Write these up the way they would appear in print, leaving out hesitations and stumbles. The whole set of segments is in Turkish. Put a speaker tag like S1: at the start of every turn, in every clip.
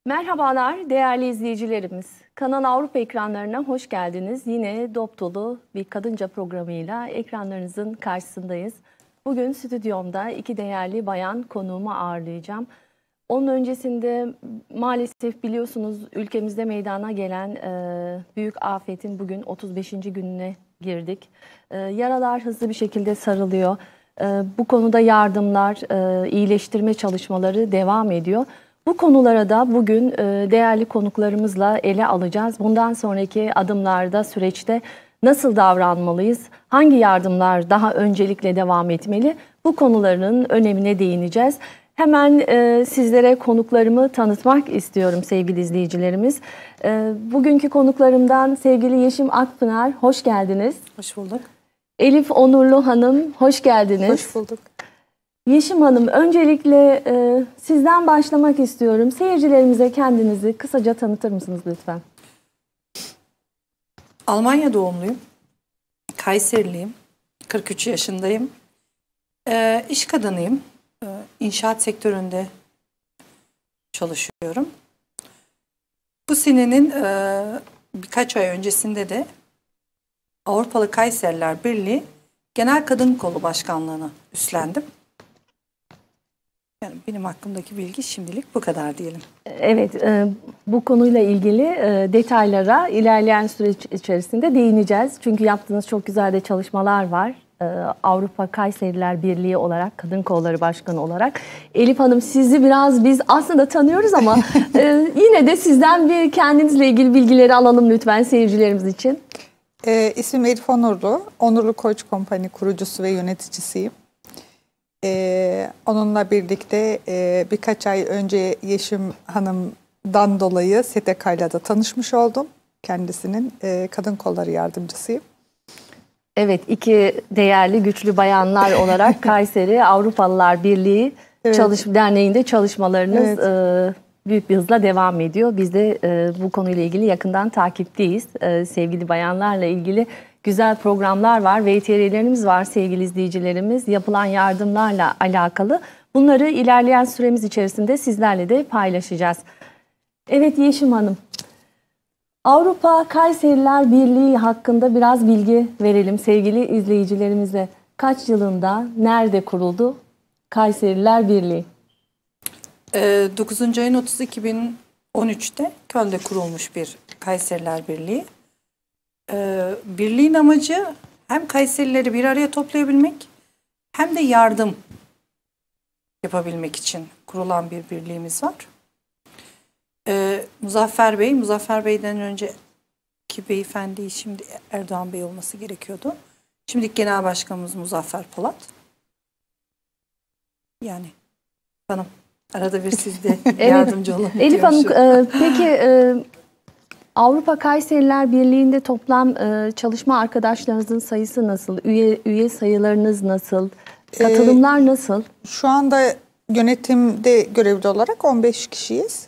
S1: Merhabalar değerli izleyicilerimiz. Kanal Avrupa ekranlarına hoş geldiniz. Yine dop dolu bir kadınca programıyla ekranlarınızın karşısındayız. Bugün stüdyomda iki değerli bayan konuğumu ağırlayacağım. Onun öncesinde maalesef biliyorsunuz ülkemizde meydana gelen büyük afetin bugün 35. gününe girdik. Yaralar hızlı bir şekilde sarılıyor. Bu konuda yardımlar, iyileştirme çalışmaları devam ediyor. Bu konulara da bugün değerli konuklarımızla ele alacağız. Bundan sonraki adımlarda, süreçte nasıl davranmalıyız? Hangi yardımlar daha öncelikle devam etmeli? Bu konuların önemine değineceğiz. Hemen sizlere konuklarımı tanıtmak istiyorum sevgili izleyicilerimiz. Bugünkü konuklarımdan sevgili Yeşim Akpınar, hoş geldiniz.
S2: Hoş bulduk.
S1: Elif Onurlu Hanım, hoş geldiniz.
S2: Hoş bulduk.
S1: Yeşim Hanım, öncelikle sizden başlamak istiyorum. Seyircilerimize kendinizi kısaca tanıtır mısınız lütfen?
S2: Almanya doğumluyum. Kayseriliyim. 43 yaşındayım. İş kadınıyım. İnşaat sektöründe çalışıyorum. Bu senenin birkaç ay öncesinde de Avrupalı Kayseriler Birliği Genel Kadın Kolu Başkanlığı'nı üstlendim. Yani benim hakkımdaki bilgi şimdilik bu kadar diyelim.
S1: Evet, bu konuyla ilgili detaylara ilerleyen süreç içerisinde değineceğiz. Çünkü yaptığınız çok güzel de çalışmalar var. Avrupa Kayseriler Birliği olarak, Kadın Kolları Başkanı olarak. Elif Hanım, sizi biraz biz aslında tanıyoruz ama yine de sizden bir kendinizle ilgili bilgileri alalım lütfen seyircilerimiz için.
S3: İsmim Elif Onurlu. Onurlu Koç Company kurucusu ve yöneticisiyim. Onunla birlikte birkaç ay önce Yeşim Hanım'dan dolayı STK'yla da tanışmış oldum. Kendisinin kadın kolları yardımcısıyım.
S1: Evet, iki değerli güçlü bayanlar olarak Kayseri Avrupalılar Birliği Derneği'nde çalışmalarınız büyük bir hızla devam ediyor. Biz de bu konuyla ilgili yakından takipteyiz. Sevgili bayanlarla ilgili güzel programlar var, VTR'lerimiz var sevgili izleyicilerimiz. Yapılan yardımlarla alakalı. Bunları ilerleyen süremiz içerisinde sizlerle de paylaşacağız. Evet Yeşim Hanım, Avrupa Kayseriler Birliği hakkında biraz bilgi verelim sevgili izleyicilerimize. Kaç yılında, nerede kuruldu Kayseriler Birliği?
S2: 9. ayın 30 2013'te Köln'de kurulmuş bir Kayseriler Birliği. Birliğin amacı hem Kayserileri bir araya toplayabilmek hem de yardım yapabilmek için kurulan bir birliğimiz var. Muzaffer Bey'den önceki beyefendi şimdi Erdoğan Bey olması gerekiyordu. Şimdiki Genel Başkanımız Muzaffer Polat. Yani hanım arada bir siz de yardımcı olun.
S1: Elif Hanım, peki Avrupa Kayseriler Birliği'nde toplam çalışma arkadaşlarınızın sayısı nasıl? Üye sayılarınız nasıl? Katılımlar nasıl?
S3: Şu anda yönetimde görevli olarak 15 kişiyiz.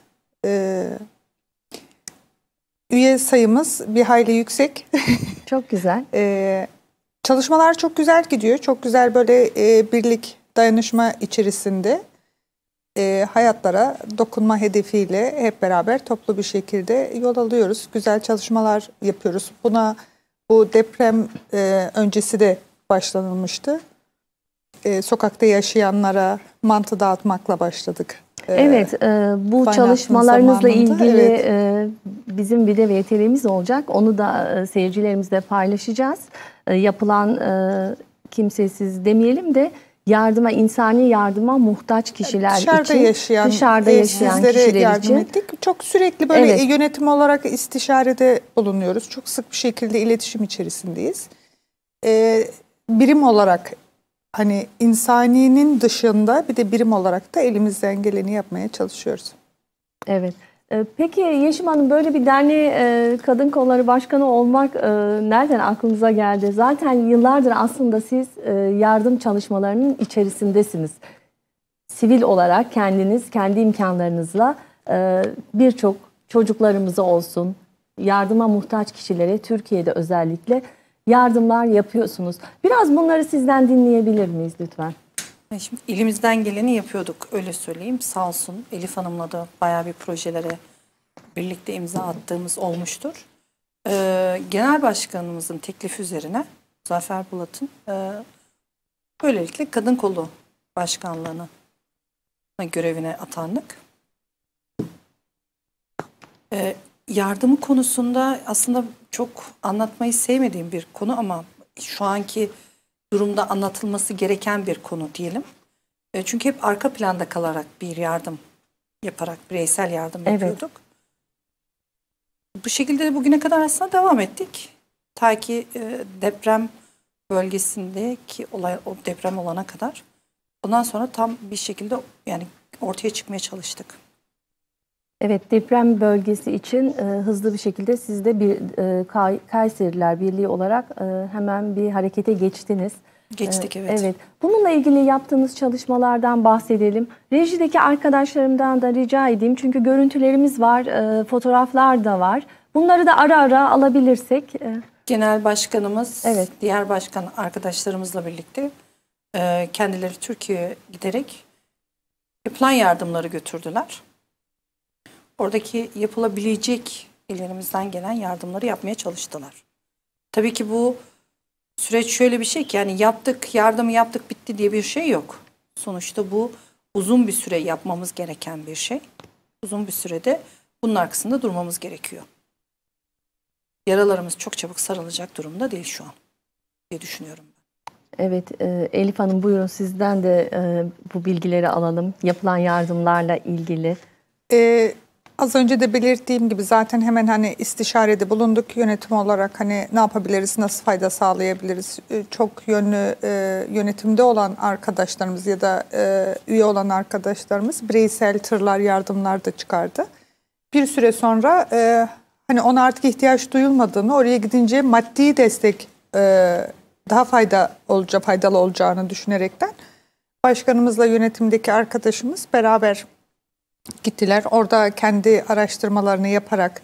S3: Üye sayımız bir hayli yüksek.
S1: Çok güzel.
S3: Çalışmalar çok güzel gidiyor. Çok güzel böyle birlik, dayanışma içerisinde hayatlara dokunma hedefiyle hep beraber toplu bir şekilde yol alıyoruz. Güzel çalışmalar yapıyoruz. Bu deprem öncesi de başlanılmıştı. Sokakta yaşayanlara mantı dağıtmakla başladık.
S1: Evet, bu çalışmalarınızla ilgili bizim bir de VTR'miz olacak. Onu da seyircilerimizle paylaşacağız. Yapılan kimsesiz demeyelim de yardıma, insani yardıma muhtaç kişiler dışarıda yaşayan kişiler
S3: yardım
S1: için.
S3: ettik. Çok sürekli böyle yönetim olarak istişarede bulunuyoruz. Çok sık bir şekilde iletişim içerisindeyiz. Birim olarak hani insaninin dışında bir de birim olarak da elimizden geleni yapmaya çalışıyoruz.
S1: Evet. Peki Yeşim Hanım, böyle bir derneğe Kadın Kolları Başkanı olmak nereden aklınıza geldi? Zaten yıllardır aslında siz yardım çalışmalarının içerisindesiniz. Sivil olarak kendiniz, kendi imkanlarınızla birçok çocuklarımıza olsun, yardıma muhtaç kişilere Türkiye'de özellikle yardımlar yapıyorsunuz. Biraz bunları sizden dinleyebilir miyiz lütfen?
S2: Şimdi elimizden geleni yapıyorduk, öyle söyleyeyim. Sağ olsun Elif Hanım'la da bayağı bir projelere birlikte imza attığımız olmuştur. Genel Başkanımızın teklifi üzerine Zafer Bulat'ın böylelikle Kadın Kolu Başkanlığı'na görevine atandık. Yardımı konusunda aslında çok anlatmayı sevmediğim bir konu ama şu anki durumda anlatılması gereken bir konu diyelim. Çünkü hep arka planda kalarak bir yardım yaparak bireysel yardım yapıyorduk. Bu şekilde de bugüne kadar aslında devam ettik. Ta ki deprem bölgesindeki olay, o deprem olana kadar. Ondan sonra tam bir şekilde yani ortaya çıkmaya çalıştık.
S1: Evet, deprem bölgesi için hızlı bir şekilde siz de bir Kayseriler Birliği olarak hemen bir harekete geçtiniz.
S2: Geçtik, evet.
S1: Evet. Bununla ilgili yaptığınız çalışmalardan bahsedelim. Rejideki arkadaşlarımdan da rica edeyim. Çünkü görüntülerimiz var, fotoğraflar da var. Bunları da ara ara alabilirsek.
S2: Genel Başkanımız,
S1: evet,
S2: diğer başkan arkadaşlarımızla birlikte kendileri Türkiye'ye giderek yapılan yardımları götürdüler. Oradaki yapılabilecek ellerimizden gelen yardımları yapmaya çalıştılar. Tabii ki bu süreç şöyle bir şey ki yani yaptık, yardımı yaptık, bitti diye bir şey yok. Sonuçta bu uzun bir süre yapmamız gereken bir şey. Uzun bir sürede bunun arkasında durmamız gerekiyor. Yaralarımız çok çabuk sarılacak durumda değil şu an diye düşünüyorum ben.
S1: Evet, Elif Hanım buyurun sizden de bu bilgileri alalım. Yapılan yardımlarla ilgili.
S3: Az önce de belirttiğim gibi zaten hemen hani istişarede bulunduk yönetim olarak, hani ne yapabiliriz, nasıl fayda sağlayabiliriz. Çok yönlü yönetimde olan arkadaşlarımız ya da üye olan arkadaşlarımız bireysel tırlar, yardımlar da çıkardı. Bir süre sonra hani ona artık ihtiyaç duyulmadığını, oraya gidince maddi destek daha faydalı olacağını düşünerekten başkanımızla yönetimdeki arkadaşımız beraber gittiler. Orada kendi araştırmalarını yaparak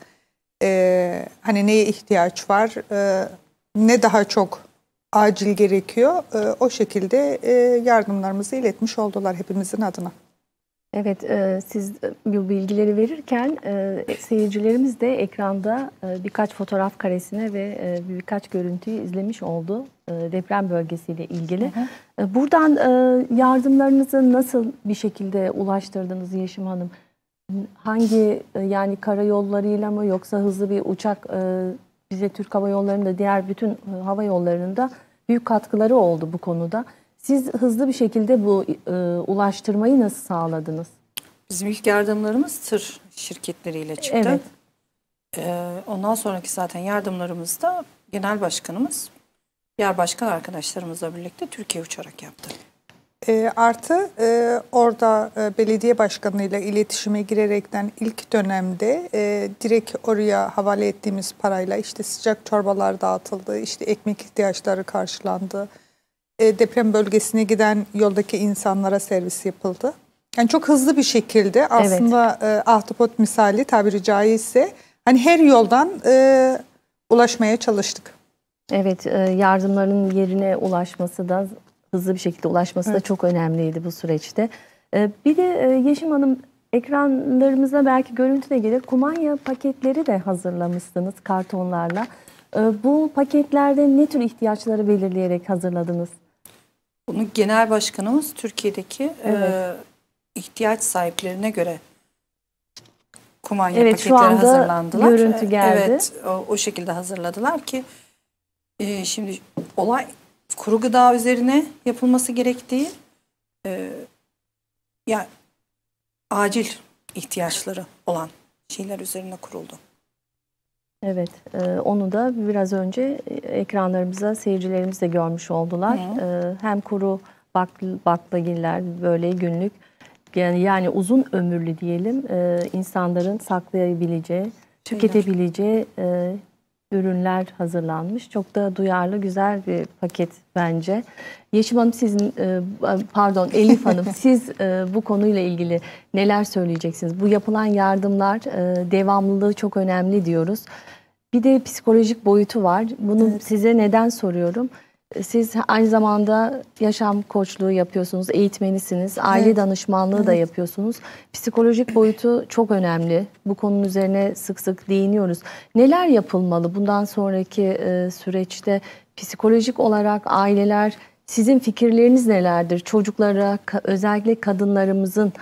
S3: hani neye ihtiyaç var, ne daha çok acil gerekiyor, o şekilde yardımlarımızı iletmiş oldular hepimizin adına.
S1: Evet, siz bu bilgileri verirken seyircilerimiz de ekranda birkaç fotoğraf karesine ve birkaç görüntüyü izlemiş oldu deprem bölgesiyle ilgili. Hı hı. Buradan yardımlarınızı nasıl bir şekilde ulaştırdınız Yeşim Hanım? Hangi yani karayollarıyla mı yoksa hızlı bir uçak, bize Türk Hava Yolları'nda diğer bütün hava yollarında büyük katkıları oldu bu konuda. Siz hızlı bir şekilde bu ulaştırmayı nasıl sağladınız?
S2: Bizim ilk yardımlarımız tır şirketleriyle çıktı. Evet. Ondan sonraki zaten yardımlarımız da genel başkanımız, diğer başkan arkadaşlarımızla birlikte Türkiye uçarak yaptı.
S3: Artı orada belediye başkanıyla iletişime girerekten ilk dönemde direkt oraya havale ettiğimiz parayla işte sıcak çorbalar dağıtıldı, işte ekmek ihtiyaçları karşılandı. Deprem bölgesine giden yoldaki insanlara servis yapıldı. Yani çok hızlı bir şekilde aslında evet, ahtapot misali tabiri caizse hani her yoldan ulaşmaya çalıştık.
S1: Evet, yardımların yerine ulaşması da hızlı bir şekilde ulaşması evet, da çok önemliydi bu süreçte. Bir de Yeşim Hanım ekranlarımıza belki görüntü de gelir. Kumanya paketleri de hazırlamışsınız kartonlarla. Bu paketlerde ne tür ihtiyaçları belirleyerek hazırladınız?
S2: Bunu genel başkanımız Türkiye'deki evet, ihtiyaç sahiplerine göre kumanya evet, paketleri hazırlandılar.
S1: Görüntü geldi.
S2: Evet, o şekilde hazırladılar ki şimdi olay kuru gıda üzerine yapılması gerektiği yani acil ihtiyaçları olan şeyler üzerine kuruldu.
S1: Evet, onu da biraz önce ekranlarımıza seyircilerimiz de görmüş oldular. Hem kuru baklagiller böyle günlük yani uzun ömürlü diyelim insanların saklayabileceği, tüketebileceği ürünler hazırlanmış. Çok da duyarlı, güzel bir paket bence. Yeşim Hanım Elif Hanım siz bu konuyla ilgili neler söyleyeceksiniz? Bu yapılan yardımlar devamlılığı çok önemli diyoruz. Bir de psikolojik boyutu var. Bunu evet, size neden soruyorum? Siz aynı zamanda yaşam koçluğu yapıyorsunuz, eğitmenisiniz, aile danışmanlığı da yapıyorsunuz. Psikolojik boyutu çok önemli. Bu konunun üzerine sık sık değiniyoruz. Neler yapılmalı bundan sonraki süreçte? Psikolojik olarak aileler, sizin fikirleriniz nelerdir? Çocuklara, özellikle kadınlarımızın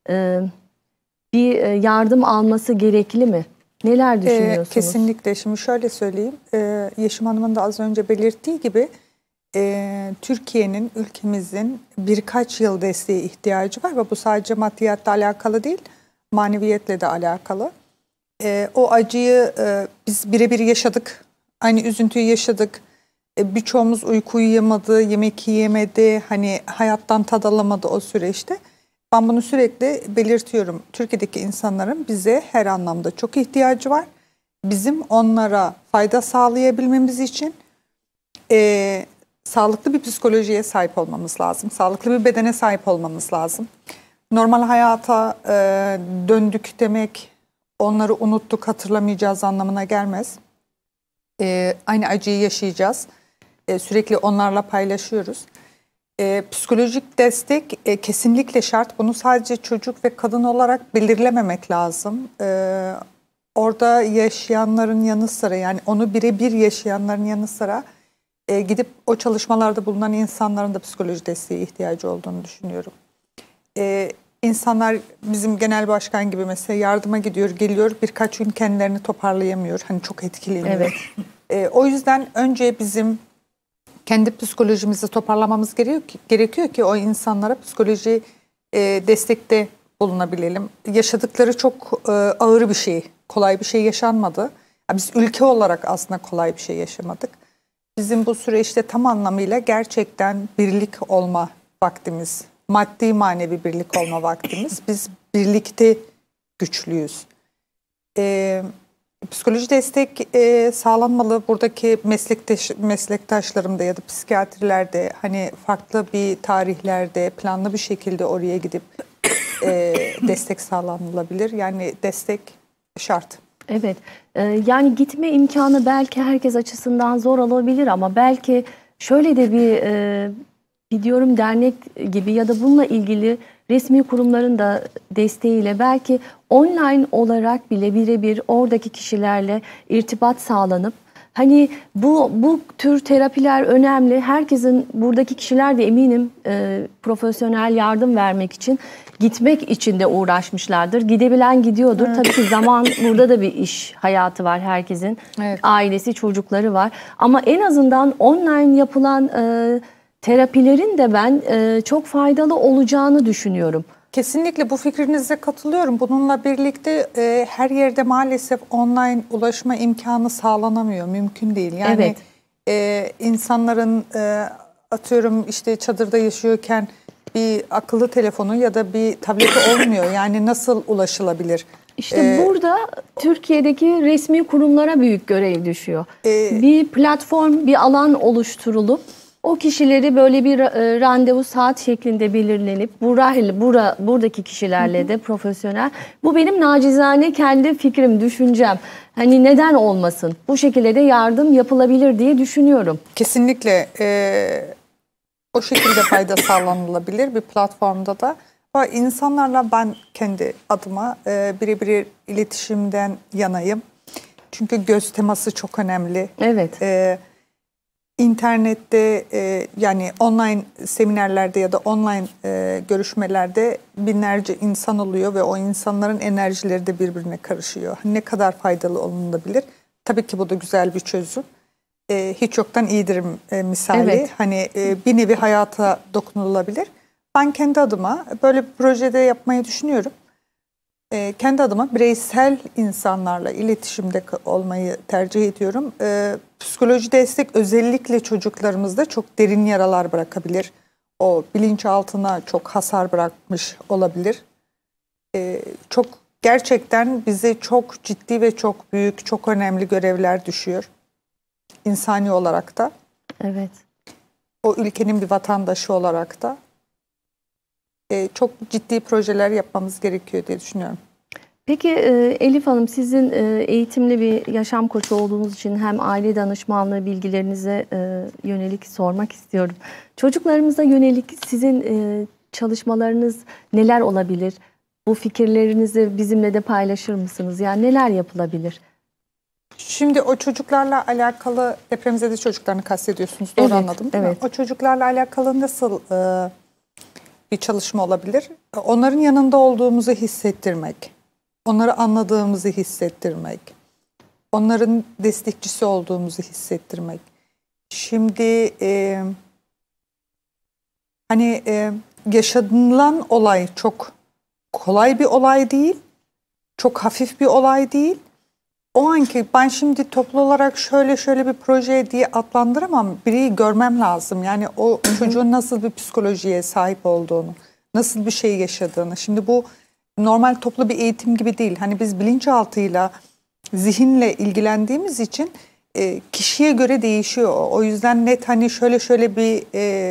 S1: bir yardım alması gerekli mi? Neler düşünüyorsunuz?
S3: Kesinlikle. Şimdi şöyle söyleyeyim. Yeşim Hanım'ın da az önce belirttiği gibi Türkiye'nin, ülkemizin birkaç yıl desteğe ihtiyacı var ve bu sadece maddiyatla alakalı değil, maneviyetle de alakalı. O acıyı biz birebir yaşadık. Aynı üzüntüyü yaşadık. Birçoğumuz uyku uyuyamadı, yemek yiyemedi, hani hayattan tad alamadı o süreçte. Ben bunu sürekli belirtiyorum. Türkiye'deki insanların bize her anlamda çok ihtiyacı var. Bizim onlara fayda sağlayabilmemiz için sağlıklı bir psikolojiye sahip olmamız lazım. Sağlıklı bir bedene sahip olmamız lazım. Normal hayata döndük demek, onları unuttuk, hatırlamayacağız anlamına gelmez. Aynı acıyı yaşayacağız. Sürekli onlarla paylaşıyoruz. Psikolojik destek kesinlikle şart. Bunu sadece çocuk ve kadın olarak belirlememek lazım. Orada yaşayanların yanı sıra, yani onu birebir yaşayanların yanı sıra gidip o çalışmalarda bulunan insanların da psikoloji desteğe ihtiyacı olduğunu düşünüyorum. İnsanlar bizim genel başkan gibi mesela yardıma gidiyor, geliyor, birkaç gün kendilerini toparlayamıyor. Hani çok etkileniyor. Evet. O yüzden önce bizim kendi psikolojimizi toparlamamız gerekiyor ki o insanlara psikoloji destekte bulunabilelim. Yaşadıkları çok ağır bir şey, kolay bir şey yaşanmadı. Biz ülke olarak aslında kolay bir şey yaşamadık. Bizim bu süreçte tam anlamıyla gerçekten birlik olma vaktimiz, maddi manevi birlik olma vaktimiz. Biz birlikte güçlüyüz. Psikoloji destek sağlanmalı. Buradaki meslektaşlarımda ya da psikiyatrilerde hani farklı bir tarihlerde planlı bir şekilde oraya gidip destek sağlanılabilir. Yani destek şart.
S1: Evet. Yani gitme imkanı belki herkes açısından zor olabilir ama belki şöyle de bir diyorum dernek gibi ya da bununla ilgili resmi kurumların da desteğiyle belki online olarak bile birebir oradaki kişilerle irtibat sağlanıp hani bu tür terapiler önemli. Herkesin, buradaki kişiler de eminim profesyonel yardım vermek için gitmek için de uğraşmışlardır. Gidebilen gidiyordur. Evet. Tabii ki zaman, burada da bir iş hayatı var herkesin. Evet. Ailesi, çocukları var. Ama en azından online yapılan terapilerin de ben çok faydalı olacağını düşünüyorum.
S3: Kesinlikle bu fikrinize katılıyorum. Bununla birlikte her yerde maalesef online ulaşma imkanı sağlanamıyor. Mümkün değil. Yani evet. İnsanların atıyorum işte çadırda yaşıyorken bir akıllı telefonu ya da bir tableti olmuyor. Yani nasıl ulaşılabilir?
S1: İşte burada Türkiye'deki resmi kurumlara büyük görev düşüyor. Bir platform, bir alan oluşturulup o kişileri böyle bir randevu saat şeklinde belirlenip buradaki kişilerle de profesyonel. Bu benim nacizane kendi fikrim, düşüncem. Hani neden olmasın? Bu şekilde de yardım yapılabilir diye düşünüyorum.
S3: Kesinlikle o şekilde fayda sağlanılabilir bir platformda da. İnsanlarla ben kendi adıma birebir iletişimden yanayım. Çünkü göz teması çok önemli.
S1: Evet.
S3: İnternette yani online seminerlerde ya da online görüşmelerde binlerce insan oluyor ve o insanların enerjileri de birbirine karışıyor. Ne kadar faydalı olunabilir? Tabii ki bu da güzel bir çözüm. Hiç yoktan iyidir misali. Evet. Hani bir nevi hayata dokunulabilir. Ben kendi adıma böyle bir projede yapmayı düşünüyorum. Kendi adıma bireysel insanlarla iletişimde olmayı tercih ediyorum. Psikoloji destek özellikle çocuklarımızda çok derin yaralar bırakabilir. O bilinçaltına çok hasar bırakmış olabilir. Çok gerçekten bize çok ciddi ve çok büyük, çok önemli görevler düşüyor. İnsani olarak da.
S1: Evet.
S3: O ülkenin bir vatandaşı olarak da. Çok ciddi projeler yapmamız gerekiyor diye düşünüyorum.
S1: Peki Elif Hanım, sizin eğitimli bir yaşam koçu olduğunuz için hem aile danışmanlığı bilgilerinize yönelik sormak istiyorum. Çocuklarımıza yönelik sizin çalışmalarınız neler olabilir? Bu fikirlerinizi bizimle de paylaşır mısınız? Yani neler yapılabilir?
S3: Şimdi o çocuklarla alakalı, depremzede çocuklarını kastediyorsunuz. Doğru anladım değil mi? O çocuklarla alakalı nasıl bir çalışma olabilir? Onların yanında olduğumuzu hissettirmek, onları anladığımızı hissettirmek, onların destekçisi olduğumuzu hissettirmek. Şimdi yaşanılan olay çok kolay bir olay değil, çok hafif bir olay değil. O anki ben şimdi toplu olarak şöyle bir proje diye adlandıramam. Bireyi görmem lazım. Yani o çocuğun nasıl bir psikolojiye sahip olduğunu, nasıl bir şey yaşadığını. Şimdi bu normal toplu bir eğitim gibi değil. Hani biz bilinçaltıyla, zihinle ilgilendiğimiz için kişiye göre değişiyor. O yüzden net hani şöyle bir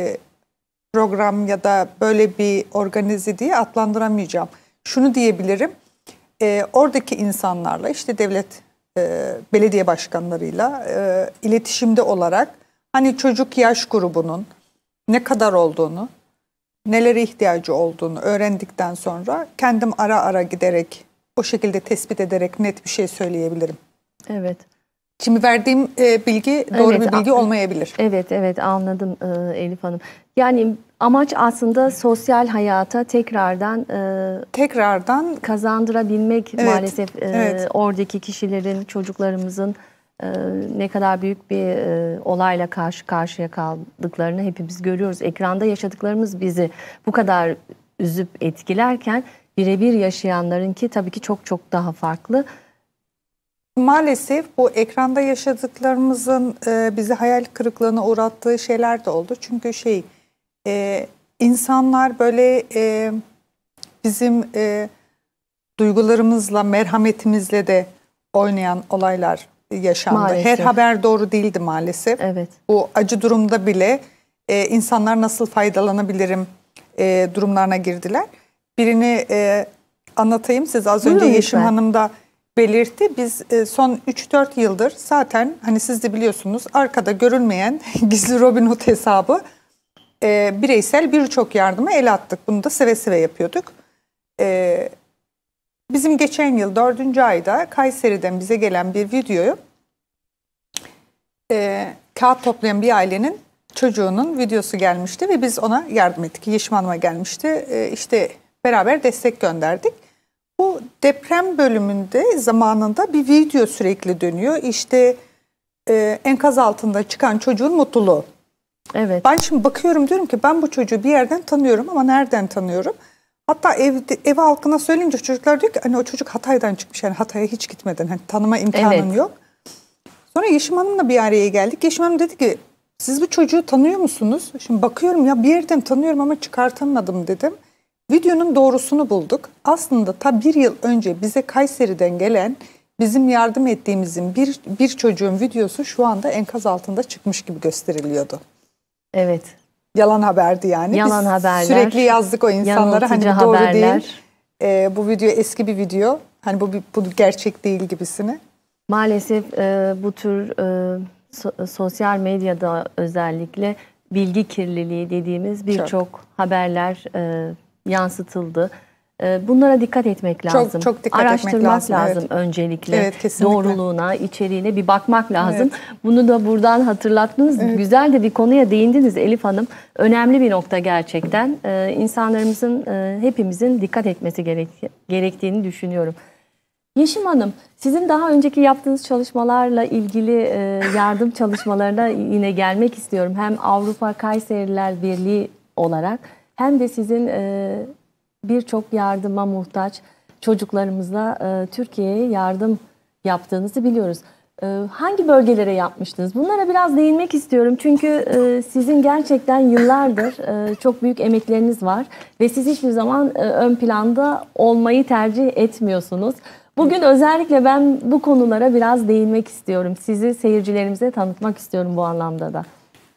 S3: program ya da böyle bir organize diye adlandıramayacağım. Şunu diyebilirim. Oradaki insanlarla, işte devlet belediye başkanlarıyla iletişimde olarak hani çocuk yaş grubunun ne kadar olduğunu, nelere ihtiyacı olduğunu öğrendikten sonra kendim ara giderek o şekilde tespit ederek net bir şey söyleyebilirim.
S1: Evet.
S3: Şimdi verdiğim bilgi doğru bir bilgi olmayabilir.
S1: Evet anladım Elif Hanım. Yani amaç aslında sosyal hayata tekrardan kazandırabilmek, maalesef oradaki kişilerin, çocuklarımızın ne kadar büyük bir olayla karşı karşıya kaldıklarını hepimiz görüyoruz. Ekranda yaşadıklarımız bizi bu kadar üzüp etkilerken birebir yaşayanlarınki tabii ki çok daha farklı.
S3: Maalesef bu ekranda yaşadıklarımızın bizi hayal kırıklığına uğrattığı şeyler de oldu. Çünkü insanlar böyle bizim duygularımızla, merhametimizle de oynayan olaylar yaşandı.
S1: Maalesef.
S3: Her haber doğru değildi maalesef.
S1: Evet.
S3: Bu acı durumda bile insanlar nasıl faydalanabilirim durumlarına girdiler. Birini anlatayım. Siz az önce Yeşim Hanım da belirtti. Biz son 3-4 yıldır zaten hani siz de biliyorsunuz arkada görünmeyen gizli Robin Hood hesabı bireysel birçok yardıma el attık. Bunu da seve seve yapıyorduk. Bizim geçen yıl 4. ayda Kayseri'den bize gelen bir videoyu kağıt toplayan bir ailenin çocuğunun videosu gelmişti ve biz ona yardım ettik. Yeşim Hanım'a gelmişti. İşte beraber destek gönderdik. Bu deprem bölümünde zamanında bir video sürekli dönüyor. İşte enkaz altında çıkan çocuğun mutluluğu.
S1: Evet.
S3: Ben şimdi bakıyorum, diyorum ki ben bu çocuğu bir yerden tanıyorum ama nereden tanıyorum? Hatta ev halkına söyleyince çocuklar diyor ki hani o çocuk Hatay'dan çıkmış, yani Hatay'a hiç gitmeden, hani tanıma imkanın yok. Sonra Yeşim Hanım'la bir araya geldik. Yeşim Hanım dedi ki siz bu çocuğu tanıyor musunuz? Şimdi bakıyorum ya bir yerden tanıyorum ama çıkartamadım dedim. Videonun doğrusunu bulduk. Aslında ta 1 yıl önce bize Kayseri'den gelen, bizim yardım ettiğimizin bir çocuğun videosu şu anda enkaz altında çıkmış gibi gösteriliyordu.
S1: Evet.
S3: Yalan haberdi yani.
S1: Yalan
S3: Biz
S1: haberler.
S3: Sürekli yazdık o insanlara. Hani bu doğru
S1: haberler.
S3: Değil. Bu video eski bir video. Hani bu gerçek değil gibisini.
S1: Maalesef bu tür sosyal medyada özellikle bilgi kirliliği dediğimiz birçok haberler yansıtıldı. Bunlara dikkat etmek lazım.
S3: Çok dikkat
S1: Araştırmak
S3: etmek lazım. Evet.
S1: Öncelikle.
S3: Evet, kesinlikle.
S1: Doğruluğuna, içeriğine bir bakmak lazım.
S3: Evet.
S1: Bunu da buradan hatırlattınız. Evet. Güzel de bir konuya değindiniz Elif Hanım. Önemli bir nokta gerçekten. İnsanlarımızın, hepimizin dikkat etmesi gerektiğini düşünüyorum. Yeşim Hanım, sizin daha önceki yaptığınız çalışmalarla ilgili yardım çalışmalarına yine gelmek istiyorum. Hem Avrupa Kayseriler Birliği olarak hem de sizin birçok yardıma muhtaç çocuklarımızla Türkiye'ye yardım yaptığınızı biliyoruz. Hangi bölgelere yapmıştınız? Bunlara biraz değinmek istiyorum. Çünkü sizin gerçekten yıllardır çok büyük emekleriniz var. Ve siz hiçbir zaman ön planda olmayı tercih etmiyorsunuz. Bugün özellikle ben bu konulara biraz değinmek istiyorum. Sizi seyircilerimize tanıtmak istiyorum bu anlamda da.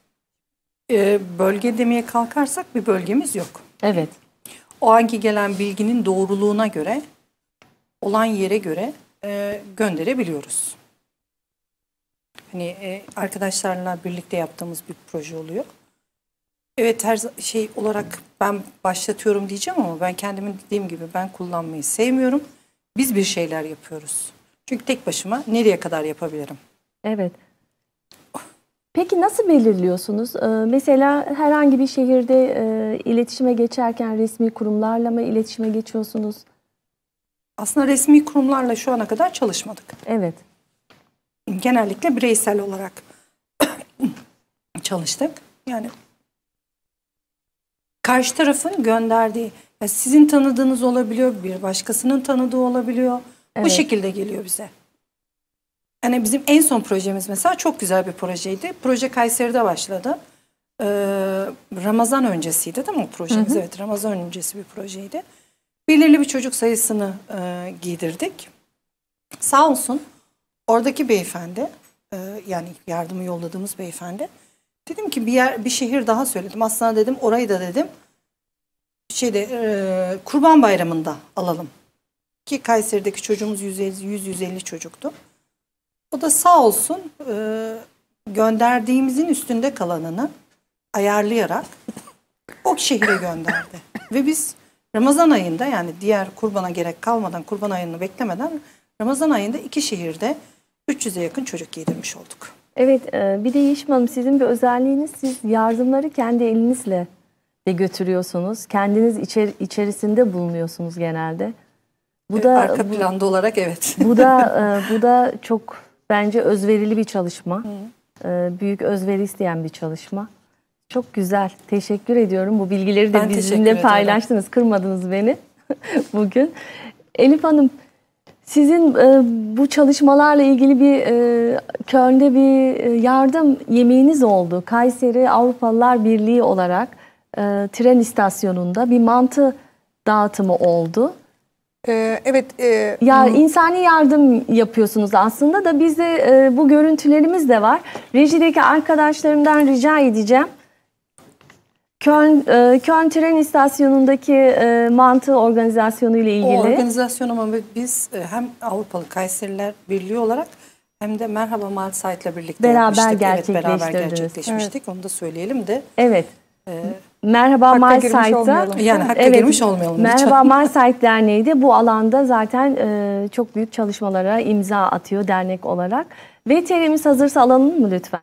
S2: Bölge demeye kalkarsak bir bölgemiz yok.
S1: Evet.
S2: O anki gelen bilginin doğruluğuna göre olan yere göre gönderebiliyoruz. Hani arkadaşlarla birlikte yaptığımız bir proje oluyor. Evet, her şey olarak ben başlatıyorum diyeceğim ama ben kendimin dediğim gibi ben kullanmayı sevmiyorum. Biz bir şeyler yapıyoruz. Çünkü tek başıma nereye kadar yapabilirim?
S1: Evet. Peki nasıl belirliyorsunuz? Mesela herhangi bir şehirde iletişime geçerken resmi kurumlarla mı iletişime geçiyorsunuz?
S2: Aslında resmi kurumlarla şu ana kadar çalışmadık.
S1: Evet.
S2: Genellikle bireysel olarak çalıştık. Yani karşı tarafın gönderdiği, yani sizin tanıdığınız olabiliyor, bir başkasının tanıdığı olabiliyor.
S1: Evet.
S2: Bu şekilde geliyor bize. Yani bizim en son projemiz mesela çok güzel bir projeydi. Proje Kayseri'de başladı. Ramazan öncesiydi değil mi o projemiz? Hı hı. Evet, Ramazan öncesi bir projeydi. Belirli bir çocuk sayısını giydirdik. Sağ olsun oradaki beyefendi, yani yardımı yolladığımız beyefendi, dedim ki bir şehir daha söyledim. Aslında dedim orayı da dedim Kurban Bayramı'nda alalım. Ki Kayseri'deki çocuğumuz 100-150 çocuktu. O da sağ olsun gönderdiğimizin üstünde kalanını ayarlayarak o şehire gönderdi. Ve biz Ramazan ayında, yani diğer kurbana gerek kalmadan, kurban ayını beklemeden Ramazan ayında 2 şehirde 300'e yakın çocuk giydirmiş olduk.
S1: Evet, bir de Yeşim Hanım, sizin bir özelliğiniz, siz yardımları kendi elinizle de götürüyorsunuz. Kendiniz içerisinde bulunuyorsunuz genelde. Bu da
S2: arka planda olarak evet.
S1: Bu da çok bence özverili bir çalışma. Büyük özveri isteyen bir çalışma. Çok güzel. Teşekkür ediyorum. Bu bilgileri de bizimle paylaştınız. Kırmadınız beni bugün. Elif Hanım, sizin bu çalışmalarla ilgili Köln'de bir yardım yemeğiniz oldu. Kayseri Avrupalılar Birliği olarak tren istasyonunda bir mantı dağıtımı oldu.
S3: Evet.
S1: İnsani yardım yapıyorsunuz aslında da bizde bu görüntülerimiz de var. Rejideki arkadaşlarımdan rica edeceğim. Köln tren istasyonundaki mantı organizasyonu ile ilgili.
S2: O organizasyon ama biz hem Avrupalı Kayseriler Birliği olarak hem de Merhaba Malsite ile birlikte
S1: beraber
S2: gerçekleştirdik. Evet, beraber gerçekleşmiştik. Evet. Onu da söyleyelim de.
S1: Evet. Merhaba Malsite'da,
S2: yani hakka girmiş olmayalım.
S1: Merhaba Malsite Derneği de bu alanda zaten çok büyük çalışmalara imza atıyor dernek olarak. VTR'miz hazırsa alalım mı lütfen?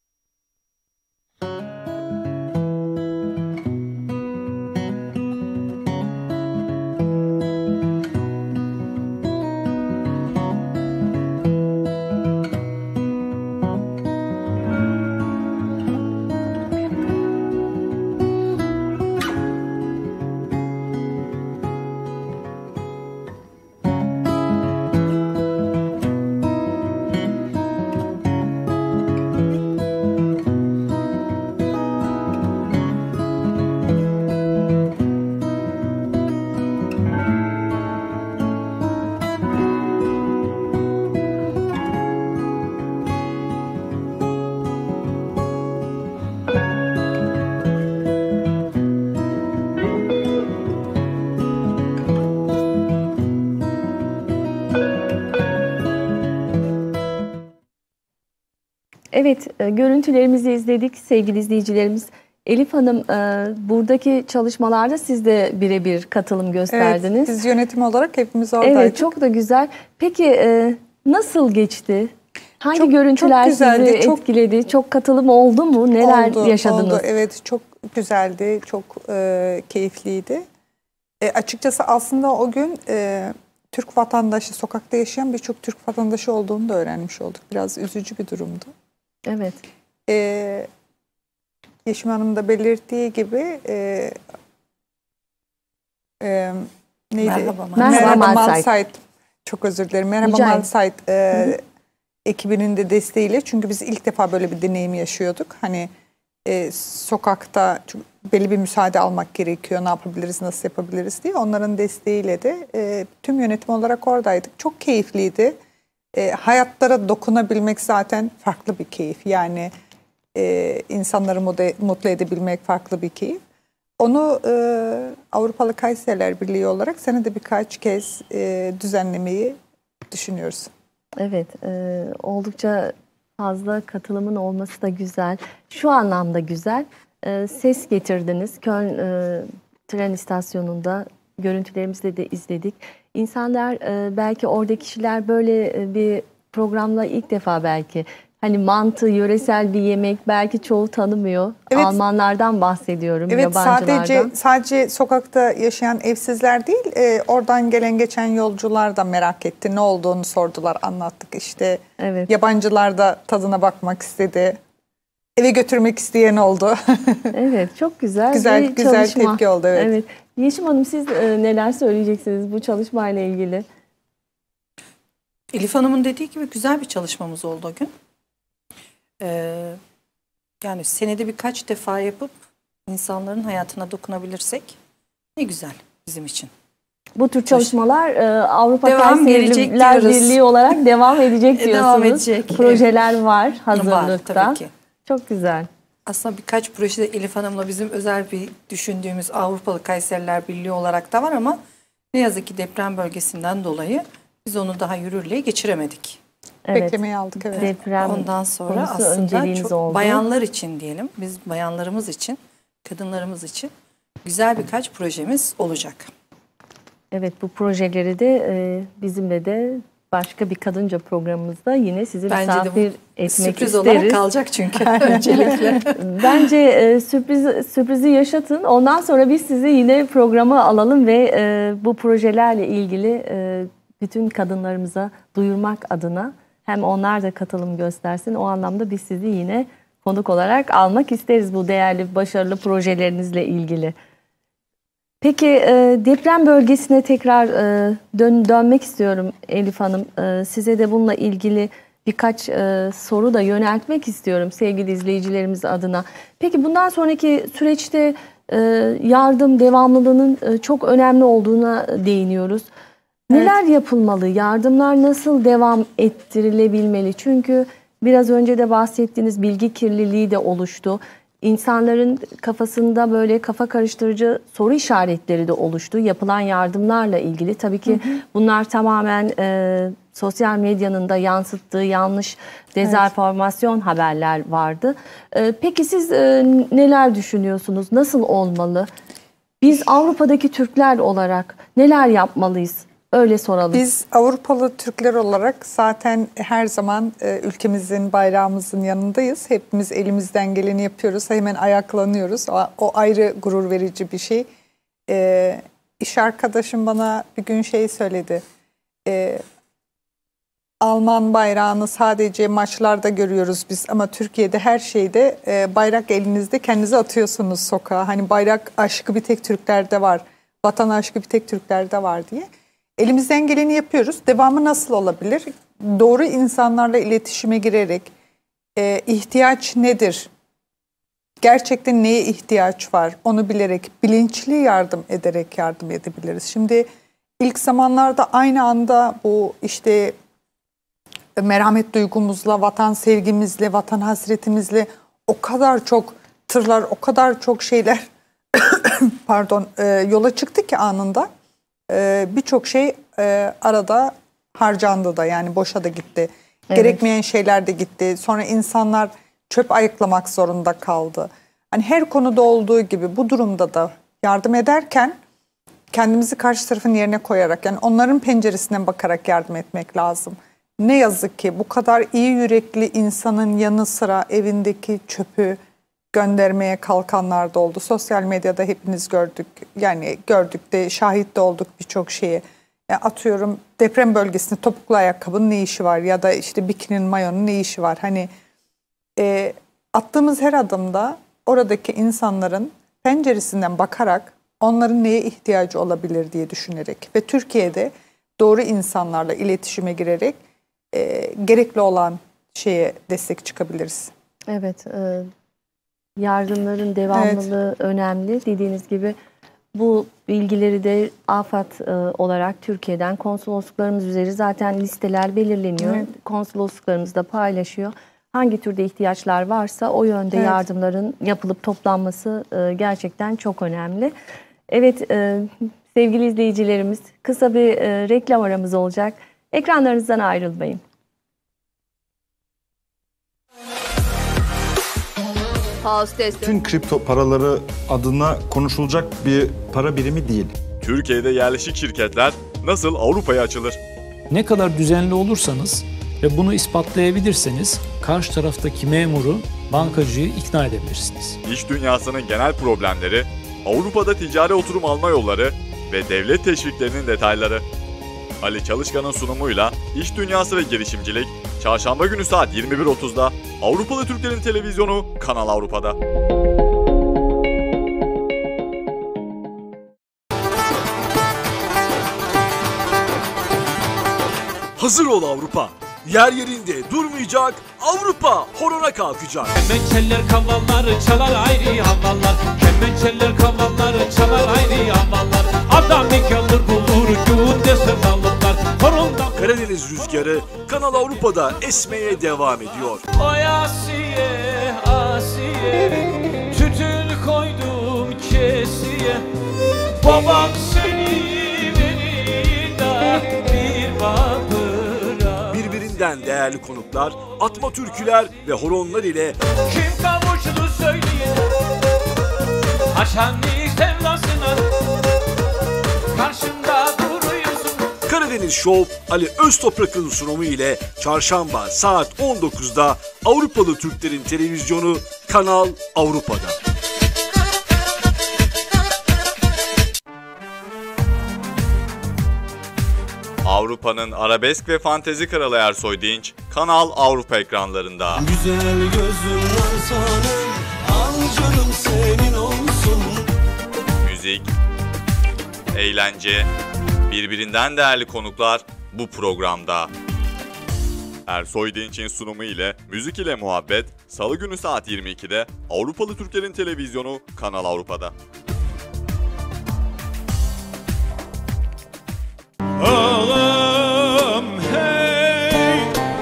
S1: Evet, görüntülerimizi izledik sevgili izleyicilerimiz. Elif Hanım, buradaki çalışmalarda siz de birebir katılım gösterdiniz.
S3: Evet, biz yönetim olarak hepimiz oradaydık. Evet,
S1: çok da güzel. Peki nasıl geçti? Hangi görüntüler çok güzeldi, sizi etkiledi? Çok katılım oldu mu? Neler yaşadınız?
S3: Oldu, evet, çok güzeldi, çok keyifliydi. Açıkçası aslında o gün Türk vatandaşı, sokakta yaşayan birçok Türk vatandaşı olduğunu da öğrenmiş olduk. Biraz üzücü bir durumdu.
S1: Evet.
S3: Yeşim Hanım da belirttiği gibi neydi?
S1: Merhaba
S3: Malsite. Çok özür dilerim. Merhaba Malsite ekibinin de desteğiyle. Çünkü biz ilk defa böyle bir deneyim yaşıyorduk. Hani sokakta belli bir müsaade almak gerekiyor. Ne yapabiliriz, nasıl yapabiliriz diye. Onların desteğiyle de tüm yönetim olarak oradaydık. Çok keyifliydi. Hayatlara dokunabilmek zaten farklı bir keyif. Yani insanları mutlu edebilmek farklı bir keyif. Onu Avrupalı Kayseriler Birliği olarak senede birkaç kez düzenlemeyi düşünüyoruz.
S1: Evet, oldukça fazla katılımın olması da güzel. Şu anlamda güzel, ses getirdiniz. Köln tren istasyonunda görüntülerimizde de izledik. İnsanlar, belki oradaki kişiler böyle bir programla ilk defa belki... Hani mantı, yöresel bir yemek, belki çoğu tanımıyor.
S3: Evet.
S1: Almanlardan bahsediyorum,
S3: Evet,
S1: yabancılardan.
S3: sadece sokakta yaşayan evsizler değil, oradan gelen geçen yolcular da merak etti. Ne olduğunu sordular, anlattık işte.
S1: Evet.
S3: Yabancılar da tadına bakmak istedi. Eve götürmek isteyen oldu.
S1: Evet, çok güzel
S3: güzel
S1: bir çalışma.
S3: tepki oldu, evet.
S1: Evet. Yeşim Hanım, siz neler söyleyeceksiniz bu çalışmayla ilgili?
S2: Elif Hanım'ın dediği gibi güzel bir çalışmamız oldu o gün. Yani senede birkaç defa yapıp insanların hayatına dokunabilirsek ne güzel bizim için.
S1: Bu tür çalışmalar Avrupa
S2: Devam
S1: Kayseriler Birliği olarak devam edecek diyorsunuz.
S2: Devam edecek.
S1: Projeler var hazırlıkta.
S2: Var tabii ki.
S1: Çok güzel.
S2: Aslında birkaç projede Elif Hanım'la bizim özel bir düşündüğümüz Avrupalı Kayseriler Birliği olarak da var ama ne yazık ki deprem bölgesinden dolayı biz onu daha yürürlüğe geçiremedik.
S1: Evet.
S3: Beklemeyi aldık, evet.
S1: Deprem
S2: Ondan sonra
S1: konusu
S2: aslında
S1: önceliğiniz
S2: çok
S1: oldu.
S2: bayanlar için diyelim, biz bayanlarımız için, kadınlarımız için güzel birkaç projemiz olacak.
S1: Evet, bu projeleri de bizimle de başka bir kadınca programımızda yine sizi
S2: Bence de
S1: misafir etmek
S2: sürpriz
S1: isteriz.
S2: olarak kalacak çünkü öncelikle.
S1: Bence sürprizi yaşatın. Ondan sonra biz sizi yine programa alalım ve bu projelerle ilgili bütün kadınlarımıza duyurmak adına hem onlar da katılım göstersin. O anlamda biz sizi yine konuk olarak almak isteriz bu değerli, başarılı projelerinizle ilgili. Peki deprem bölgesine tekrar dönmek istiyorum Elif Hanım. Size de bununla ilgili birkaç soru da yöneltmek istiyorum sevgili izleyicilerimiz adına. Peki bundan sonraki süreçte yardım devamlılığının çok önemli olduğuna değiniyoruz. Neler yapılmalı? Yardımlar nasıl devam ettirilebilmeli? Çünkü biraz önce de bahsettiğiniz bilgi kirliliği de oluştu. İnsanların kafasında böyle kafa karıştırıcı soru işaretleri de oluştu. Yapılan yardımlarla ilgili. Tabii ki bunlar tamamen sosyal medyanın da yansıttığı yanlış dezenformasyon haberler vardı. Peki siz neler düşünüyorsunuz? Nasıl olmalı? Biz Avrupa'daki Türkler olarak neler yapmalıyız? Öyle soralım.
S3: Biz Avrupalı Türkler olarak zaten her zaman ülkemizin, bayrağımızın yanındayız. Hepimiz elimizden geleni yapıyoruz. Hemen ayaklanıyoruz. O ayrı gurur verici bir şey. İş arkadaşım bana bir gün şey söyledi. Alman bayrağını sadece maçlarda görüyoruz biz ama Türkiye'de her şeyde bayrak elinizde kendinizi atıyorsunuz sokağa. Hani bayrak aşkı bir tek Türklerde var, vatan aşkı bir tek Türklerde var diye. Elimizden geleni yapıyoruz. Devamı nasıl olabilir? Doğru insanlarla iletişime girerek ihtiyaç nedir? Gerçekten neye ihtiyaç var? Onu bilerek, bilinçli yardım ederek yardım edebiliriz. Şimdi ilk zamanlarda aynı anda bu işte merhamet duygumuzla, vatan sevgimizle, vatan hasretimizle o kadar çok tırlar, o kadar çok şeyler pardon yola çıktı ki anında. Birçok şey arada harcandı da, yani boşa da gitti. Evet. Gerekmeyen şeyler de gitti. Sonra insanlar çöp ayıklamak zorunda kaldı. Hani her konuda olduğu gibi bu durumda da yardım ederken kendimizi karşı tarafın yerine koyarak, yani onların penceresinden bakarak yardım etmek lazım. Ne yazık ki bu kadar iyi yürekli insanın yanı sıra evindeki çöpü göndermeye kalkanlar da oldu. Sosyal medyada hepiniz gördük. Yani gördük de şahit de olduk birçok şeye. Atıyorum deprem bölgesinde topuklu ayakkabının ne işi var ya da işte bikininin, mayonun ne işi var? Hani attığımız her adımda oradaki insanların penceresinden bakarak onların neye ihtiyacı olabilir diye düşünerek ve Türkiye'de doğru insanlarla iletişime girerek gerekli olan şeye destek çıkabiliriz.
S1: Evet, yardımların devamlılığı önemli. Dediğiniz gibi bu bilgileri de AFAD olarak Türkiye'den konsolosluklarımız üzeri zaten listeler belirleniyor. Evet. Konsolosluklarımız da paylaşıyor. hangi türde ihtiyaçlar varsa o yönde yardımların yapılıp toplanması gerçekten çok önemli. Evet sevgili izleyicilerimiz, kısa bir reklam aramız olacak. Ekranlarınızdan ayrılmayın.
S4: Tüm kripto paraları adına konuşulacak bir para birimi değil.
S5: Türkiye'de yerleşik şirketler nasıl Avrupa'ya açılır?
S6: Ne kadar düzenli olursanız ve bunu ispatlayabilirseniz karşı taraftaki memuru, bankacıyı ikna edebilirsiniz.
S5: İş dünyasının genel problemleri, Avrupa'da ticari oturum alma yolları ve devlet teşviklerinin detayları. Ali Çalışkan'ın sunumuyla İş Dünyası ve Girişimcilik, Çarşamba günü saat 21.30'da Avrupalı Türklerin Televizyonu Kanal Avrupa'da.
S7: Hazır ol Avrupa. Yer yerinde durmayacak, Avrupa horona kalkacak.
S8: Kemençeler kavalları çalar ayrı havallar. Kemençeler kavalları çalar ayrı havallar. Adam nikahlar bulur günde sevdalıklar. Horondan
S7: Karadeniz rüzgarı Kanal Avrupa'da esmeye devam ediyor.
S8: Oy Asiye, Asiye, tütün koydum kesiye. Babam seni verir da bir bakır.
S7: Birbirinden değerli konuklar, atma türküler ve horonlar ile
S8: Kim kavuştu söyleyin, Haşanlı sevdasına karşımda duruyorsun.
S7: Karadeniz Show Ali Öztoprak'ın sunumu ile Çarşamba saat 19'da Avrupalı Türklerin Televizyonu Kanal Avrupa'da.
S5: Avrupa'nın arabesk ve fantezi kralı Ersoy Dinç, Kanal Avrupa ekranlarında.
S9: Güzel gözüm var sanım, al canım senin olsun.
S5: Müzik, eğlence, birbirinden değerli konuklar bu programda. Ersoy Dinç'in sunumu ile Müzik ile Muhabbet, Salı günü saat 22'de Avrupalı Türklerin Televizyonu Kanal Avrupa'da.
S9: Ağam hey,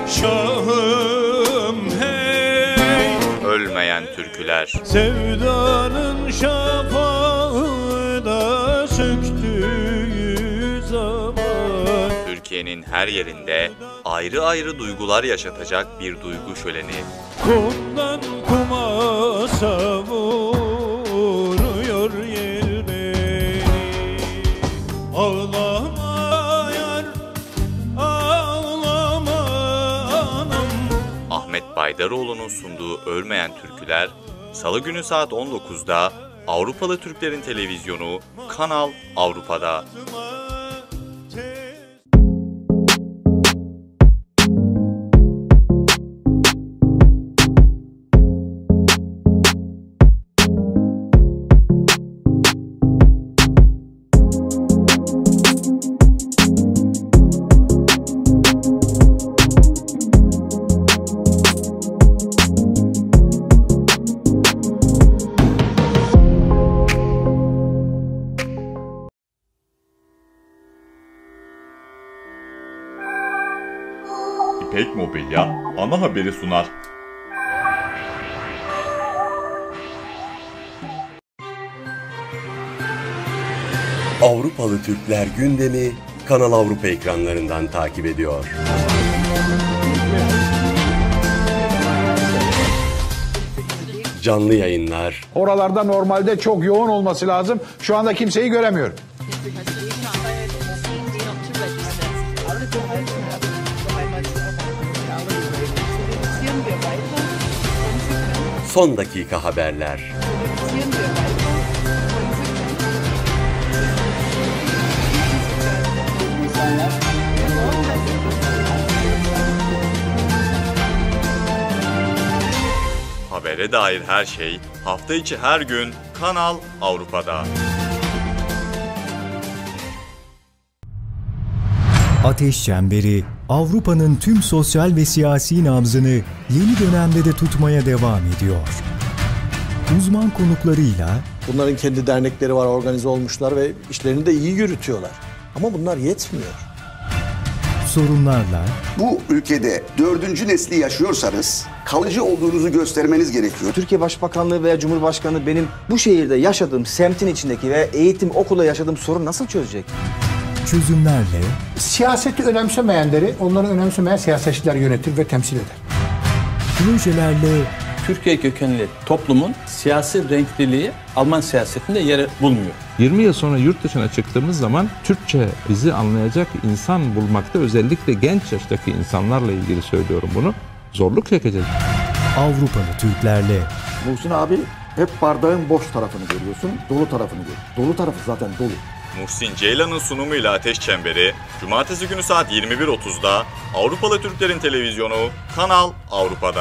S9: şahım hey.
S5: Ölmeyen türküler.
S9: Sevdanın şafağı da söktüğü zaman.
S5: Türkiye'nin her yerinde ayrı ayrı duygular yaşatacak bir duygu şöleni.
S9: Kumdan kuma savuruyor yer beni. Ağlama yar, ağlama anam.
S5: Ahmet Baydaroğlu'nun sunduğu Ölmeyen Türküler, Salı günü saat 19'da Avrupalı Türklerin Televizyonu Kanal Avrupa'da. İpek Mobilya ana haberi sunar.
S10: Avrupalı Türkler gündemi Kanal Avrupa ekranlarından takip ediyor. Canlı yayınlar.
S11: Oralarda normalde çok yoğun olması lazım. Şu anda kimseyi göremiyorum.
S10: Son dakika haberler.
S5: Habere dair her şey hafta içi her gün Kanal Avrupa'da.
S12: Ateş Çemberi, Avrupa'nın tüm sosyal ve siyasi nabzını yeni dönemde de tutmaya devam ediyor. Uzman konuklarıyla...
S13: Bunların kendi dernekleri var, organize olmuşlar ve işlerini de iyi yürütüyorlar. Ama bunlar yetmiyor.
S12: sorunlarla,
S14: bu ülkede 4. nesli yaşıyorsanız kalıcı olduğunuzu göstermeniz gerekiyor.
S15: Türkiye Başbakanlığı veya Cumhurbaşkanı benim bu şehirde yaşadığım semtin içindeki veya eğitim okulda yaşadığım sorunu nasıl çözecek?
S12: çözümlerle,
S11: Siyaseti önemsemeyenleri onları önemsemeyen siyasetçiler yönetir ve temsil eder.
S12: projelerle,
S16: Türkiye kökenli toplumun siyasi renkliliği Alman siyasetinde yer bulmuyor.
S17: 20 yıl sonra yurt dışına çıktığımız zaman Türkçe bizi anlayacak insan bulmakta, özellikle genç yaştaki insanlarla ilgili söylüyorum bunu, zorluk çekeceğiz.
S12: Avrupalı Türklerle,
S18: Muhsin abi hep bardağın boş tarafını görüyorsun, dolu tarafını görüyorsun. Dolu tarafı zaten dolu.
S5: Muhsin Ceylan'ın sunumuyla Ateş Çemberi, Cumartesi günü saat 21.30'da Avrupalı Türklerin Televizyonu Kanal Avrupa'da.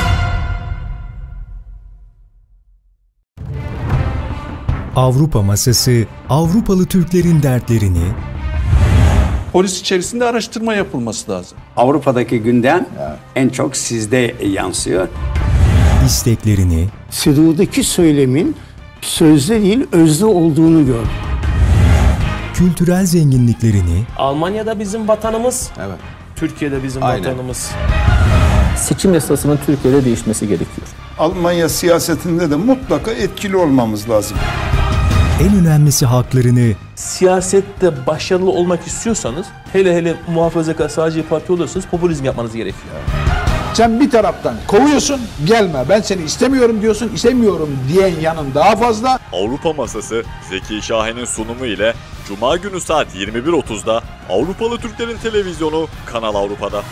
S12: Avrupa Masası, Avrupalı Türklerin dertlerini,
S19: Polis içerisinde araştırma yapılması lazım.
S20: Avrupa'daki gündem en çok sizde yansıyor.
S12: isteklerini,
S21: CEDAW'daki söylemin sözde değil özde olduğunu gör.
S12: kültürel zenginliklerini,
S22: Almanya'da bizim vatanımız,
S13: evet.
S22: Türkiye'de bizim
S13: Aynen.
S22: vatanımız.
S23: Seçim yasasının Türkiye'de değişmesi gerekiyor.
S24: Almanya siyasetinde de mutlaka etkili olmamız lazım.
S12: en önemlisi haklarını,
S22: Siyasette başarılı olmak istiyorsanız, hele muhafazakar sağcı parti olursanız popülizm yapmanız gerekiyor.
S11: Sen bir taraftan kovuyorsun, gelme ben seni istemiyorum diyorsun, istemiyorum diyen yanın daha fazla.
S5: Avrupa Masası Zeki Şahin'in sunumu ile Cuma günü saat 21.30'da Avrupalı Türklerin Televizyonu Kanal Avrupa'da.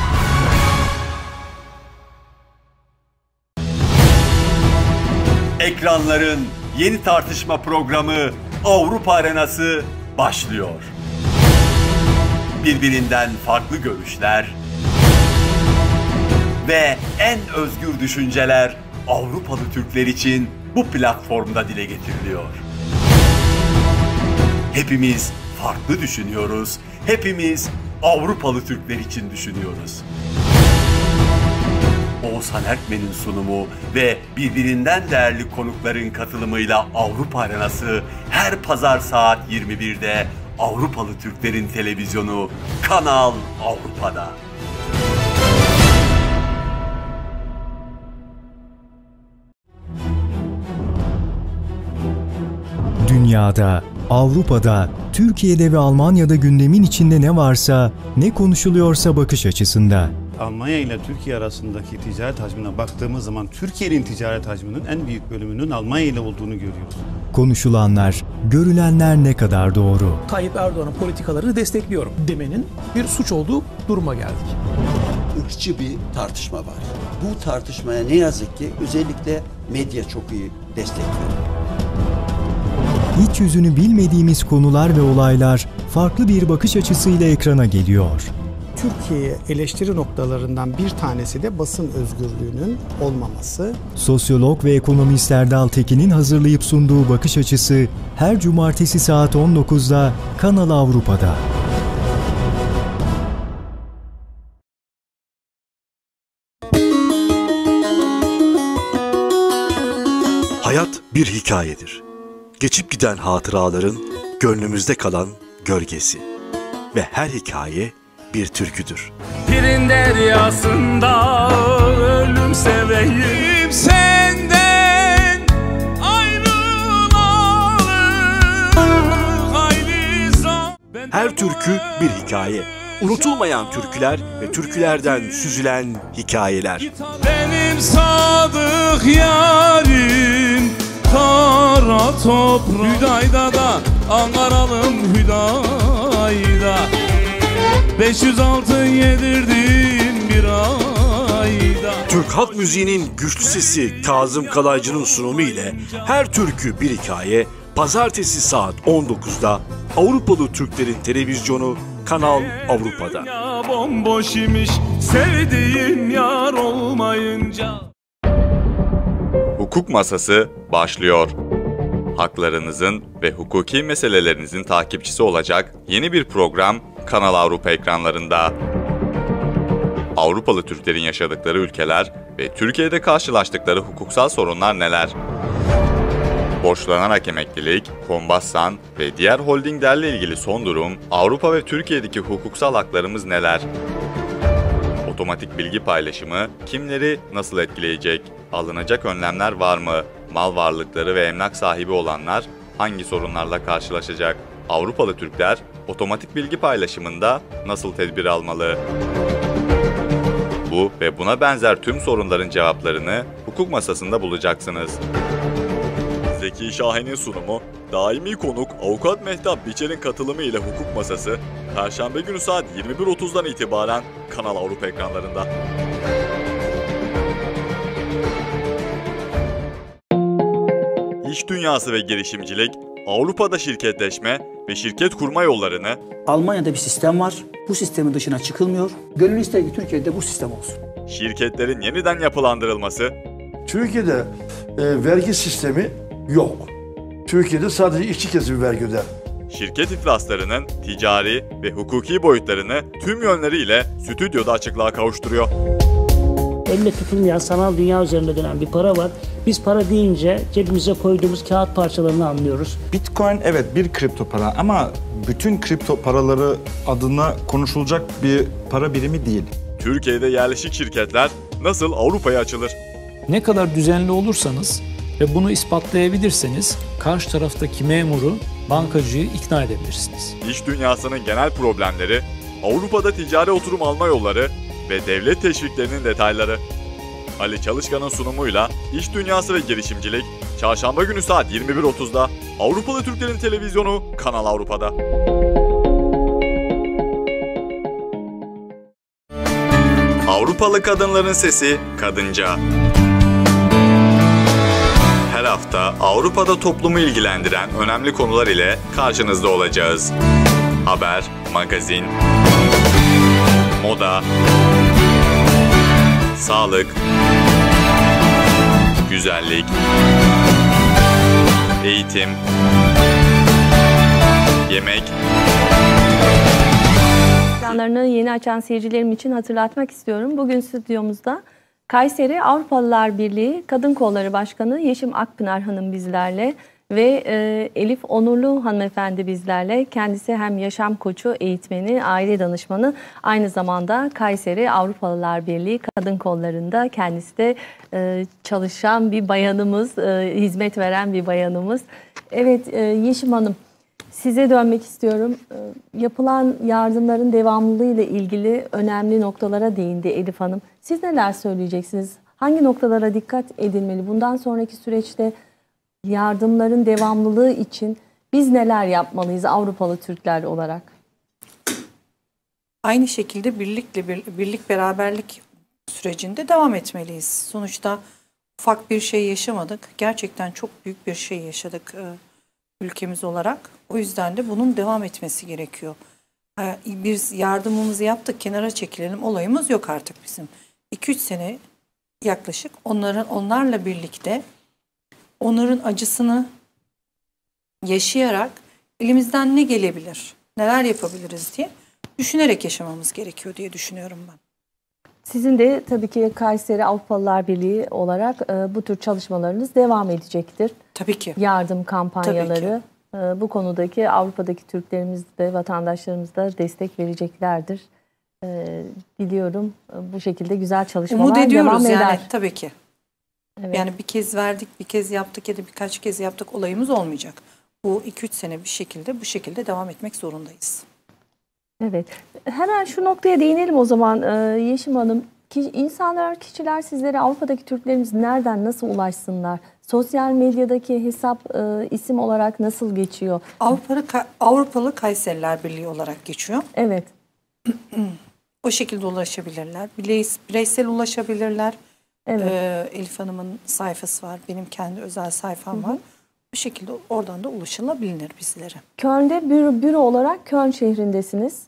S10: Ekranların yeni tartışma programı Avrupa Arenası başlıyor. Birbirinden farklı görüşler ve en özgür düşünceler Avrupalı Türkler için bu platformda dile getiriliyor. Hepimiz farklı düşünüyoruz, hepimiz Avrupalı Türkler için düşünüyoruz. Oğuzhan Erkmen'in sunumu ve birbirinden değerli konukların katılımıyla Avrupa Arenası her pazar saat 21'de Avrupalı Türklerin Televizyonu Kanal Avrupa'da.
S12: dünyada, Avrupa'da, Türkiye'de ve Almanya'da gündemin içinde ne varsa, ne konuşuluyorsa bakış açısında.
S25: Almanya ile Türkiye arasındaki ticaret hacmine baktığımız zaman Türkiye'nin ticaret hacminin en büyük bölümünün Almanya ile olduğunu görüyoruz.
S12: Konuşulanlar, görülenler ne kadar doğru?
S26: Tayyip Erdoğan'ın politikalarını destekliyorum demenin bir suç olduğu duruma geldik.
S27: Irkçı bir tartışma var. Bu tartışmaya ne yazık ki özellikle medya çok iyi destekliyor.
S12: İç yüzünü bilmediğimiz konular ve olaylar farklı bir bakış açısıyla ekrana geliyor.
S21: Türkiye'ye eleştiri noktalarından bir tanesi de basın özgürlüğünün olmaması.
S12: Sosyolog ve ekonomist Erdal Tekin'in hazırlayıp sunduğu bakış açısı her cumartesi saat 19'da Kanal Avrupa'da.
S7: Hayat bir hikayedir. Geçip giden hatıraların gönlümüzde kalan gölgesi. Ve her hikaye bir türküdür.
S8: Pirin deryasında ölüm seveyim senden ayrılalı hayli zor.
S7: Her türkü bir hikaye. Unutulmayan türküler ve türkülerden süzülen hikayeler.
S8: Benim sadık yarim kara toprağı Hüdayda da Ankaralım Hüdayda 500 altın yedirdim bir ayda.
S7: Türk halk müziğinin güçlü sesi Kazım Kalaycı'nın sunumu ile her türkü bir hikaye pazartesi saat 19'da Avrupalı Türklerin Televizyonu Kanal Avrupa'da.
S8: Ya bomboş imiş sevdiğin yar olmayınca.
S5: Hukuk Masası başlıyor. Haklarınızın ve hukuki meselelerinizin takipçisi olacak yeni bir program Kanal Avrupa ekranlarında. Avrupalı Türklerin yaşadıkları ülkeler ve Türkiye'de karşılaştıkları hukuksal sorunlar neler? Borçlanarak emeklilik, Kombassan ve diğer holdinglerle ilgili son durum, Avrupa ve Türkiye'deki hukuksal haklarımız neler? Otomatik bilgi paylaşımı kimleri nasıl etkileyecek? Alınacak önlemler var mı? Mal varlıkları ve emlak sahibi olanlar hangi sorunlarla karşılaşacak? Avrupalı Türkler otomatik bilgi paylaşımında nasıl tedbir almalı? Bu ve buna benzer tüm sorunların cevaplarını hukuk masasında bulacaksınız. Zeki Şahin'in sunumu, daimi konuk Avukat Mehtap Biçer'in katılımı ile Hukuk Masası, Perşembe günü saat 21.30'dan itibaren Kanal Avrupa ekranlarında. İş dünyası ve girişimcilik, Avrupa'da şirketleşme ve şirket kurma yollarını,
S1: Almanya'da bir sistem var. Bu sistemin dışına çıkılmıyor. Gönül ister ki Türkiye'de bu sistem olsun.
S5: şirketlerin yeniden yapılandırılması,
S2: Türkiye'de vergi sistemi yok. Türkiye'de sadece işçi kesimi vergi öder.
S5: şirket iflaslarının ticari ve hukuki boyutlarını tüm yönleriyle stüdyoda açıklığa kavuşturuyor.
S3: Elle tutulmayan sanal dünya üzerinde dönen bir para var. Biz para deyince cebimize koyduğumuz kağıt parçalarını anlıyoruz.
S4: Bitcoin evet bir kripto para ama bütün kripto paraları adına konuşulacak bir para birimi değil.
S5: Türkiye'de yerleşik şirketler nasıl Avrupa'ya açılır?
S26: Ne kadar düzenli olursanız ve bunu ispatlayabilirseniz karşı taraftaki memuru, bankacıyı ikna edebilirsiniz.
S5: İş dünyasının genel problemleri, Avrupa'da ticari oturum alma yolları ve devlet teşviklerinin detayları. Ali Çalışkan'ın sunumuyla İş Dünyası ve Girişimcilik, Çarşamba günü saat 21.30'da Avrupalı Türklerin Televizyonu Kanal Avrupa'da. Avrupalı kadınların sesi Kadınca. Her hafta Avrupa'da toplumu ilgilendiren önemli konular ile karşınızda olacağız. Haber, magazin, moda, sağlık, güzellik, eğitim, yemek.
S6: Ekranlarını yeni açan seyircilerim için hatırlatmak istiyorum. Bugün stüdyomuzda Kayseri Avrupalılar Birliği Kadın Kolları Başkanı Yeşim Akpınar Hanım bizlerle ve Elif Onurlu hanımefendi bizlerle. Kendisi hem yaşam koçu, eğitmeni, aile danışmanı, aynı zamanda Kayseri Avrupalılar Birliği Kadın Kolları'nda kendisi de çalışan bir bayanımız, hizmet veren bir bayanımız. Evet Yeşim Hanım, size dönmek istiyorum. Yapılan yardımların devamlılığı ile ilgili önemli noktalara değindi Elif Hanım. Siz neler söyleyeceksiniz? Hangi noktalara dikkat edilmeli? Bundan sonraki süreçte yardımların devamlılığı için biz neler yapmalıyız Avrupalı Türkler olarak?
S4: Aynı şekilde birlik beraberlik sürecinde devam etmeliyiz. Sonuçta ufak bir şey yaşamadık. Gerçekten çok büyük bir şey yaşadık ülkemiz olarak. O yüzden de bunun devam etmesi gerekiyor. Biz yardımımızı yaptık, kenara çekilelim olayımız yok artık bizim. 2-3 sene yaklaşık onlarla birlikte onların acısını yaşayarak elimizden ne gelebilir, neler yapabiliriz diye düşünerek yaşamamız gerekiyor diye düşünüyorum ben.
S6: Sizin de tabii ki Kayseri Avrupalılar Birliği olarak bu tür çalışmalarınız devam edecektir.
S4: Tabii ki.
S6: Yardım kampanyaları. Bu konudaki Avrupa'daki Türklerimiz de vatandaşlarımız da destek vereceklerdir. Biliyorum bu şekilde güzel çalışmalar devam eder.
S4: Umut ediyoruz yani tabii ki.
S6: Evet.
S4: Yani bir kez verdik, bir kez yaptık ya da birkaç kez yaptık olayımız olmayacak. Bu 2-3 sene bu şekilde devam etmek zorundayız.
S6: Evet. Hemen şu noktaya değinelim o zaman Yeşim Hanım. Kişiler sizlere Avrupa'daki Türklerimiz nereden nasıl ulaşsınlar? Sosyal medyadaki hesap isim olarak nasıl geçiyor?
S4: Avrupalı Kayseriler Birliği olarak geçiyor.
S6: Evet.
S4: O şekilde ulaşabilirler. Bireysel ulaşabilirler.
S6: Evet.
S4: Elif Hanım'ın sayfası var. Benim kendi özel sayfam var. Bu şekilde oradan da ulaşılabilir bizlere.
S6: Köln'de büro olarak Köln şehrindesiniz.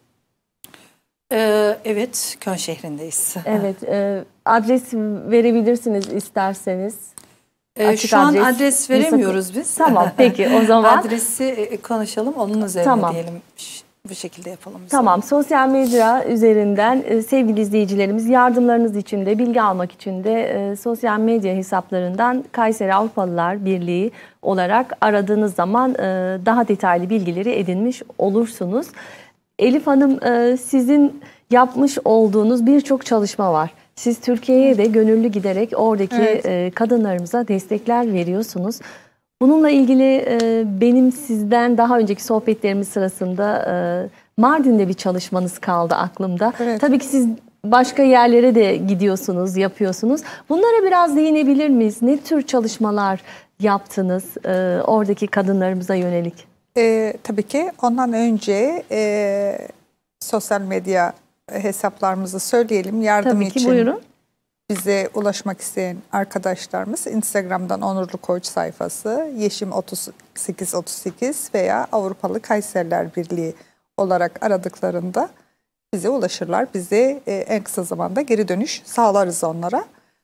S4: Evet, Köln şehrindeyiz.
S6: Evet, adres verebilirsiniz isterseniz.
S4: Şu an adres veremiyoruz biz.
S6: Tamam, peki o zaman.
S4: Adresi konuşalım, onun üzerine diyelim. bu şekilde yapalım.
S6: Tamam, sosyal medya üzerinden sevgili izleyicilerimiz yardımlarınız için de bilgi almak için de sosyal medya hesaplarından Kayseri Avrupalılar Birliği olarak aradığınız zaman daha detaylı bilgileri edinmiş olursunuz. Elif Hanım, sizin yapmış olduğunuz birçok çalışma var. Siz Türkiye'ye de gönüllü giderek oradaki kadınlarımıza destekler veriyorsunuz. Bununla ilgili benim sizden daha önceki sohbetlerimiz sırasında Mardin'de bir çalışmanız kaldı aklımda. Evet. Tabii ki siz başka yerlere de gidiyorsunuz, yapıyorsunuz. Bunlara biraz değinebilir miyiz? Ne tür çalışmalar yaptınız oradaki kadınlarımıza yönelik?
S9: Tabii ki ondan önce sosyal medya hesaplarımızı söyleyelim. Yardım
S6: tabii ki,
S9: için
S6: buyurun.
S9: Bize ulaşmak isteyen arkadaşlarımız Instagram'dan Onurlu Koç sayfası, Yeşim 3838 veya Avrupalı Kayseriler Birliği olarak aradıklarında bize ulaşırlar. Biz de en kısa zamanda geri dönüş sağlarız onlara.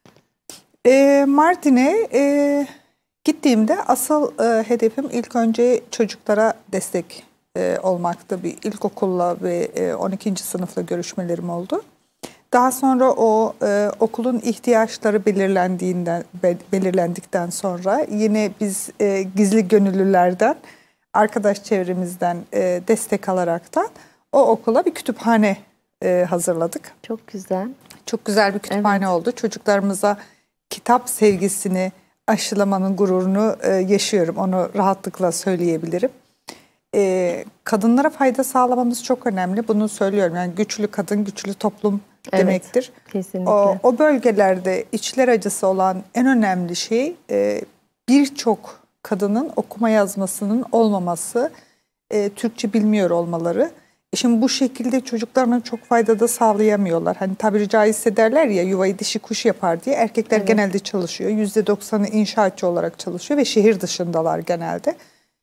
S9: Mardin'e gittiğimde asıl hedefim ilk önce çocuklara destek olmaktı. Bir ilkokulla ve 12. sınıfla görüşmelerim oldu. Daha sonra o okulun ihtiyaçları belirlendikten sonra yine biz gizli gönüllülerden, arkadaş çevremizden destek alaraktan o okula bir kütüphane hazırladık.
S6: Çok güzel.
S9: Çok güzel bir kütüphane oldu. Çocuklarımıza kitap sevgisini aşılamanın gururunu yaşıyorum. Onu rahatlıkla söyleyebilirim. Kadınlara fayda sağlamamız çok önemli. Bunu söylüyorum. Yani güçlü kadın, güçlü toplum demektir.
S6: Kesinlikle.
S9: O bölgelerde içler acısı olan en önemli şey birçok kadının okuma yazmasının olmaması, Türkçe bilmiyor olmaları. Şimdi bu şekilde çocuklarına çok fayda da sağlayamıyorlar. Hani tabiri caizse derler ya, yuvayı dişi kuş yapar diye. Erkekler genelde çalışıyor. %90'ı inşaatçı olarak çalışıyor ve şehir dışındalar genelde.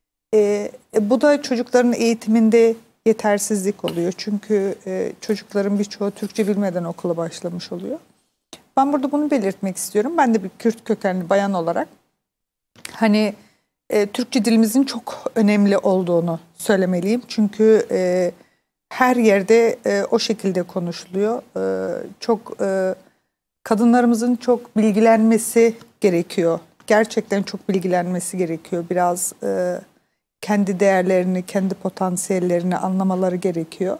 S9: Bu da çocukların eğitiminde yetersizlik oluyor. Çünkü çocukların birçoğu Türkçe bilmeden okula başlamış oluyor. Ben burada bunu belirtmek istiyorum. Ben de bir Kürt kökenli bayan olarak hani Türkçe dilimizin çok önemli olduğunu söylemeliyim. Çünkü her yerde o şekilde konuşuluyor. Kadınlarımızın çok bilgilenmesi gerekiyor. Gerçekten çok bilgilenmesi gerekiyor. Biraz kendi değerlerini, kendi potansiyellerini anlamaları gerekiyor.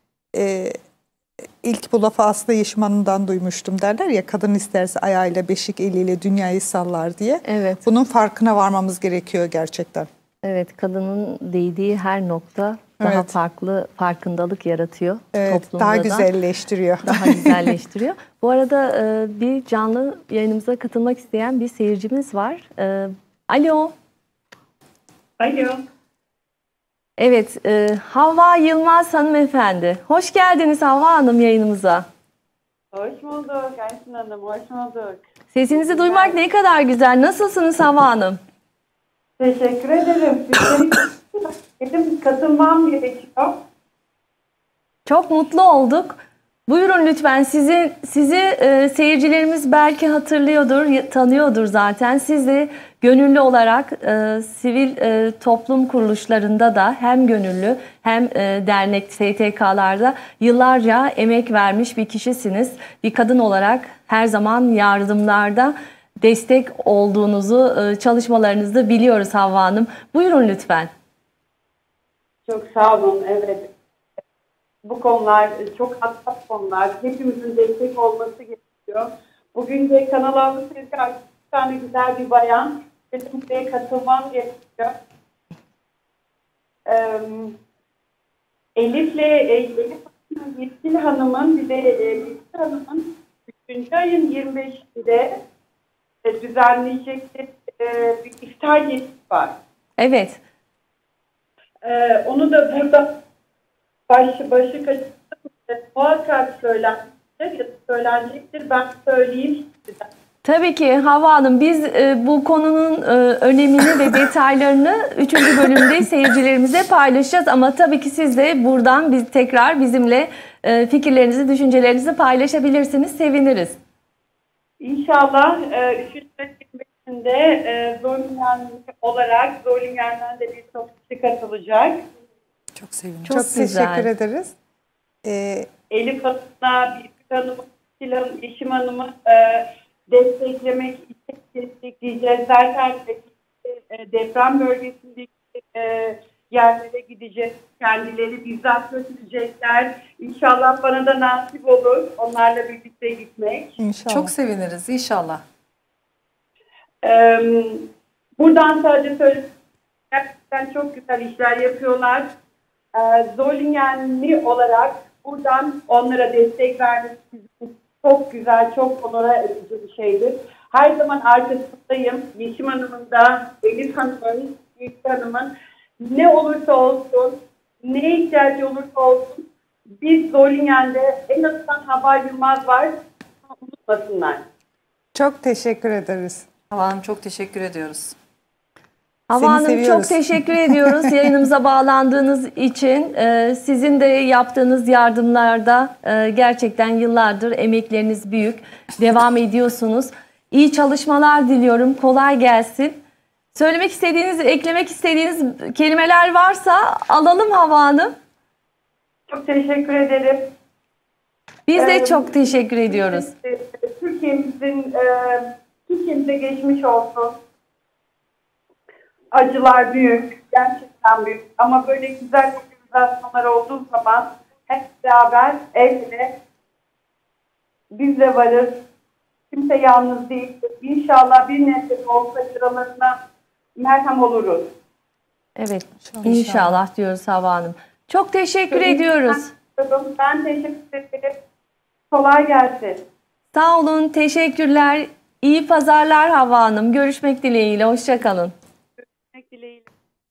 S9: İlk bu lafı aslında Yeşim Hanım'dan duymuştum, derler ya, kadın isterse ayağıyla, beşik eliyle dünyayı sallar diye.
S6: Evet.
S9: Bunun farkına varmamız gerekiyor gerçekten.
S6: Evet, kadının değdiği her nokta daha farklı farkındalık yaratıyor toplumda.
S9: Daha güzelleştiriyor.
S6: Daha güzelleştiriyor. Bu arada bir canlı yayınımıza katılmak isteyen bir seyircimiz var. Alo.
S14: Alo.
S6: Evet, Havva Yılmaz hanımefendi. Hoş geldiniz Havva Hanım yayınımıza.
S14: Hoş bulduk Ayşin Hanım, hoş bulduk.
S6: Sesinizi duymak ne kadar güzel. Nasılsınız Havva Hanım?
S14: Teşekkür ederim. Benim katılmam gerekiyor.
S6: Çok mutlu olduk. Buyurun lütfen. Sizi seyircilerimiz belki hatırlıyordur, tanıyordur zaten. Siz de gönüllü olarak sivil toplum kuruluşlarında da hem gönüllü hem dernek, STK'larda yıllarca emek vermiş bir kişisiniz. Bir kadın olarak her zaman yardımlarda destek olduğunuzu, çalışmalarınızı biliyoruz Havva Hanım. Buyurun lütfen.
S14: Çok sağ olun. Evet. Bu konular çok hassas konular. Hepimizin destek olması gerekiyor. Bugün de Kanal Avrupa'da bir tane güzel bir bayan. Buraya katılmam gerekiyor. Elif Yetkili Hanım'ın bir de Yetkili Hanım'ın 3. ayın 25'inde düzenleyecekleri bir iftar gecesi var.
S6: Evet.
S14: Onu da burada başı kaçırdı. Muhakkak söylenecektir. Ben söyleyeyim size.
S6: Tabii ki Havva Hanım, biz bu konunun önemini ve detaylarını 3. bölümde seyircilerimize paylaşacağız. Ama tabii ki siz de buradan tekrar bizimle fikirlerinizi, düşüncelerinizi paylaşabilirsiniz. Seviniriz.
S14: İnşallah 3. bölümünde Zollingen olarak Zollingen'den de birçok kişi katılacak.
S4: Çok sevinirim.
S9: Çok teşekkür ederiz.
S14: Elif Hanım'la, Birgül Hanım'ı, Yeşim Hanım'ı desteklemek için destekleyeceğiz. Zaten deprem bölgesindeki yerlere gideceğiz. Kendileri bizzat götürecekler. İnşallah bana da nasip olur onlarla birlikte gitmek.
S9: İnşallah.
S4: Çok seviniriz inşallah.
S14: Buradan sadece söyleyeyim. Gerçekten çok güzel işler yapıyorlar. Zolingenli olarak buradan onlara destek vermek çok güzel, çok onura edici bir şeydir. Her zaman arkasındayım. Yeşim Hanım'ın da, Elif Hanım'ın, Yeşim Hanım'ın ne olursa olsun, ne ihtiyacı olursa olsun biz Zolingen'de en azından Hava Yılmaz var. Unutmasınlar.
S9: Çok teşekkür ederiz.
S4: Hava Hanım çok teşekkür ediyoruz.
S6: Hava Hanım çok teşekkür ediyoruz yayınımıza bağlandığınız için. Sizin de yaptığınız yardımlarda gerçekten yıllardır emekleriniz büyük. Devam ediyorsunuz. İyi çalışmalar diliyorum. Kolay gelsin. Söylemek istediğiniz, eklemek istediğiniz kelimeler varsa alalım Hava Hanım.
S14: Çok teşekkür ederim.
S6: Biz de çok teşekkür ediyoruz.
S14: Türkiye'mize geçmiş olsun. Acılar büyük, gerçekten büyük. Ama böyle güzel organizasyonlar olduğu zaman hep beraber evde biz de varız. Kimse yalnız değil. İnşallah bir nefes olsa sıralarına merhem oluruz.
S6: Evet, inşallah diyoruz Hava Hanım. Çok teşekkür ediyoruz.
S14: Ben teşekkür ederim. Kolay gelsin.
S6: Sağ olun, teşekkürler. İyi pazarlar Hava Hanım. Görüşmek dileğiyle, hoşça kalın.
S14: Görüşmek dileğiyle.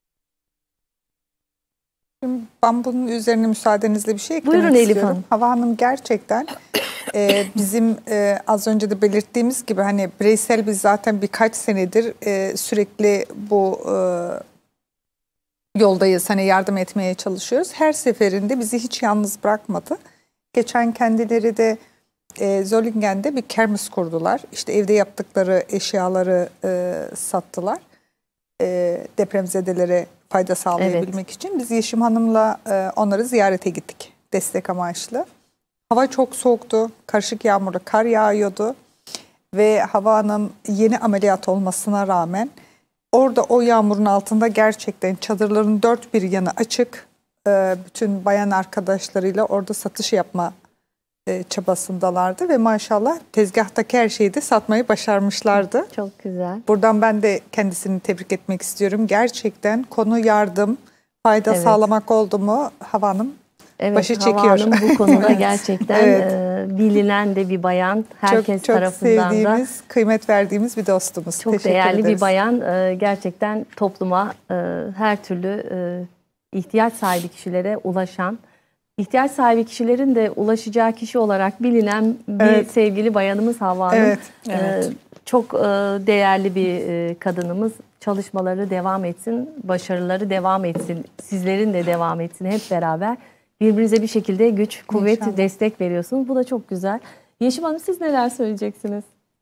S9: Şimdi ben bunun üzerine müsaadenizle bir şey eklemek
S6: Buyurun Elif
S9: istiyorum.
S6: Hanım.
S9: Hava Hanım gerçekten bizim az önce de belirttiğimiz gibi hani bireysel biz zaten birkaç senedir sürekli bu yoldayız. Hani yardım etmeye çalışıyoruz. Her seferinde bizi hiç yalnız bırakmadı. Geçen kendileri de Zolingen'de bir kermes kurdular. İşte evde yaptıkları eşyaları sattılar. Depremzedelere fayda sağlayabilmek için. Biz Yeşim Hanım'la onları ziyarete gittik destek amaçlı. Hava çok soğuktu. Karışık yağmurlu kar yağıyordu. Ve Hava Hanım yeni ameliyat olmasına rağmen orada o yağmurun altında gerçekten çadırların dört bir yanı açık. Bütün bayan arkadaşlarıyla orada satış yapma çabasındalardı ve maşallah tezgahtaki her şeyi de satmayı başarmışlardı.
S6: Çok güzel.
S9: Buradan ben de kendisini tebrik etmek istiyorum. Gerçekten konu yardım, fayda sağlamak oldu mu Hava Hanım başı çekiyor.
S6: Hava Hanım bu konuda gerçekten bilinen de bir bayan. Herkes
S9: çok
S6: tarafından
S9: sevdiğimiz, kıymet verdiğimiz bir dostumuz.
S6: Çok
S9: Teşekkür
S6: değerli
S9: ederiz.
S6: bir bayan. Gerçekten topluma her türlü ihtiyaç sahibi kişilere ulaşan, ihtiyaç sahibi kişilerin de ulaşacağı kişi olarak bilinen bir sevgili bayanımız Hava Hanım. Çok değerli bir kadınımız. Çalışmaları devam etsin, başarıları devam etsin, sizlerin de devam etsin hep beraber. Birbirinize bir şekilde güç, kuvvet, destek veriyorsunuz. Bu da çok güzel. Yeşim Hanım siz neler söyleyeceksiniz?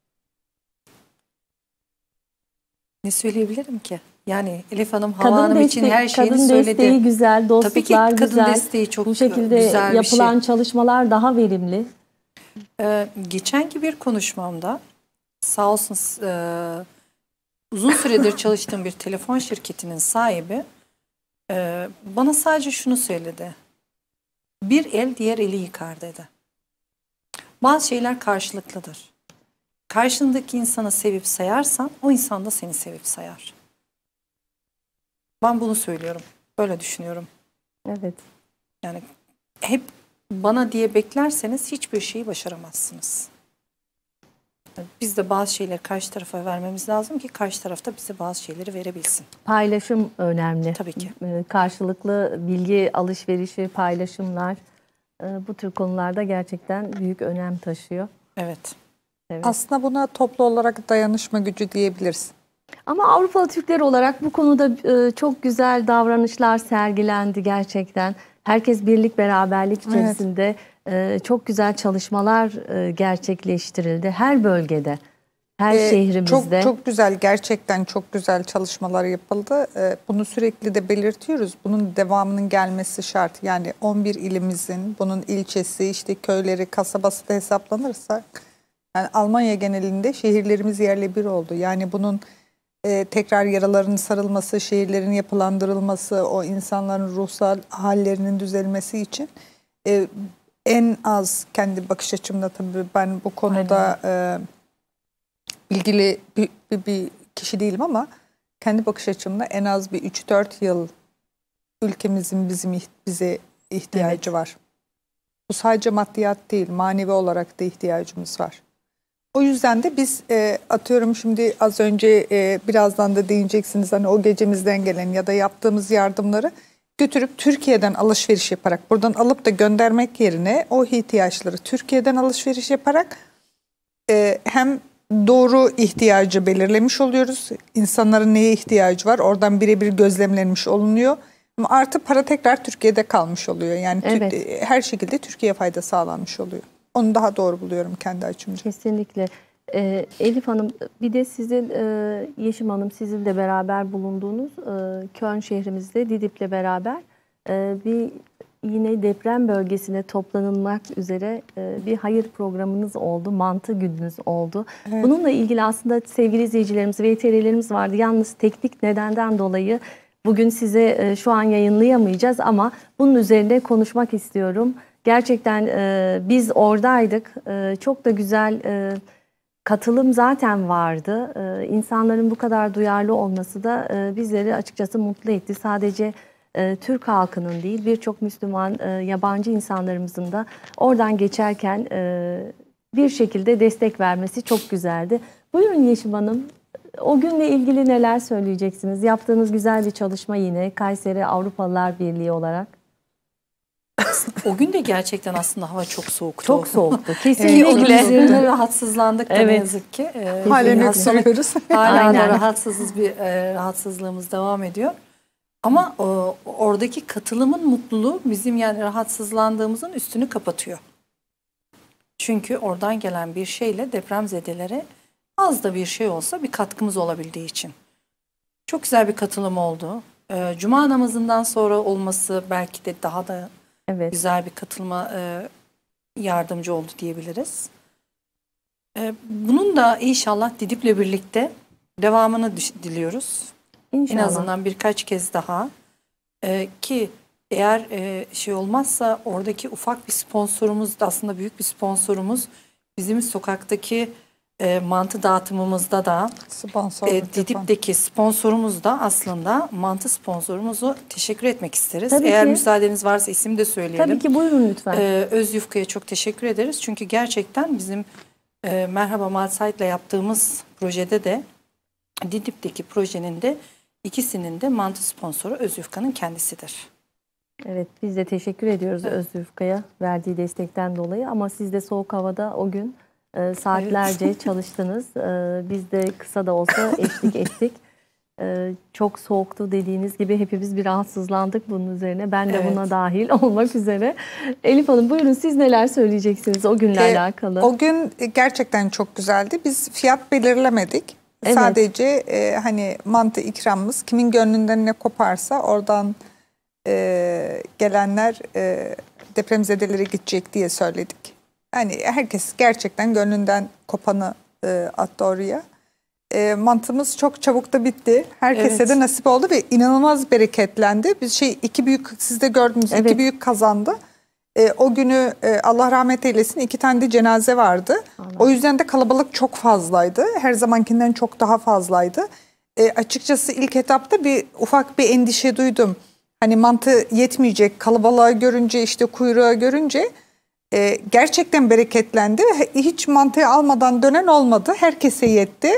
S4: Ne söyleyebilirim ki? Yani Elif Hanım, Hava Hanım için her şeyini
S6: kadın
S4: söyledi.
S6: Kadın desteği güzel, dostluklar
S4: Tabii ki
S6: güzel.
S4: kadın desteği çok
S6: bu şekilde
S4: güzel bir
S6: yapılan
S4: şey.
S6: çalışmalar daha verimli.
S4: Geçenki bir konuşmamda sağ olsun uzun süredir çalıştığım bir telefon şirketinin sahibi bana sadece şunu söyledi. Bir el diğer eli yıkar dedi. Bazı şeyler karşılıklıdır. Karşındaki insanı sevip sayarsan o insan da seni sevip sayar. Ben bunu söylüyorum. Böyle düşünüyorum.
S6: Evet.
S4: Yani hep bana diye beklerseniz hiçbir şeyi başaramazsınız. Biz de bazı şeyleri karşı tarafa vermemiz lazım ki karşı tarafta bize bazı şeyleri verebilsin.
S6: Paylaşım önemli.
S4: Tabii ki.
S6: Karşılıklı bilgi alışverişi, paylaşımlar bu tür konularda gerçekten büyük önem taşıyor.
S4: Evet.
S9: Aslında buna toplu olarak dayanışma gücü diyebiliriz.
S6: Ama Avrupalı Türkler olarak bu konuda çok güzel davranışlar sergilendi gerçekten. Herkes birlik, beraberlik içerisinde çok güzel çalışmalar gerçekleştirildi her bölgede. Her şehrimizde.
S9: Çok güzel, gerçekten çok güzel çalışmalar yapıldı. Bunu sürekli de belirtiyoruz. Bunun devamının gelmesi şart. Yani 11 ilimizin, bunun ilçesi, işte köyleri, kasabası da hesaplanırsa, yani Almanya genelinde şehirlerimiz yerle bir oldu. Yani bunun tekrar yaraların sarılması, şehirlerin yapılandırılması, o insanların ruhsal hallerinin düzelmesi için en az kendi bakış açımda, tabii ben bu konuda ilgili bir kişi değilim ama kendi bakış açımda en az bir 3-4 yıl ülkemizin bize ihtiyacı var. Bu sadece maddiyat değil, manevi olarak da ihtiyacımız var. O yüzden de biz atıyorum şimdi az önce birazdan da değineceksiniz, hani o gecemizden gelen ya da yaptığımız yardımları götürüp Türkiye'den alışveriş yaparak, buradan alıp da göndermek yerine o ihtiyaçları Türkiye'den alışveriş yaparak hem doğru ihtiyacı belirlemiş oluyoruz. İnsanların neye ihtiyacı var oradan birebir gözlemlenmiş olunuyor. Ama artı para tekrar Türkiye'de kalmış oluyor. Yani her şekilde Türkiye'ye fayda sağlanmış oluyor. Onu daha doğru buluyorum kendi açımca.
S6: Kesinlikle. Elif Hanım, bir de sizin, Yeşim Hanım, sizin de beraber bulunduğunuz Köln şehrimizde Didip'le beraber bir yine deprem bölgesine toplanılmak üzere bir hayır programınız oldu, mantı gününüz oldu. Evet. Bununla ilgili aslında sevgili izleyicilerimiz, VTR'lerimiz vardı. Yalnız teknik nedenden dolayı bugün size şu an yayınlayamayacağız ama bunun üzerine konuşmak istiyorum. Gerçekten biz oradaydık. Çok da güzel katılım zaten vardı. İnsanların bu kadar duyarlı olması da bizleri açıkçası mutlu etti. Sadece Türk halkının değil, birçok Müslüman, yabancı insanlarımızın da oradan geçerken bir şekilde destek vermesi çok güzeldi. Buyurun Yeşim Hanım, o günle ilgili neler söyleyeceksiniz? Yaptığınız güzel bir çalışma yine Kayseri Avrupalılar Birliği olarak.
S4: O gün de gerçekten aslında hava çok soğuktu.
S6: Çok soğuktu. Kesinlikle.
S4: O gün üzerinde rahatsızlandık da ne yazık ki.
S9: Halen hastalanıyoruz.
S4: Halen rahatsızlığımız devam ediyor. Ama oradaki katılımın mutluluğu bizim yani rahatsızlandığımızın üstünü kapatıyor. Çünkü oradan gelen bir şeyle depremzedelere az da bir şey olsa bir katkımız olabildiği için. Çok güzel bir katılım oldu. Cuma namazından sonra olması belki de daha da güzel bir katılma yardımcı oldu diyebiliriz. Bunun da inşallah Didip'le birlikte devamını diliyoruz. İnşallah. En azından birkaç kez daha ki eğer şey olmazsa oradaki ufak bir sponsorumuz da aslında büyük bir sponsorumuz bizim sokaktaki mantı dağıtımımızda da Didip'teki sponsorumuz da aslında mantı sponsorumuzu teşekkür etmek isteriz.
S6: Tabii
S4: eğer
S6: ki.
S4: müsaadeniz varsa isim de söyleyelim.
S6: Tabii ki, buyurun lütfen.
S4: Özyufka'ya çok teşekkür ederiz. Çünkü gerçekten bizim Merhaba Malsite'le yaptığımız projede de Didip'teki projenin de ikisinin de mantı sponsoru Özyufka'nın kendisidir.
S6: Evet, biz de teşekkür ediyoruz Özyufka'ya verdiği destekten dolayı ama siz de soğuk havada o gün saatlerce çalıştınız. Biz de kısa da olsa eşlik ettik. Çok soğuktu dediğiniz gibi, hepimiz bir rahatsızlandık bunun üzerine. Ben de buna dahil olmak üzere. Elif Hanım, buyurun, siz neler söyleyeceksiniz o günle alakalı?
S9: O gün gerçekten çok güzeldi. Biz fiyat belirlemedik. Sadece hani mantı ikramımız kimin gönlünden ne koparsa oradan gelenler depremzedelere gidecek diye söyledik. Yani herkes gerçekten gönlünden kopanı attı oraya. Mantımız çok çabuk da bitti. Herkese de nasip oldu ve inanılmaz bereketlendi. Biz iki büyük, siz de gördünüz, iki büyük kazandı. O günü Allah rahmet eylesin 2 tane de cenaze vardı. O yüzden de kalabalık çok fazlaydı. Her zamankinden çok daha fazlaydı. Açıkçası ilk etapta ufak bir endişe duydum. Hani mantı yetmeyecek, kalabalığı görünce, işte kuyruğa görünce gerçekten bereketlendi. Hiç mantıyı almadan dönen olmadı. Herkese yetti.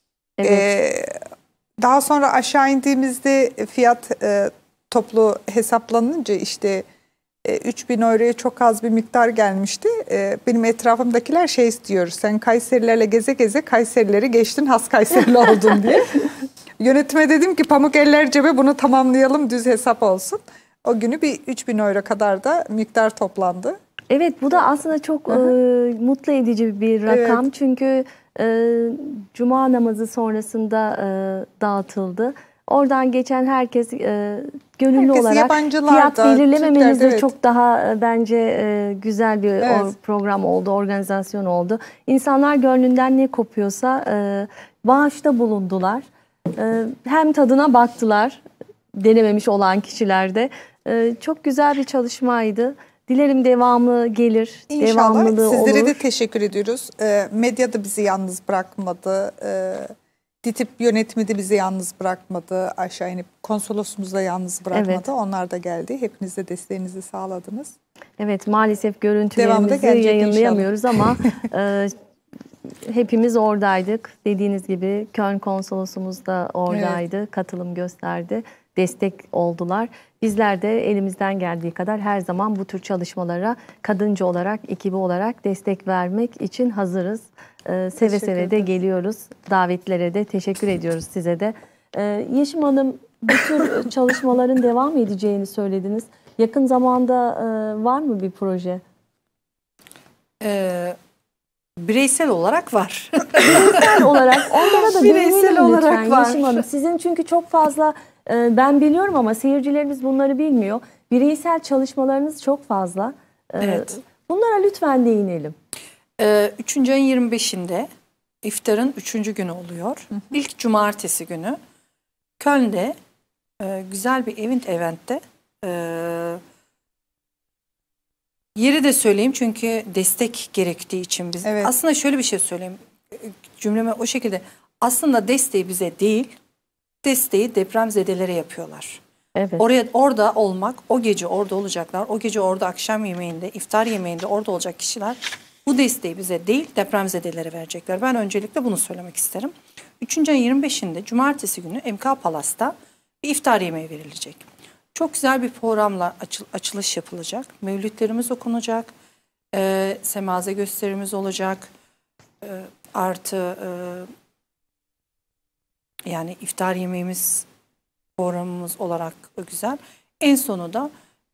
S9: Daha sonra aşağı indiğimizde fiyat toplu hesaplanınca işte 3.000 euroya çok az bir miktar gelmişti. Benim etrafımdakiler şey istiyor. Sen Kayserilerle geze geze Kayserileri geçtin, has Kayserili oldun diye. Yönetime dedim ki pamuk eller cebe, bunu tamamlayalım, düz hesap olsun. O günü bir 3.000 euro kadar da miktar toplandı.
S6: Evet, bu da aslında çok mutlu edici bir rakam. Çünkü Cuma namazı sonrasında dağıtıldı. Oradan geçen herkes gönüllü
S9: Herkes,
S6: olarak
S9: yabancılar
S6: fiyat
S9: da,
S6: belirlememeniz
S9: Türkler de,
S6: de çok daha bence güzel bir
S9: Evet.
S6: program oldu, organizasyon oldu. İnsanlar gönlünden ne kopuyorsa bağışta bulundular. Hem tadına baktılar, denememiş olan kişiler de. Çok güzel bir çalışmaydı. Dilerim devamı gelir, devamlılığı olur.
S9: Sizlere de teşekkür ediyoruz. Medya da bizi yalnız bırakmadı. DİTİB yönetimi de bizi yalnız bırakmadı. Aşağı inip konsolosumuz da yalnız bırakmadı.
S6: Evet.
S9: Onlar da geldi. Hepiniz de desteğinizi sağladınız.
S6: Evet, maalesef
S9: Devamı da
S6: görüntülerimizi
S9: gelecek
S6: yayınlayamıyoruz ama hepimiz oradaydık. Dediğiniz gibi Köln konsolosumuz da oradaydı. Katılım gösterdi. Destek oldular. Bizler de elimizden geldiği kadar her zaman bu tür çalışmalara kadınca olarak, ekibi olarak destek vermek için hazırız. Seve seve de geliyoruz. Davetlere de teşekkür ediyoruz size de. Yeşim Hanım, bu tür çalışmaların devam edeceğini söylediniz. Yakın zamanda var mı bir proje?
S4: Bireysel olarak var.
S6: Bireysel olarak onlara da
S4: Bireysel
S6: değinelim
S4: olarak
S6: lütfen
S4: var.
S6: Yeşim Hanım. Sizin çünkü çok fazla ben biliyorum ama seyircilerimiz bunları bilmiyor. Bireysel çalışmalarınız çok fazla.
S4: Evet.
S6: Bunlara lütfen değinelim.
S4: 3. ayın 25'inde iftarın 3. günü oluyor. İlk cumartesi günü Köln'de güzel bir eventte yeri de söyleyeyim çünkü destek gerektiği için biz.
S9: Evet.
S4: Aslında şöyle bir şey söyleyeyim. Cümleme o şekilde. Aslında desteği bize değil, desteği depremzedelere yapıyorlar.
S6: Evet.
S4: Orada olmak, o gece orada olacaklar, o gece orada akşam yemeğinde, iftar yemeğinde orada olacak kişiler bu desteği bize değil depremzedelere verecekler. Ben öncelikle bunu söylemek isterim. 3. ayın 25'inde cumartesi günü MK Palas'ta bir iftar yemeği verilecek. Çok güzel bir programla açılış yapılacak. Mevlütlerimiz okunacak, semaze gösterimiz olacak, artı yani iftar yemeğimiz programımız olarak güzel. En sonu da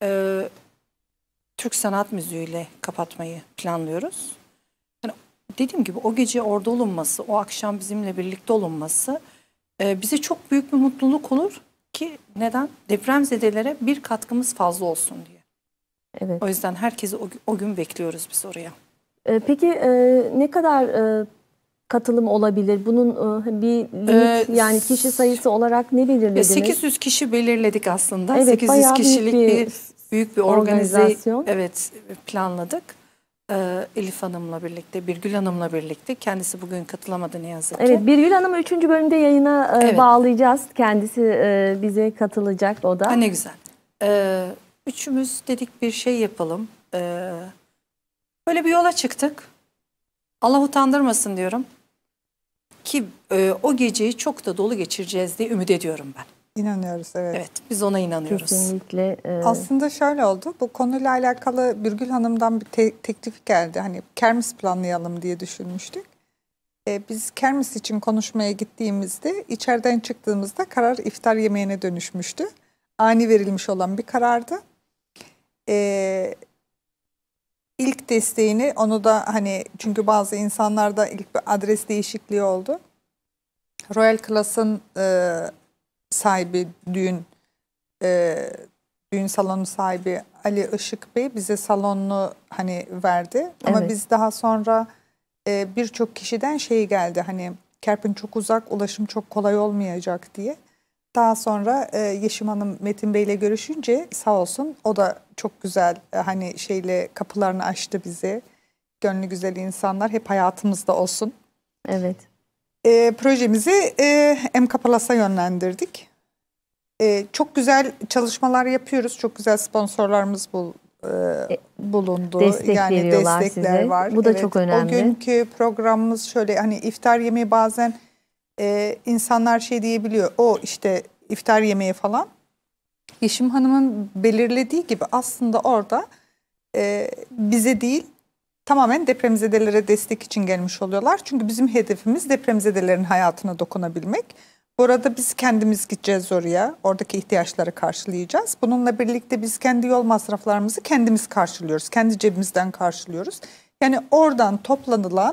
S4: Türk sanat müziğiyle kapatmayı planlıyoruz. Yani dediğim gibi o gece orada olunması, o akşam bizimle birlikte olunması bize çok büyük bir mutluluk olur ki neden? Depremzedelere bir katkımız fazla olsun diye.
S6: Evet.
S4: O yüzden herkesi o gün bekliyoruz biz oraya.
S6: Peki ne kadar katılım olabilir? Bunun bir limit yani kişi sayısı olarak ne belirlediniz?
S4: 800 kişi belirledik aslında.
S6: Evet,
S4: 800 kişilik büyük bir
S6: organizasyon.
S4: Evet, planladık. Elif Hanım'la birlikte, Birgül Hanım'la birlikte. Kendisi bugün katılamadı ne yazık ki.
S6: Evet, Birgül Hanım'ı 3. bölümde yayına bağlayacağız. Kendisi bize katılacak o da.
S4: Ne güzel. Üçümüz dedik bir şey yapalım. Böyle bir yola çıktık. Allah utandırmasın diyorum. Ki o geceyi çok da dolu geçireceğiz diye ümit ediyorum ben.
S9: İnanıyoruz, evet.
S4: Evet, biz ona inanıyoruz.
S6: Kesinlikle.
S9: Aslında şöyle oldu. Bu konuyla alakalı Birgül Hanım'dan bir teklif geldi. Hani kermis planlayalım diye düşünmüştük. Biz kermis için konuşmaya gittiğimizde içeriden çıktığımızda karar iftar yemeğine dönüşmüştü. Ani verilmiş olan bir karardı. İlk desteğini onu da hani çünkü bazı insanlarda ilk bir adres değişikliği oldu. Royal Class'ın sahibi düğün salonu sahibi Ali Işık Bey bize salonunu hani verdi. Ama
S6: Evet.
S9: biz daha sonra birçok kişiden şey geldi hani Kerpin çok uzak, ulaşım çok kolay olmayacak diye. Daha sonra Yeşim Hanım Metin Bey'le görüşünce sağ olsun o da çok güzel hani şeyle kapılarını açtı bize. Gönlü güzel insanlar hep hayatımızda olsun.
S6: Evet.
S9: Projemizi MK Palas'a yönlendirdik. Çok güzel çalışmalar yapıyoruz. Çok güzel sponsorlarımız bulundu.
S6: Destek
S9: yani
S6: veriyorlar
S9: destekler
S6: size.
S9: var.
S6: Bu da çok önemli.
S9: O günkü programımız şöyle hani iftar yemeği bazen insanlar şey diyebiliyor. O işte iftar yemeği falan. Yeşim Hanım'ın belirlediği gibi aslında orada bize değil tamamen depremzedelere destek için gelmiş oluyorlar. Çünkü bizim hedefimiz depremzedelerin hayatına dokunabilmek. Bu arada biz kendimiz gideceğiz oraya. Oradaki ihtiyaçları karşılayacağız. Bununla birlikte biz kendi yol masraflarımızı kendimiz karşılıyoruz. Kendi cebimizden karşılıyoruz. Yani oradan toplanılan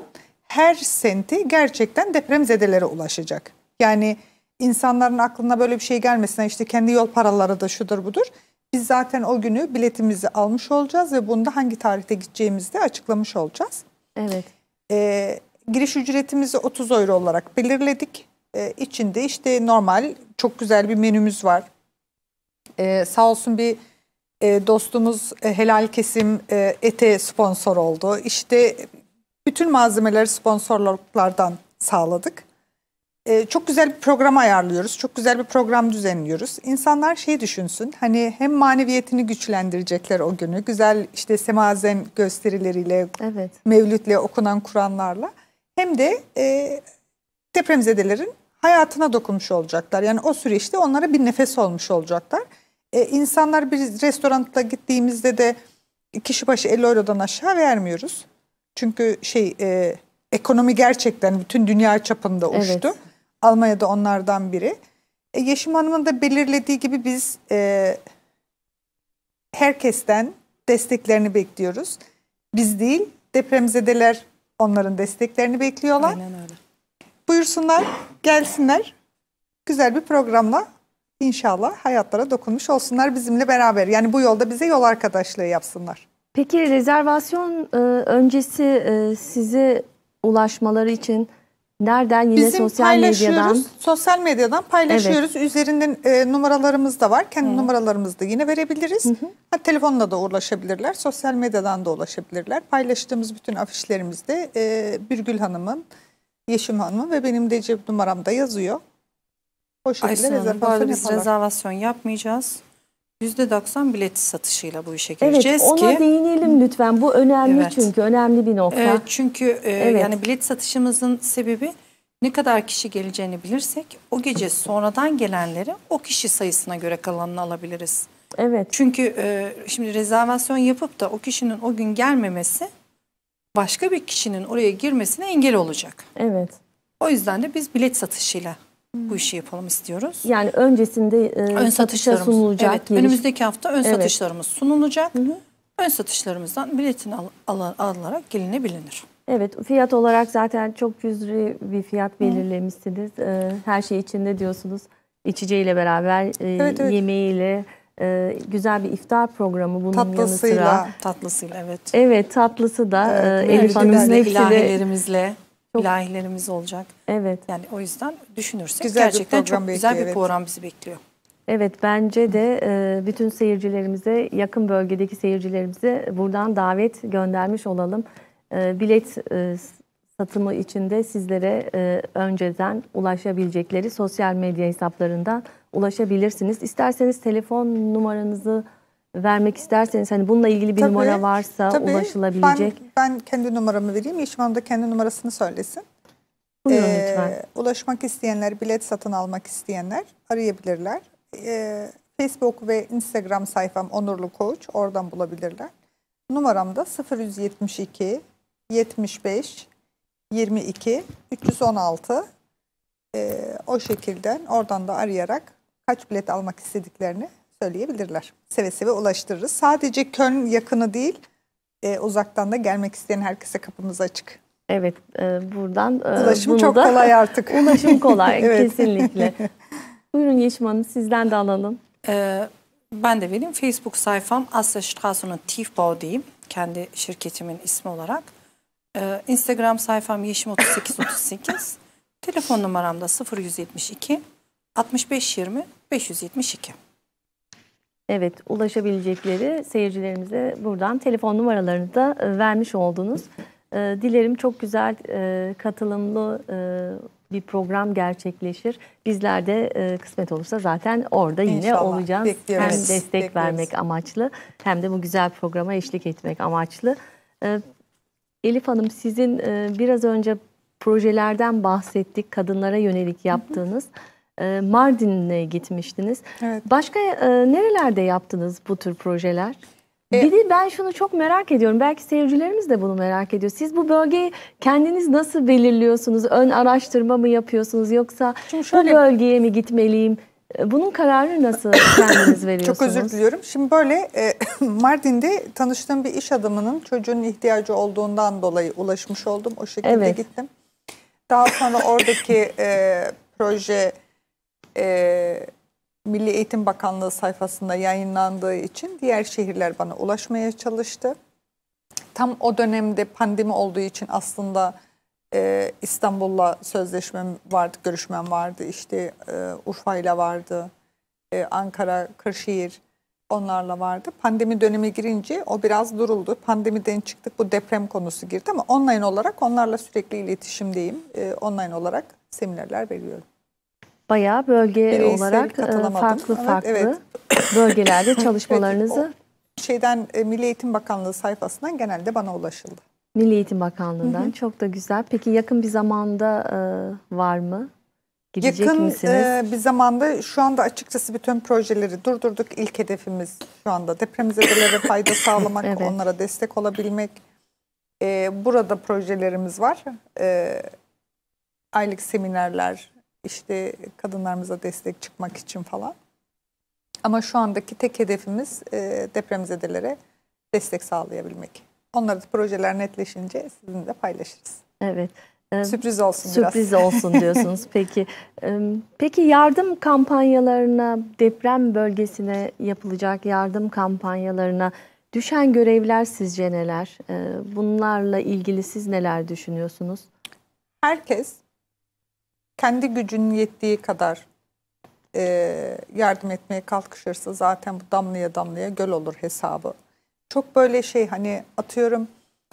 S9: her senti gerçekten depremzedelere ulaşacak. Yani insanların aklına böyle bir şey gelmesin, işte kendi yol paraları da şudur budur. Biz zaten o günü biletimizi almış olacağız ve bunda hangi tarihte gideceğimizi de açıklamış olacağız.
S6: Evet.
S9: Giriş ücretimizi 30 euro olarak belirledik. İçinde işte normal çok güzel bir menümüz var. Sağ olsun bir dostumuz helal kesim ete sponsor oldu. İşte bütün malzemeleri sponsorluklardan sağladık. Çok güzel bir program ayarlıyoruz. Çok güzel bir program düzenliyoruz. İnsanlar şey düşünsün, hani hem maneviyetini güçlendirecekler o günü. Güzel işte semazen gösterileriyle,
S6: evet,
S9: mevlütle, okunan Kur'anlarla. Hem de depremzedelerin hayatına dokunmuş olacaklar. Yani o süreçte onlara bir nefes olmuş olacaklar. İnsanlar bir restoranda gittiğimizde de kişi başı 50 eurodan aşağı vermiyoruz. Çünkü ekonomi gerçekten bütün dünya çapında uçtu. Evet. Almanya'da onlardan biri. Yeşim Hanım'ın da belirlediği gibi biz herkesten desteklerini bekliyoruz. Biz değil, depremzedeler onların desteklerini bekliyorlar.
S4: Aynen öyle.
S9: Buyursunlar, gelsinler. Güzel bir programla İnşallah hayatlara dokunmuş olsunlar bizimle beraber. Yani bu yolda bize yol arkadaşlığı yapsınlar.
S6: Peki rezervasyon öncesi size ulaşmaları için nereden? Yine sosyal medyadan?
S9: Sosyal medyadan paylaşıyoruz. Evet. Üzerinden numaralarımız da var. Kendi numaralarımızı da yine verebiliriz. Telefonla da ulaşabilirler. Sosyal medyadan da ulaşabilirler. Paylaştığımız bütün afişlerimizde Birgül Hanım'ın, Yeşim Hanım'ın ve benim de cep numaramda yazıyor. O şekilde
S4: rezervasyon yapmayacağız. %90 bilet satışıyla bu işe gireceğiz
S6: ki. Evet, ona değinelim lütfen. Bu önemli çünkü önemli bir nokta.
S4: Çünkü yani bilet satışımızın sebebi ne kadar kişi geleceğini bilirsek o gece sonradan gelenleri o kişi sayısına göre kalanını alabiliriz.
S6: Evet.
S4: Çünkü şimdi rezervasyon yapıp da o kişinin o gün gelmemesi başka bir kişinin oraya girmesine engel olacak.
S6: Evet.
S4: O yüzden de biz bilet satışıyla bu işi yapalım istiyoruz.
S6: Yani öncesinde ön satışa sunulacak.
S4: Evet, önümüzdeki hafta ön satışlarımız sunulacak. Ön satışlarımızdan biletini alınarak gelinebilir.
S6: Evet, fiyat olarak zaten çok cüzi bir fiyat belirlemişsiniz. Her şey içinde diyorsunuz. İçeceğiyle beraber, yemeğiyle, güzel bir iftar programı bunun yanı sıra.
S4: Tatlısıyla evet.
S6: Evet, tatlısı da Elif Hanım'ın
S4: hepsiyle. İlahilerimiz olacak.
S6: Evet.
S4: Yani o yüzden düşünürsek gerçekten çok güzel bir program bizi bekliyor.
S6: Evet, bence de bütün seyircilerimize, yakın bölgedeki seyircilerimize buradan davet göndermiş olalım. Bilet satımı için de sizlere önceden ulaşabilecekleri sosyal medya hesaplarından ulaşabilirsiniz. İsterseniz telefon numaranızı vermek isterseniz, hani bununla ilgili bir numara varsa ulaşılabilecek.
S9: Ben kendi numaramı vereyim. Yeşim Hanım da kendi numarasını söylesin.
S6: Buyurun lütfen.
S9: Ulaşmak isteyenler, bilet satın almak isteyenler arayabilirler. Facebook ve Instagram sayfam Onurlu Koç, oradan bulabilirler. Numaram da 0172 75 22 316. O şekilde oradan da arayarak kaç bilet almak istediklerini söyleyebilirler. Seve seve ulaştırırız. Sadece Köln yakını değil, uzaktan da gelmek isteyen herkese kapımız açık.
S6: Evet, buradan
S9: ulaşım çok kolay artık.
S6: Ulaşım kolay, kesinlikle. Buyurun Yeşim Hanım, sizden de alalım.
S4: Ben de vereyim. Facebook sayfam Asya Strassen'ın Tiefbau diyeyim. Kendi şirketimin ismi olarak. Instagram sayfam Yeşim3838. Telefon numaram da 0172 65 20 572.
S6: Evet, ulaşabilecekleri seyircilerimize buradan telefon numaralarını da vermiş oldunuz. Dilerim çok güzel, katılımlı bir program gerçekleşir. Bizler de kısmet olursa zaten orada yine İnşallah olacağız. Bekliyoruz. Hem destek vermek amaçlı hem de bu güzel programa eşlik etmek amaçlı. Elif Hanım, sizin biraz önce projelerden bahsettik. Kadınlara yönelik yaptığınız. Mardin'e gitmiştiniz.
S9: Evet.
S6: Başka nerelerde yaptınız bu tür projeler? Bir de ben şunu çok merak ediyorum. Belki seyircilerimiz de bunu merak ediyor. Siz bu bölgeyi kendiniz nasıl belirliyorsunuz? Ön araştırma mı yapıyorsunuz? Yoksa bu bölgeye mi gitmeliyim? Bunun kararı nasıl kendiniz veriyorsunuz?
S9: Çok özür diliyorum. Şimdi böyle Mardin'de tanıştığım bir iş adamının çocuğun ihtiyacı olduğundan dolayı ulaşmış oldum. O şekilde gittim. Daha sonra oradaki proje Milli Eğitim Bakanlığı sayfasında yayınlandığı için diğer şehirler bana ulaşmaya çalıştı. Tam o dönemde pandemi olduğu için aslında İstanbul'la sözleşmem vardı, görüşmem vardı. İşte Urfa'yla vardı, Ankara, Kırşehir onlarla vardı. Pandemi dönemi girince o biraz duruldu. Pandemiden çıktık, bu deprem konusu girdi ama online olarak onlarla sürekli iletişimdeyim. Online olarak seminerler veriyorum.
S6: Bayağı bölge
S9: Bireysel
S6: olarak farklı bölgelerde çalışmalarınızı...
S9: Milli Eğitim Bakanlığı sayfasından genelde bana ulaşıldı.
S6: Milli Eğitim Bakanlığı'ndan çok da güzel. Peki yakın bir zamanda var mı? Gidecek misiniz?
S9: Bir zamanda şu anda açıkçası bütün projeleri durdurduk. İlk hedefimiz şu anda depremzedelere fayda sağlamak, onlara destek olabilmek. Burada projelerimiz var. Aylık seminerler, işte kadınlarımıza destek çıkmak için falan. Ama şu andaki tek hedefimiz depremzedelere destek sağlayabilmek. Onların projeler netleşince sizinle paylaşırız.
S6: Evet.
S9: Sürpriz olsun biraz.
S6: Sürpriz olsun diyorsunuz. Peki. Peki yardım kampanyalarına, deprem bölgesine yapılacak yardım kampanyalarına düşen görevler sizce neler? Bunlarla ilgili siz neler düşünüyorsunuz?
S9: Herkes kendi gücünün yettiği kadar yardım etmeye kalkışırsa zaten bu damlaya damlaya göl olur hesabı. Çok böyle hani atıyorum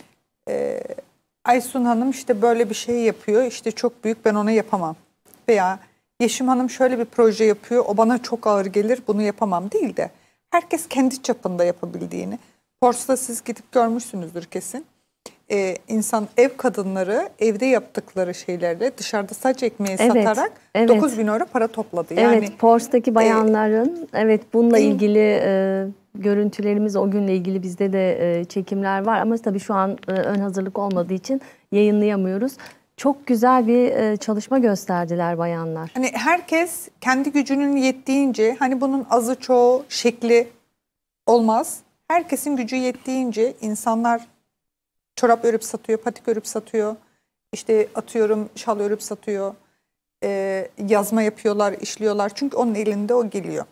S9: Aysun Hanım işte böyle bir şey yapıyor, işte çok büyük, ben ona yapamam. Veya Yeşim Hanım şöyle bir proje yapıyor, o bana çok ağır gelir, bunu yapamam değil de herkes kendi çapında yapabildiğini. Fors'ta siz gidip görmüşsünüzdür kesin. İnsan ev kadınları evde yaptıkları şeylerle dışarıda saç ekmeği satarak 9.000 euro para topladı. Yani,
S6: evet, Fors'taki bayanların bununla ilgili görüntülerimiz, o günle ilgili bizde de çekimler var ama tabii şu an ön hazırlık olmadığı için yayınlayamıyoruz. Çok güzel bir çalışma gösterdiler bayanlar.
S9: Hani herkes kendi gücünün yettiğince, hani bunun azı çoğu şekli olmaz. Herkesin gücü yettiğince insanlar çorap örüp satıyor, patik örüp satıyor. İşte atıyorum şal örüp satıyor. Yazma yapıyorlar, işliyorlar. Çünkü onun elinde o geliyor.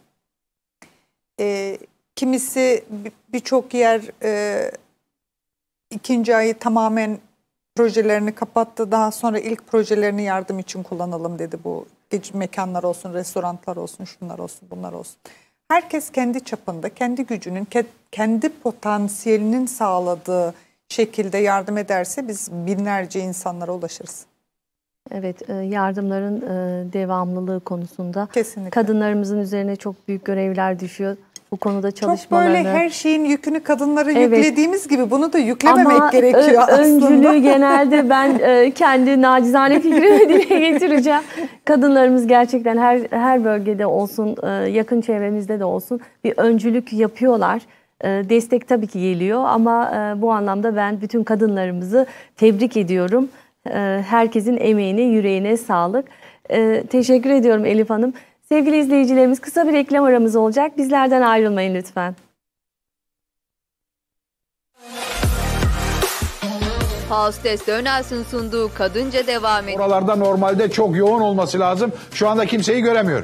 S9: Kimisi birçok yer ikinci ayı tamamen projelerini kapattı. Daha sonra ilk projelerini yardım için kullanalım dedi. Bu mekanlar olsun, restoranlar olsun, şunlar olsun, bunlar olsun. Herkes kendi çapında, kendi gücünün, kendi potansiyelinin sağladığı şekilde yardım ederse biz binlerce insanlara ulaşırız.
S6: Evet, yardımların devamlılığı konusunda
S9: kesinlikle
S6: kadınlarımızın üzerine çok büyük görevler düşüyor. Bu konuda çalışmalarını...
S9: Çok böyle her şeyin yükünü kadınlara yüklediğimiz gibi bunu da yüklememek gerekiyor aslında.
S6: Ama öncülüğü genelde ben kendi nacizane fikrimi dile getireceğim. Kadınlarımız gerçekten her bölgede olsun, yakın çevremizde de olsun bir öncülük yapıyorlar. Destek tabii ki geliyor ama bu anlamda ben bütün kadınlarımızı tebrik ediyorum. Herkesin emeğine, yüreğine sağlık. Teşekkür ediyorum Elif Hanım. Sevgili izleyicilerimiz, kısa bir reklam aramız olacak. Bizlerden ayrılmayın lütfen.
S13: Hostes Dönels'in sunduğu Kadınca devam ediyor.
S11: Oralarda normalde çok yoğun olması lazım. Şu anda kimseyi göremiyorum.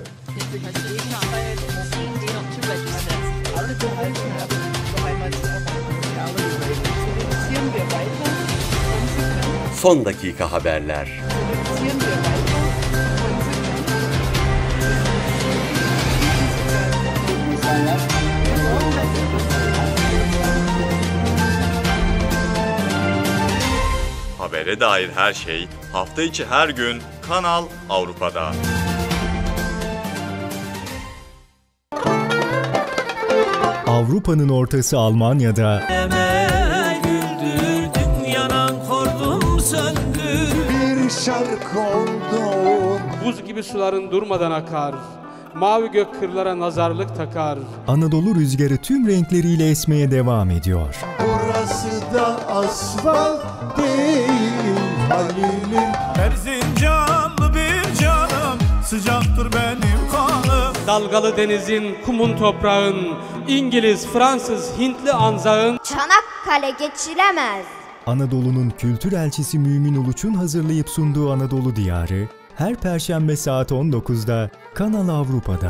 S10: Son dakika haberler.
S5: Habere dair her şey hafta içi her gün Kanal Avrupa'da.
S12: Avrupa'nın ortası Almanya'da
S15: bir şarkı oldu.
S16: Buz gibi suların durmadan akar. Mavi gök kırlara nazarlık takar.
S12: Anadolu rüzgarı tüm renkleriyle esmeye devam ediyor.
S15: Burası da asfalt değil Halil'im.
S17: Erzincanlı bir canım, sıcaktır benim kanım.
S16: dalgalı denizin, kumun toprağın, İngiliz, Fransız, Hintli anzağın.
S17: Çanakkale geçilemez.
S12: Anadolu'nun kültür elçisi Mümin Uluç'un hazırlayıp sunduğu Anadolu Diyarı, her Perşembe saat 19'da Kanal Avrupa'da.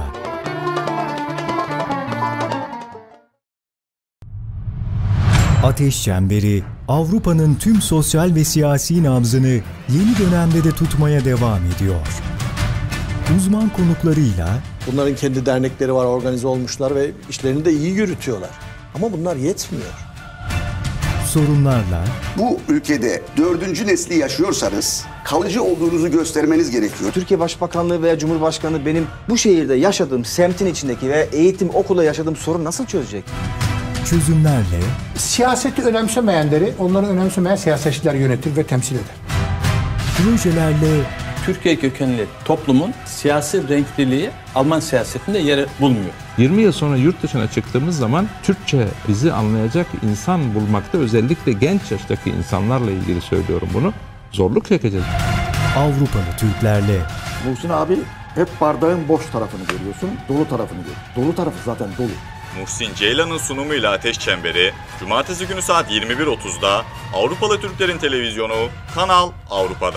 S12: Ateş Çemberi, Avrupa'nın tüm sosyal ve siyasi nabzını yeni dönemde de tutmaya devam ediyor. Uzman konuklarıyla
S18: bunların kendi dernekleri var, organize olmuşlar ve işlerini de iyi yürütüyorlar. Ama bunlar yetmiyor.
S12: Sorunlarla,
S19: bu ülkede 4. nesli yaşıyorsanız kalıcı olduğunuzu göstermeniz gerekiyor.
S20: Türkiye Başbakanlığı veya Cumhurbaşkanı benim bu şehirde yaşadığım semtin içindeki veya eğitim okulda yaşadığım sorun nasıl çözecek?
S12: Çözümlerle,
S11: siyaseti önemsemeyenleri onları önemsemeyen siyasetçiler yönetir ve temsil eder.
S12: Projelerle,
S22: Türkiye kökenli toplumun siyasi renkliliği Alman siyasetinde yer bulmuyor.
S23: 20 yıl sonra yurt dışına çıktığımız zaman Türkçe bizi anlayacak insan bulmakta, özellikle genç yaştaki insanlarla ilgili söylüyorum bunu, zorluk çekeceğiz.
S12: Avrupalı Türklerle.
S18: Muhsin abi hep bardağın boş tarafını görüyorsun, dolu tarafını görüyorsun. Dolu tarafı zaten dolu.
S5: Muhsin Ceylan'ın sunumuyla Ateş Çemberi, Cumartesi günü saat 21.30'da Avrupalı Türklerin Televizyonu Kanal Avrupa'da.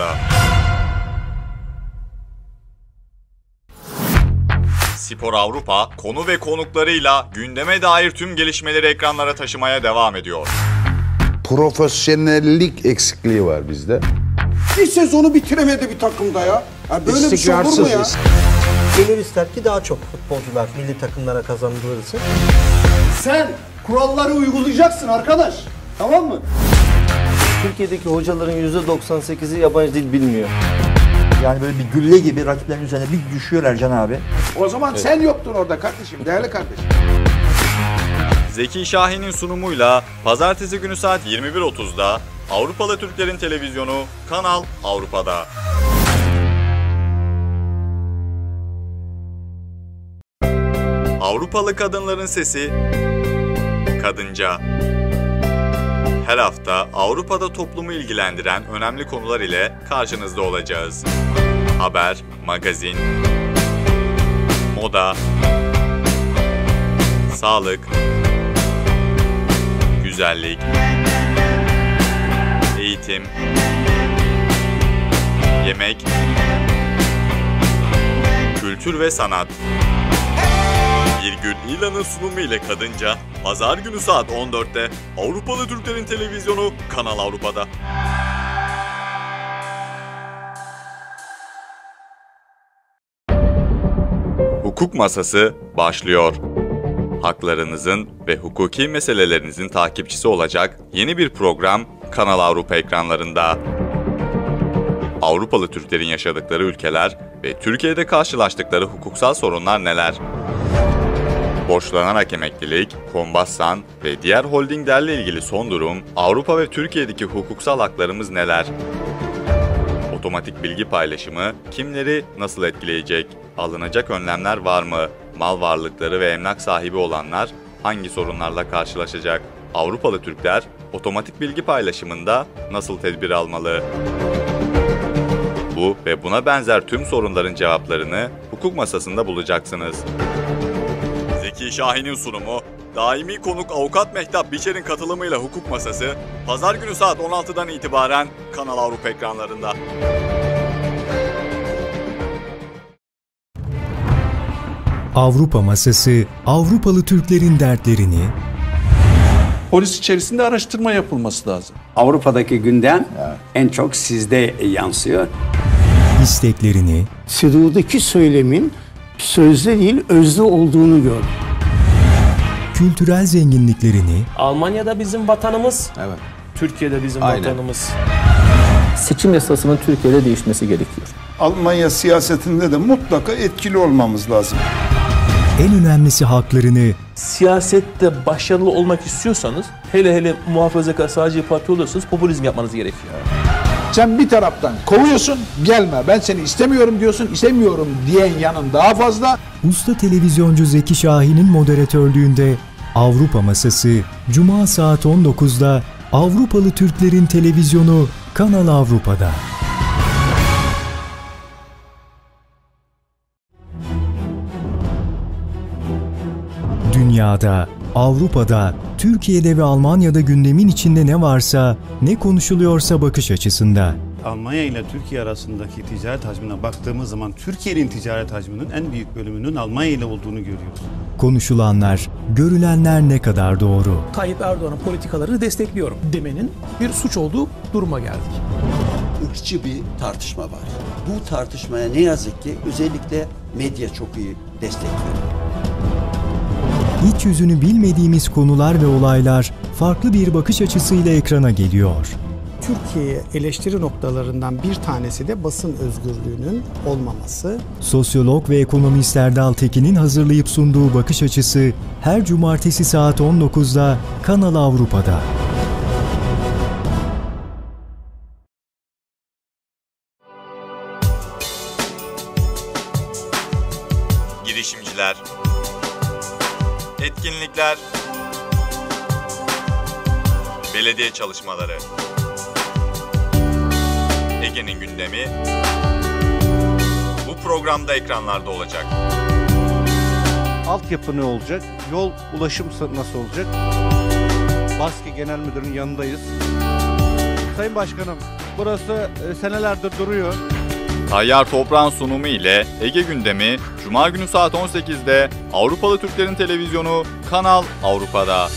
S5: Spor Avrupa, konu ve konuklarıyla gündeme dair tüm gelişmeleri ekranlara taşımaya devam ediyor.
S24: Profesyonellik eksikliği var bizde.
S15: Bir sezonu bitiremedi bir takımda ya. Böyle bir şey olur mu ya?
S20: Gönül ister ki daha çok futbolcular milli takımlara kazandırılsın.
S15: Sen kuralları uygulayacaksın arkadaş. Tamam mı?
S20: Türkiye'deki hocaların %98'i yabancı dil bilmiyor. Yani böyle bir gülle gibi rakiplerin üzerine bir düşüyor Ercan abi.
S11: O zaman
S23: Evet.
S11: sen yoktun orada kardeşim, değerli kardeşim.
S5: Zeki Şahin'in sunumuyla Pazartesi günü saat 21.30'da Avrupalı Türklerin Televizyonu Kanal Avrupa'da. Avrupalı kadınların sesi Kadınca. Her hafta Avrupa'da toplumu ilgilendiren önemli konular ile karşınızda olacağız. Haber, magazin, moda, sağlık, güzellik, eğitim, yemek, kültür ve sanat. Birgül İlan'ın sunumu ile Kadınca, Pazar günü saat 14'te Avrupalı Türklerin Televizyonu Kanal Avrupa'da. Hukuk Masası başlıyor. Haklarınızın ve hukuki meselelerinizin takipçisi olacak yeni bir program Kanal Avrupa ekranlarında. Avrupalı Türklerin yaşadıkları ülkeler ve Türkiye'de karşılaştıkları hukuksal sorunlar neler? Borçlanarak emeklilik, Kombassan ve diğer holdinglerle ilgili son durum, Avrupa ve Türkiye'deki hukuksal haklarımız neler? Otomatik bilgi paylaşımı kimleri nasıl etkileyecek? Alınacak önlemler var mı? Mal varlıkları ve emlak sahibi olanlar hangi sorunlarla karşılaşacak? Avrupalı Türkler otomatik bilgi paylaşımında nasıl tedbir almalı? Bu ve buna benzer tüm sorunların cevaplarını hukuk masasında bulacaksınız. Zeki Şahin'in sunumu, daimi konuk avukat Mehtap Biçer'in katılımıyla hukuk masası, Pazar günü saat 16'dan itibaren Kanal Avrupa ekranlarında.
S12: Avrupa Masası, Avrupalı Türklerin dertlerini,
S28: polis içerisinde araştırma yapılması lazım.
S29: Avrupa'daki gündem en çok sizde yansıyor.
S12: isteklerini,
S30: Sedudaki söylemin sözde değil özde olduğunu gördüm.
S12: kültürel zenginliklerini,
S31: Almanya'da bizim vatanımız, Türkiye'de bizim vatanımız.
S32: Seçim yasasının Türkiye'de değişmesi gerekiyor.
S15: Almanya siyasetinde de mutlaka etkili olmamız lazım.
S12: en önemlisi haklarını,
S31: Siyasette başarılı olmak istiyorsanız, hele muhafazakar sağcı parti olursanız popülizm yapmanız gerekiyor.
S11: Sen bir taraftan kovuyorsun, gelme ben seni istemiyorum diyorsun, istemiyorum diyen yanın daha fazla.
S12: usta televizyoncu Zeki Şahin'in moderatörlüğünde Avrupa Masası, Cuma saat 19'da Avrupalı Türklerin Televizyonu Kanal Avrupa'da. Dünyada, Avrupa'da, Türkiye'de ve Almanya'da gündemin içinde ne varsa, ne konuşuluyorsa bakış açısında.
S1: Almanya ile Türkiye arasındaki ticaret hacmine baktığımız zaman Türkiye'nin ticaret hacminin en büyük bölümünün Almanya ile olduğunu görüyoruz.
S12: Konuşulanlar, görülenler ne kadar doğru?
S31: Tayyip Erdoğan'ın politikalarını destekliyorum demenin bir suç olduğu duruma geldik.
S2: Irkçı bir tartışma var. Bu tartışmaya ne yazık ki özellikle medya çok iyi destekliyor.
S12: İç yüzünü bilmediğimiz konular ve olaylar farklı bir bakış açısıyla ekrana geliyor.
S30: Türkiye'ye eleştiri noktalarından bir tanesi de basın özgürlüğünün olmaması.
S12: Sosyolog ve ekonomist Erdal Tekin'in hazırlayıp sunduğu bakış açısı her cumartesi saat 19'da Kanal Avrupa'da.
S5: Girişimciler, etkinlikler, belediye çalışmaları, Ege'nin gündemi bu programda ekranlarda olacak.
S3: Altyapı ne olacak? Yol ulaşım nasıl olacak? Baski Genel Müdürü'nün yanındayız. Sayın Başkanım, burası senelerdir duruyor.
S5: Tayyar Toprak'ın sunumu ile Ege gündemi Cuma günü saat 18'de Avrupalı Türklerin Televizyonu Kanal Avrupa'da.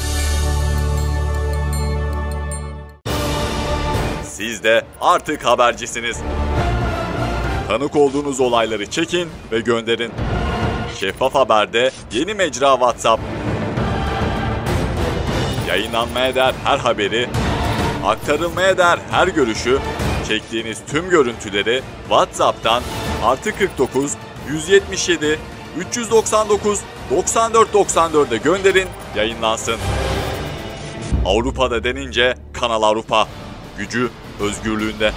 S5: Siz de artık habercisiniz. Tanık olduğunuz olayları çekin ve gönderin. Şeffaf Haber'de yeni mecra WhatsApp. Yayınlanmaya değer her haberi, aktarılmaya değer her görüşü, çektiğiniz tüm görüntüleri WhatsApp'tan +49 177 399 94 94'e gönderin, yayınlansın. Avrupa'da denince Kanal Avrupa. Gücü özgürlüğünde.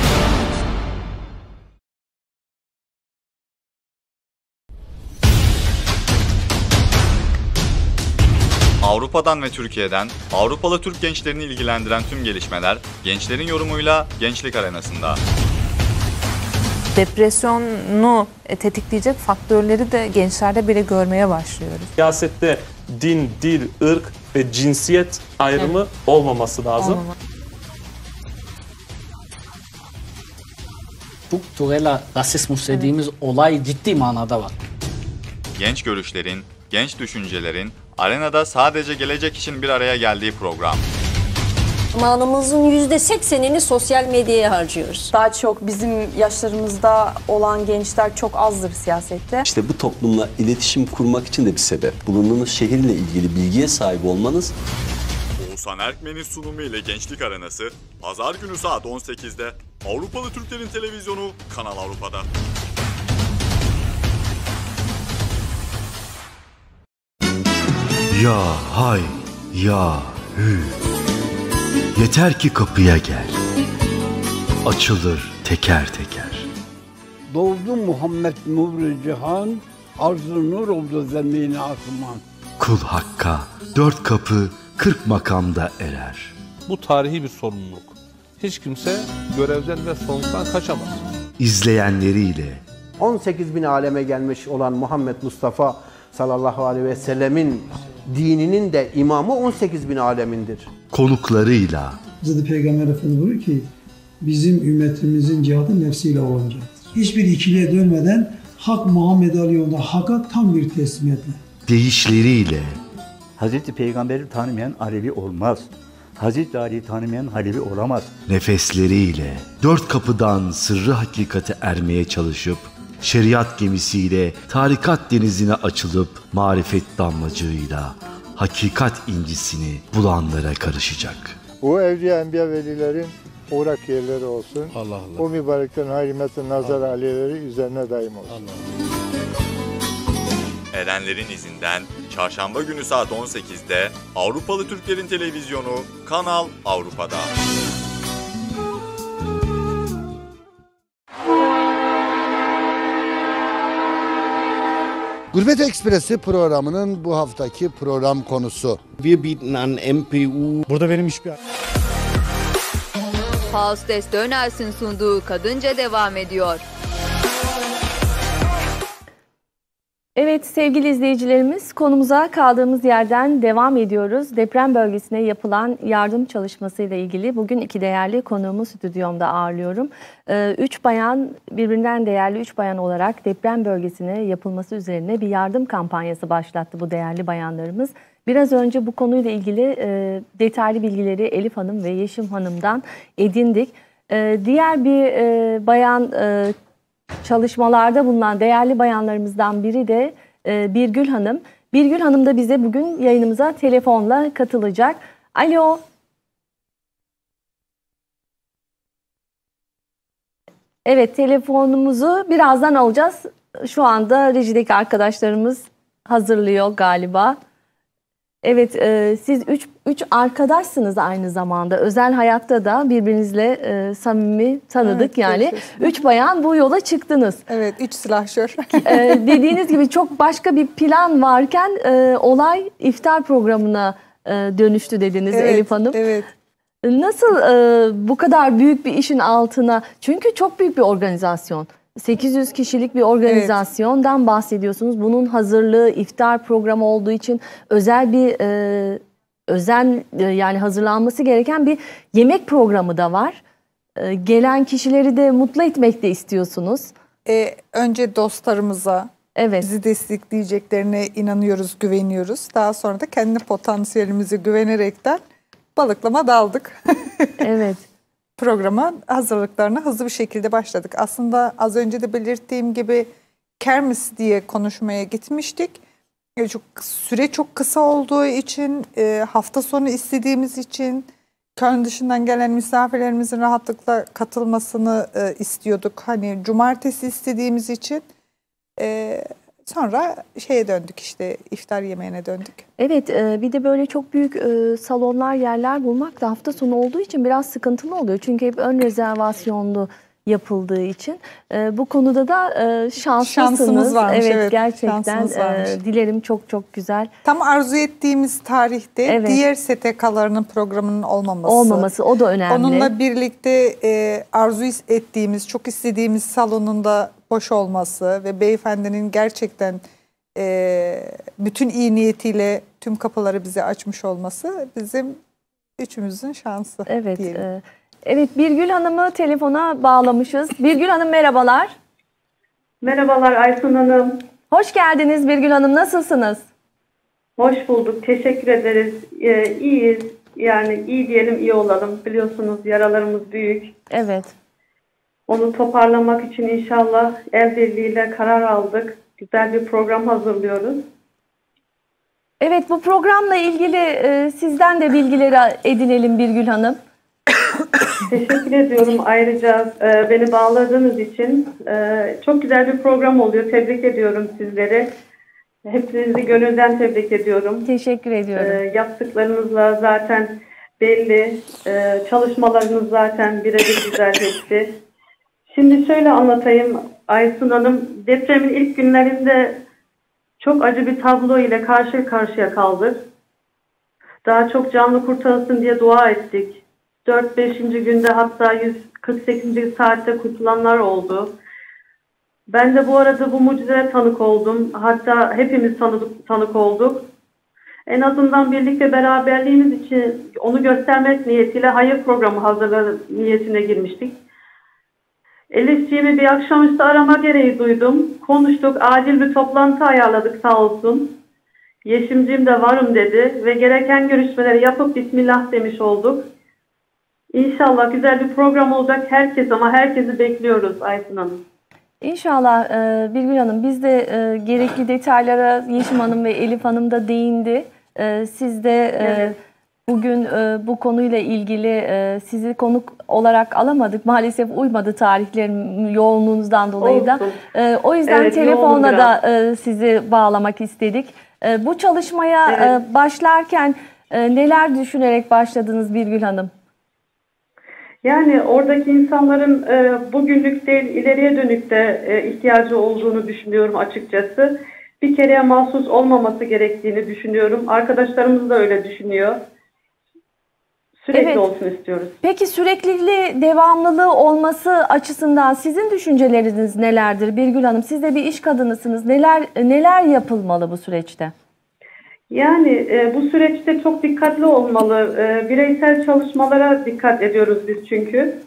S5: Avrupa'dan ve Türkiye'den Avrupalı Türk gençlerini ilgilendiren tüm gelişmeler gençlerin yorumuyla Gençlik Arenası'nda.
S4: Depresyonu tetikleyecek faktörleri de gençlerde bile görmeye başlıyoruz.
S31: Siyasette din, dil, ırk ve cinsiyet ayrımı olmaması lazım.
S7: Strukturel rasismus dediğimiz olay ciddi manada var.
S5: Genç görüşlerin, genç düşüncelerin arenada sadece gelecek için bir araya geldiği program.
S8: Zamanımızın %80'ini sosyal medyaya harcıyoruz.
S9: Daha çok bizim yaşlarımızda olan gençler çok azdır siyasette.
S14: İşte bu toplumla iletişim kurmak için de bir sebep. Bulunduğunuz şehirle ilgili bilgiye sahip olmanız.
S5: Oğuzhan Erkmen'in sunumu ile Gençlik Arenası, Pazar günü saat 18'de Avrupalı Türklerin Televizyonu Kanal Avrupa'da.
S21: Ya hay, ya hü. Yeter ki kapıya gel. Açılır teker teker.
S25: Doğdu Muhammed Nuri Cihan, arz-ı nur oldu zemine asman.
S21: Kul Hakk'a 4 kapı 40 makamda erer.
S31: Bu tarihi bir sorumluluk. Hiç kimse görevden ve sorumluluktan kaçamaz.
S21: İzleyenleriyle
S26: 18.000 aleme gelmiş olan Muhammed Mustafa sallallahu aleyhi ve sellemin dininin de imamı 18.000 alemindir.
S21: Konuklarıyla
S27: Hazreti Peygamber Efendimiz buyuruyor ki bizim ümmetimizin cihadı nefsiyle olacaktır. Hiçbir ikiliye dönmeden Hak Muhammed Ali yolunda Hak'a tam bir teslimiyetle.
S21: Deyişleriyle
S33: Hazreti Peygamber'i tanımayan Alevi olmaz. Hazreti Ali'yi tanımayan Alevi olamaz.
S21: Nefesleriyle 4 kapıdan sırrı hakikate ermeye çalışıp şeriat gemisiyle tarikat denizine açılıp marifet damlacığıyla hakikat incisini bulanlara karışacak.
S34: O evliya, enbiya, velilerin uğrak yerleri olsun.
S14: Allah Allah.
S34: O mübareklerin hayrimetin nazar aliyeleri üzerine daim olsun.
S14: Allah.
S5: Erenlerin izinden Çarşamba günü saat 18'de Avrupalı Türklerin Televizyonu Kanal Avrupa'da.
S15: Gurbet Ekspresi programının bu haftaki program konusu.
S26: Wir bieten an MPU.
S15: Burada benim hiçbir...
S13: Faustes Döners'in sunduğu Kadınca devam ediyor.
S6: Evet sevgili izleyicilerimiz, konumuza kaldığımız yerden devam ediyoruz. Deprem bölgesine yapılan yardım çalışmasıyla ilgili bugün iki değerli konuğumu stüdyomda ağırlıyorum. 3 bayan, birbirinden değerli 3 bayan olarak deprem bölgesine yapılması üzerine bir yardım kampanyası başlattı bu değerli bayanlarımız. Biraz önce bu konuyla ilgili detaylı bilgileri Elif Hanım ve Yeşim Hanım'dan edindik. Diğer bir bayan çalışmalarda bulunan değerli bayanlarımızdan biri de Birgül Hanım. Birgül Hanım da bize bugün yayınımıza telefonla katılacak. Alo. Evet, telefonumuzu birazdan alacağız. Şu anda rejideki arkadaşlarımız hazırlıyor galiba. Evet, siz üç arkadaşsınız aynı zamanda. Özel hayatta da birbirinizle samimi tanıdık, evet, yani. 3 bayan bu yola çıktınız.
S10: Evet, 3 silahşör.
S6: Dediğiniz gibi çok başka bir plan varken olay iftar programına dönüştü dediniz, evet, Elif Hanım.
S10: Evet.
S6: Nasıl bu kadar büyük bir işin altına, çünkü çok büyük bir organizasyon. 800 kişilik bir organizasyondan bahsediyorsunuz. Bunun hazırlığı iftar programı olduğu için özel bir özen, yani hazırlanması gereken bir yemek programı da var. Gelen kişileri de mutlu etmek de istiyorsunuz.
S10: Önce dostlarımıza,
S6: evet,
S10: bizi destekleyeceklerine inanıyoruz, güveniyoruz. Daha sonra da kendi potansiyelimize güvenerekten balıklama daldık.
S6: Evet.
S10: Programa hazırlıklarına hızlı bir şekilde başladık. Aslında az önce de belirttiğim gibi kermis diye konuşmaya gitmiştik. Süre çok kısa olduğu için, hafta sonu istediğimiz için, Köln dışından gelen misafirlerimizin rahatlıkla katılmasını istiyorduk. Hani cumartesi istediğimiz için sonra şeye döndük, işte iftar yemeğine döndük.
S6: Evet, bir de böyle çok büyük salonlar, yerler bulmak da hafta sonu olduğu için biraz sıkıntılı oluyor. Çünkü hep ön rezervasyonlu yapıldığı için. Bu konuda da şanslısınız.
S10: Şansımız varmış,
S6: evet, gerçekten dilerim çok çok güzel.
S10: Tam arzu ettiğimiz tarihte, evet, diğer STK'larının programının olmaması.
S6: O da önemli.
S10: Onunla birlikte arzu ettiğimiz, çok istediğimiz salonunda boş olması ve beyefendinin gerçekten bütün iyi niyetiyle tüm kapıları bize açmış olması bizim üçümüzün şansı,
S6: evet,
S10: diyelim.
S6: Evet, Birgül Hanım'ı telefona bağlamışız. Birgül Hanım merhabalar.
S11: Merhabalar Aysun Hanım.
S6: Hoş geldiniz Birgül Hanım, nasılsınız?
S11: Hoş bulduk, teşekkür ederiz. İyiyiz, yani iyi diyelim, iyi olalım. Biliyorsunuz yaralarımız büyük.
S6: Evet.
S11: Onu toparlamak için inşallah el birliğiyle karar aldık. Güzel bir program hazırlıyoruz.
S6: Evet, bu programla ilgili sizden de bilgileri edinelim Birgül Hanım.
S11: Teşekkür ediyorum ayrıca beni bağladığınız için. Çok güzel bir program oluyor. Tebrik ediyorum sizleri. Hepinizi gönülden tebrik ediyorum.
S6: Teşekkür ediyorum.
S11: Yaptıklarınızla zaten belli. Çalışmalarınız zaten birebir güzel hepsi. Şimdi şöyle anlatayım Aysun Hanım. Depremin ilk günlerinde çok acı bir tablo ile karşı karşıya kaldık. Daha çok canlı kurtarılsın diye dua ettik. 4-5. günde hatta 148. saatte kurtulanlar oldu. Ben de bu arada bu mucizeye tanık oldum. Hatta hepimiz tanık olduk. En azından birlikte beraberliğimiz için onu göstermek niyetiyle hayır programı hazırlama niyetine girmiştik. Elifciğimi bir akşamüstü arama gereği duydum. Konuştuk, acil bir toplantı ayarladık sağ olsun. Yeşimciğim de varım dedi ve gereken görüşmeleri yapıp Bismillah demiş olduk. İnşallah güzel bir program olacak herkesi bekliyoruz Aysun Hanım.
S6: İnşallah Birgül Hanım, biz de gerekli detaylara Yeşim Hanım ve Elif Hanım da değindi. Siz de evet, bugün bu konuyla ilgili sizi konuk olarak alamadık. Maalesef uymadı tarihlerin yoğunluğunuzdan dolayı da. O yüzden evet, telefonla da sizi bağlamak istedik. Bu çalışmaya evet, başlarken neler düşünerek başladınız Birgül Hanım?
S11: Yani oradaki insanların bugünlük değil ileriye dönük de ihtiyacı olduğunu düşünüyorum açıkçası. Bir kereye mahsus olmaması gerektiğini düşünüyorum. Arkadaşlarımız da öyle düşünüyor. Sürekli olsun istiyoruz.
S6: Peki sürekliliği, devamlılığı olması açısından sizin düşünceleriniz nelerdir Birgül Hanım? Siz de bir iş kadınısınız. Neler yapılmalı bu süreçte?
S11: Yani bu süreçte çok dikkatli olmalı. Bireysel çalışmalara dikkat ediyoruz biz çünkü.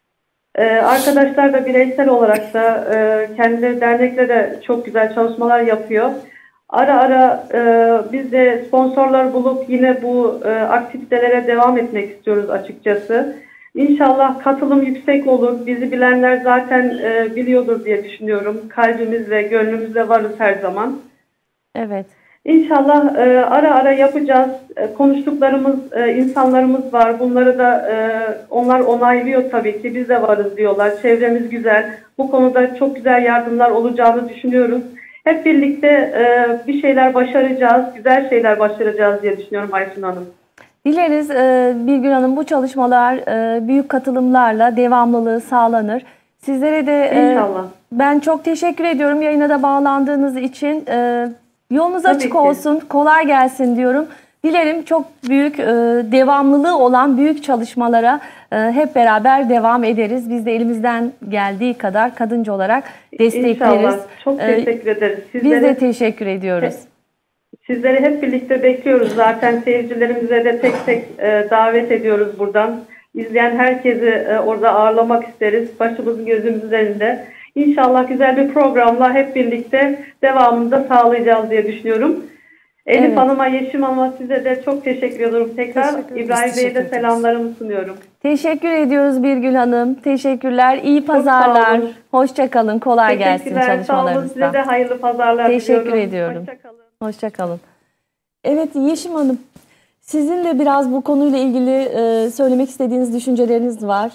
S11: Arkadaşlar da bireysel olarak da kendileri dernekle de çok güzel çalışmalar yapıyor. Ara ara biz de sponsorlar bulup yine bu aktivitelere devam etmek istiyoruz açıkçası. İnşallah katılım yüksek olur. Bizi bilenler zaten biliyordur diye düşünüyorum. Kalbimizle, gönlümüzle varız her zaman.
S6: Evet.
S11: İnşallah ara ara yapacağız. Konuştuklarımız insanlarımız var. Bunları da onlar onaylıyor tabii ki. Biz de varız diyorlar. Çevremiz güzel. Bu konuda çok güzel yardımlar olacağını düşünüyoruz. Hep birlikte bir şeyler başaracağız. Güzel şeyler başaracağız diye düşünüyorum Aysun Hanım.
S6: Dileriz Birgül Hanım bu çalışmalar büyük katılımlarla devamlılığı sağlanır. Sizlere de
S11: İnşallah.
S6: Ben çok teşekkür ediyorum yayına da bağlandığınız için. Yolunuz
S11: Tabii
S6: açık
S11: ki.
S6: olsun, kolay gelsin diyorum. Dilerim çok büyük devamlılığı olan büyük çalışmalara hep beraber devam ederiz. Biz de elimizden geldiği kadar kadınca olarak destekleriz.
S11: İnşallah. Çok teşekkür ederiz.
S6: Biz de teşekkür ediyoruz.
S11: Sizleri hep birlikte bekliyoruz. Zaten seyircilerimize de tek tek davet ediyoruz buradan. İzleyen herkesi orada ağırlamak isteriz. Başımızın gözümüzün üzerinde. İnşallah güzel bir programla hep birlikte devamını da sağlayacağız diye düşünüyorum. Elif Hanım'a, Yeşim Hanım'a size de çok teşekkür ediyorum. Tekrar İbrahim Bey'e de selamlarımı sunuyorum.
S6: Teşekkür ediyoruz Birgül Hanım. Teşekkürler. İyi pazarlar. Hoşça kalın. Kolay gelsin çalışmalarınızda.
S11: Sağ olun. Size de hayırlı pazarlar
S6: diliyorum. Teşekkür ediyorum.
S11: Hoşça kalın.
S6: Hoşça kalın. Evet Yeşim Hanım. Sizin de biraz bu konuyla ilgili söylemek istediğiniz düşünceleriniz var.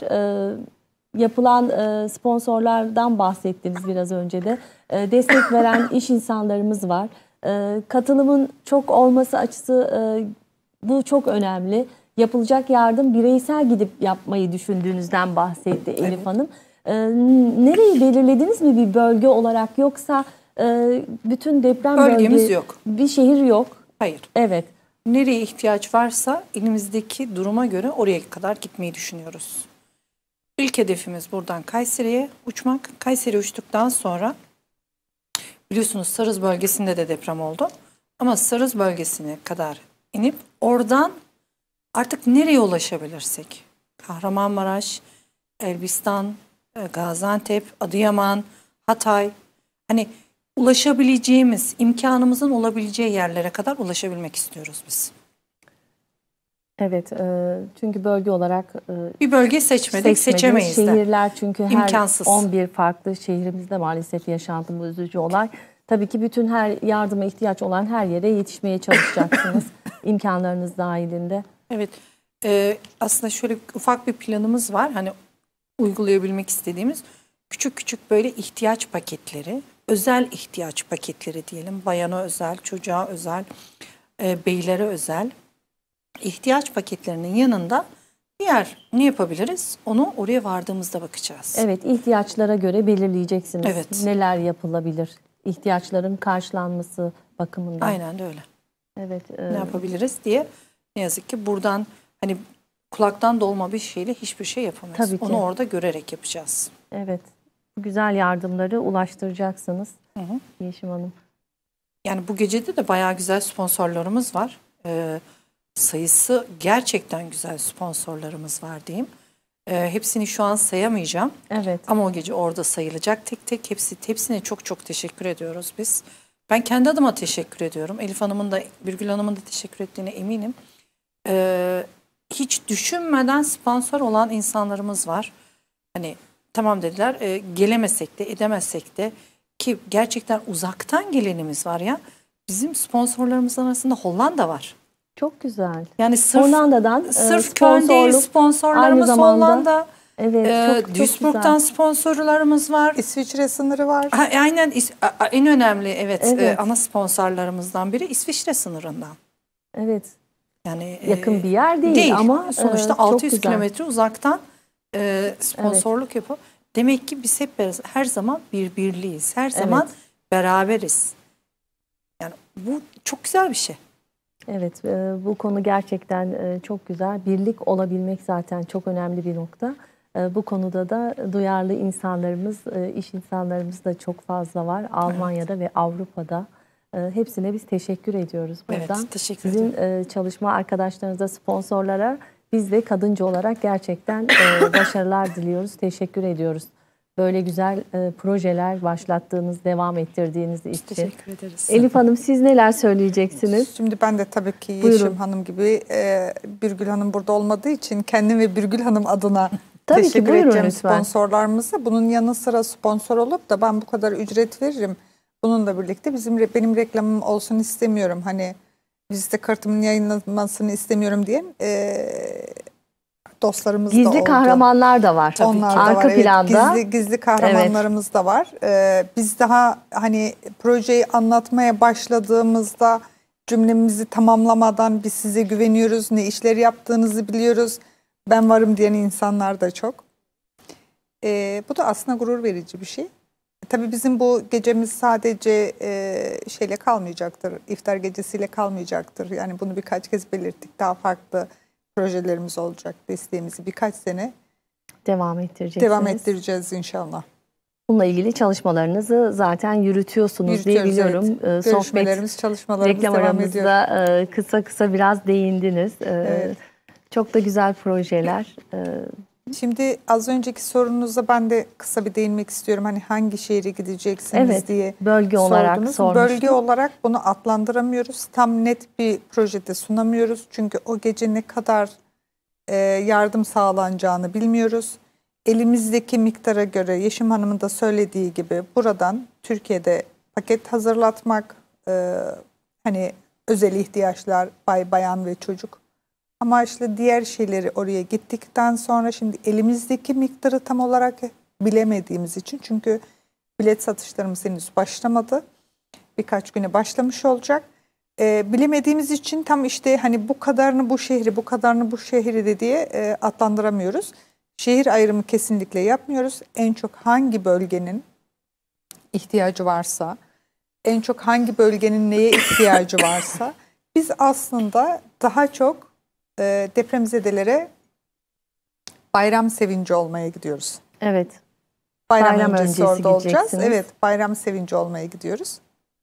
S6: Yapılan sponsorlardan bahsettiniz biraz önce de. Destek veren iş insanlarımız var. Katılımın çok olması açısı bu çok önemli. Yapılacak yardım bireysel gidip yapmayı düşündüğünüzden bahsetti Elif Hanım. Nereyi belirlediniz mi bir bölge olarak yoksa bütün deprem
S1: bölgemiz yok.
S6: Bir şehir yok.
S1: Hayır.
S6: Evet.
S1: Nereye ihtiyaç varsa elimizdeki duruma göre oraya kadar gitmeyi düşünüyoruz. İlk hedefimiz buradan Kayseri'ye uçmak. Kayseri uçtuktan sonra biliyorsunuz Sarız bölgesinde de deprem oldu. Ama Sarız bölgesine kadar inip oradan artık nereye ulaşabilirsek. Kahramanmaraş, Elbistan, Gaziantep, Adıyaman, Hatay. Hani ulaşabileceğimiz, imkanımızın olabileceği yerlere kadar ulaşabilmek istiyoruz biz.
S6: Evet, çünkü bölge olarak
S1: bir bölge seçemeyiz de.
S6: Şehirler çünkü
S1: İmkansız.
S6: Her 11 farklı şehrimizde maalesef yaşandı bu üzücü olay. Tabii ki bütün her yardıma ihtiyaç olan her yere yetişmeye çalışacaksınız imkanlarınız dahilinde.
S1: Evet, aslında şöyle ufak bir planımız var. Hani uygulayabilmek istediğimiz küçük küçük böyle ihtiyaç paketleri, özel ihtiyaç paketleri diyelim. Bayana özel, çocuğa özel, beylere özel. İhtiyaç paketlerinin yanında diğer ne yapabiliriz? Onu oraya vardığımızda bakacağız.
S6: Evet, ihtiyaçlara göre belirleyeceksiniz.
S1: Evet.
S6: Neler yapılabilir? İhtiyaçların karşılanması bakımından.
S1: Aynen de öyle.
S6: Evet.
S1: Ne yapabiliriz diye ne yazık ki buradan hani kulaktan dolma bir şeyle hiçbir şey yapamayız.
S6: Tabii ki.
S1: Onu orada görerek yapacağız.
S6: Evet. Güzel yardımları ulaştıracaksınız Yeşim Hanım.
S1: Yani bu gecede de bayağı güzel sponsorlarımız var. Sayısı gerçekten güzel sponsorlarımız var diyeyim. Hepsini şu an sayamayacağım.
S6: Evet.
S1: Ama o gece orada sayılacak tek tek hepsine çok çok teşekkür ediyoruz biz. Ben kendi adıma teşekkür ediyorum. Elif Hanım'ın da Birgül Hanım'ın da teşekkür ettiğine eminim. Hiç düşünmeden sponsor olan insanlarımız var. Hani tamam dediler gelemesek de edemezsek de ki gerçekten uzaktan gelenimiz var ya. Bizim sponsorlarımızın arasında Hollanda var.
S6: Çok güzel.
S1: Yani sırf
S6: Hollanda'dan
S1: Köln değil sponsorlarımız Hollanda.
S6: Evet,
S1: Duisburg'dan sponsorlarımız var.
S10: İsviçre sınırı var.
S1: Aynen en önemli ana sponsorlarımızdan biri İsviçre sınırından.
S6: Evet.
S1: Yani
S6: yakın bir yer değil ama
S1: sonuçta 600 kilometre uzaktan sponsorluk yapıyor. Demek ki biz hep her zaman birbirliyiz. Her zaman beraberiz. Yani bu çok güzel bir şey.
S6: Evet, bu konu gerçekten çok güzel. Birlik olabilmek zaten çok önemli bir nokta. Bu konuda da duyarlı insanlarımız, iş insanlarımız da çok fazla var. Almanya'da ve Avrupa'da. Hepsine biz teşekkür ediyoruz buradan.
S1: Evet, teşekkür
S6: Sizin çalışma arkadaşlarınıza, sponsorlara biz de kadınca olarak gerçekten başarılar diliyoruz. Teşekkür ediyoruz. Böyle güzel projeler başlattığınız, devam ettirdiğiniz için.
S1: Teşekkür ederiz.
S6: Elif Hanım, siz neler söyleyeceksiniz?
S10: Şimdi ben de tabii ki Yeşim
S6: Buyurun.
S10: Hanım gibi Birgül Hanım burada olmadığı için kendim ve Birgül Hanım adına
S6: Tabii ki,
S10: teşekkür
S6: buyurun
S10: edeceğim
S6: lütfen.
S10: sponsorlarımıza. Bunun yanı sıra sponsor olup da ben bu kadar ücret veririm. Bununla birlikte benim reklamım olsun istemiyorum. Hani vizite kartımın yayınlanmasını istemiyorum diyen dostlarımız da oldu.
S6: Gizli kahramanlar da var.
S10: Onlar da
S6: Arka
S10: var. Evet,
S6: planda.
S10: gizli kahramanlarımız da var. Biz daha hani projeyi anlatmaya başladığımızda cümlemizi tamamlamadan biz size güveniyoruz, ne işler yaptığınızı biliyoruz, ben varım diyen insanlar da çok. Bu da aslında gurur verici bir şey. Tabii bizim bu gecemiz sadece şeyle kalmayacaktır, iftar gecesiyle kalmayacaktır. Yani bunu birkaç kez belirttik, daha farklı projelerimiz olacak. Desteğimizi birkaç sene
S6: devam ettireceksiniz.
S10: Devam ettireceğiz inşallah.
S6: Bununla ilgili çalışmalarınızı zaten yürütüyorsunuz diye biliyorum.
S10: Evet. Görüşmelerimiz, çalışmalarımız
S6: reklam
S10: devam ediyor.
S6: aramızda kısa kısa biraz değindiniz.
S10: Evet.
S6: Çok da güzel projeler.
S10: Şimdi az önceki sorunuza ben de kısa bir değinmek istiyorum. Hani hangi şehre gideceksiniz
S6: Evet,
S10: diye
S6: bölge olarak sormuştum.
S10: Bölge olarak bunu adlandıramıyoruz. Tam net bir projede sunamıyoruz. Çünkü o gece ne kadar yardım sağlanacağını bilmiyoruz. Elimizdeki miktara göre Yeşim Hanım'ın da söylediği gibi buradan Türkiye'de paket hazırlatmak, hani özel ihtiyaçlar, bayan ve çocuk amaçlı diğer şeyleri oraya gittikten sonra şimdi elimizdeki miktarı tam olarak bilemediğimiz için, çünkü bilet satışlarımız henüz başlamadı. Birkaç güne başlamış olacak. Bilemediğimiz için tam işte hani bu kadarını bu şehri, bu kadarını bu şehri de diye adlandıramıyoruz. Şehir ayrımı kesinlikle yapmıyoruz. En çok hangi bölgenin ihtiyacı varsa, en çok hangi bölgenin neye ihtiyacı varsa biz aslında daha çok depremzedelere bayram sevinci olmaya gidiyoruz.
S6: Evet.
S10: Bayram öncesi orada olacağız. Evet, bayram sevinci olmaya gidiyoruz.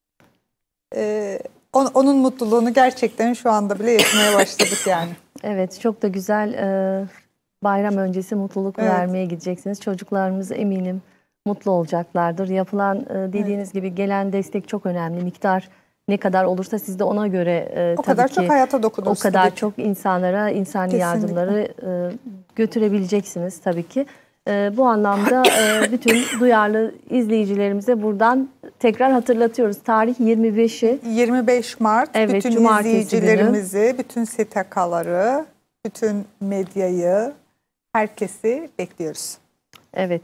S10: Onun mutluluğunu gerçekten şu anda bile yaşamaya başladık yani.
S6: Evet, çok da güzel bayram öncesi mutluluk vermeye gideceksiniz. Çocuklarımız eminim mutlu olacaklardır. Yapılan dediğiniz gibi gelen destek çok önemli. Miktar ne kadar olursa siz de ona göre
S10: o kadar çok hayata dokunursunuz.
S6: O kadar çok insanlara, insani yardımları götürebileceksiniz tabii ki. Bu anlamda bütün duyarlı izleyicilerimize buradan tekrar hatırlatıyoruz. Tarih 25'i.
S10: 25 Mart.
S6: Evet,
S10: bütün izleyicilerimizi, günü. Bütün STK'ları, bütün medyayı, herkesi bekliyoruz.
S6: Evet.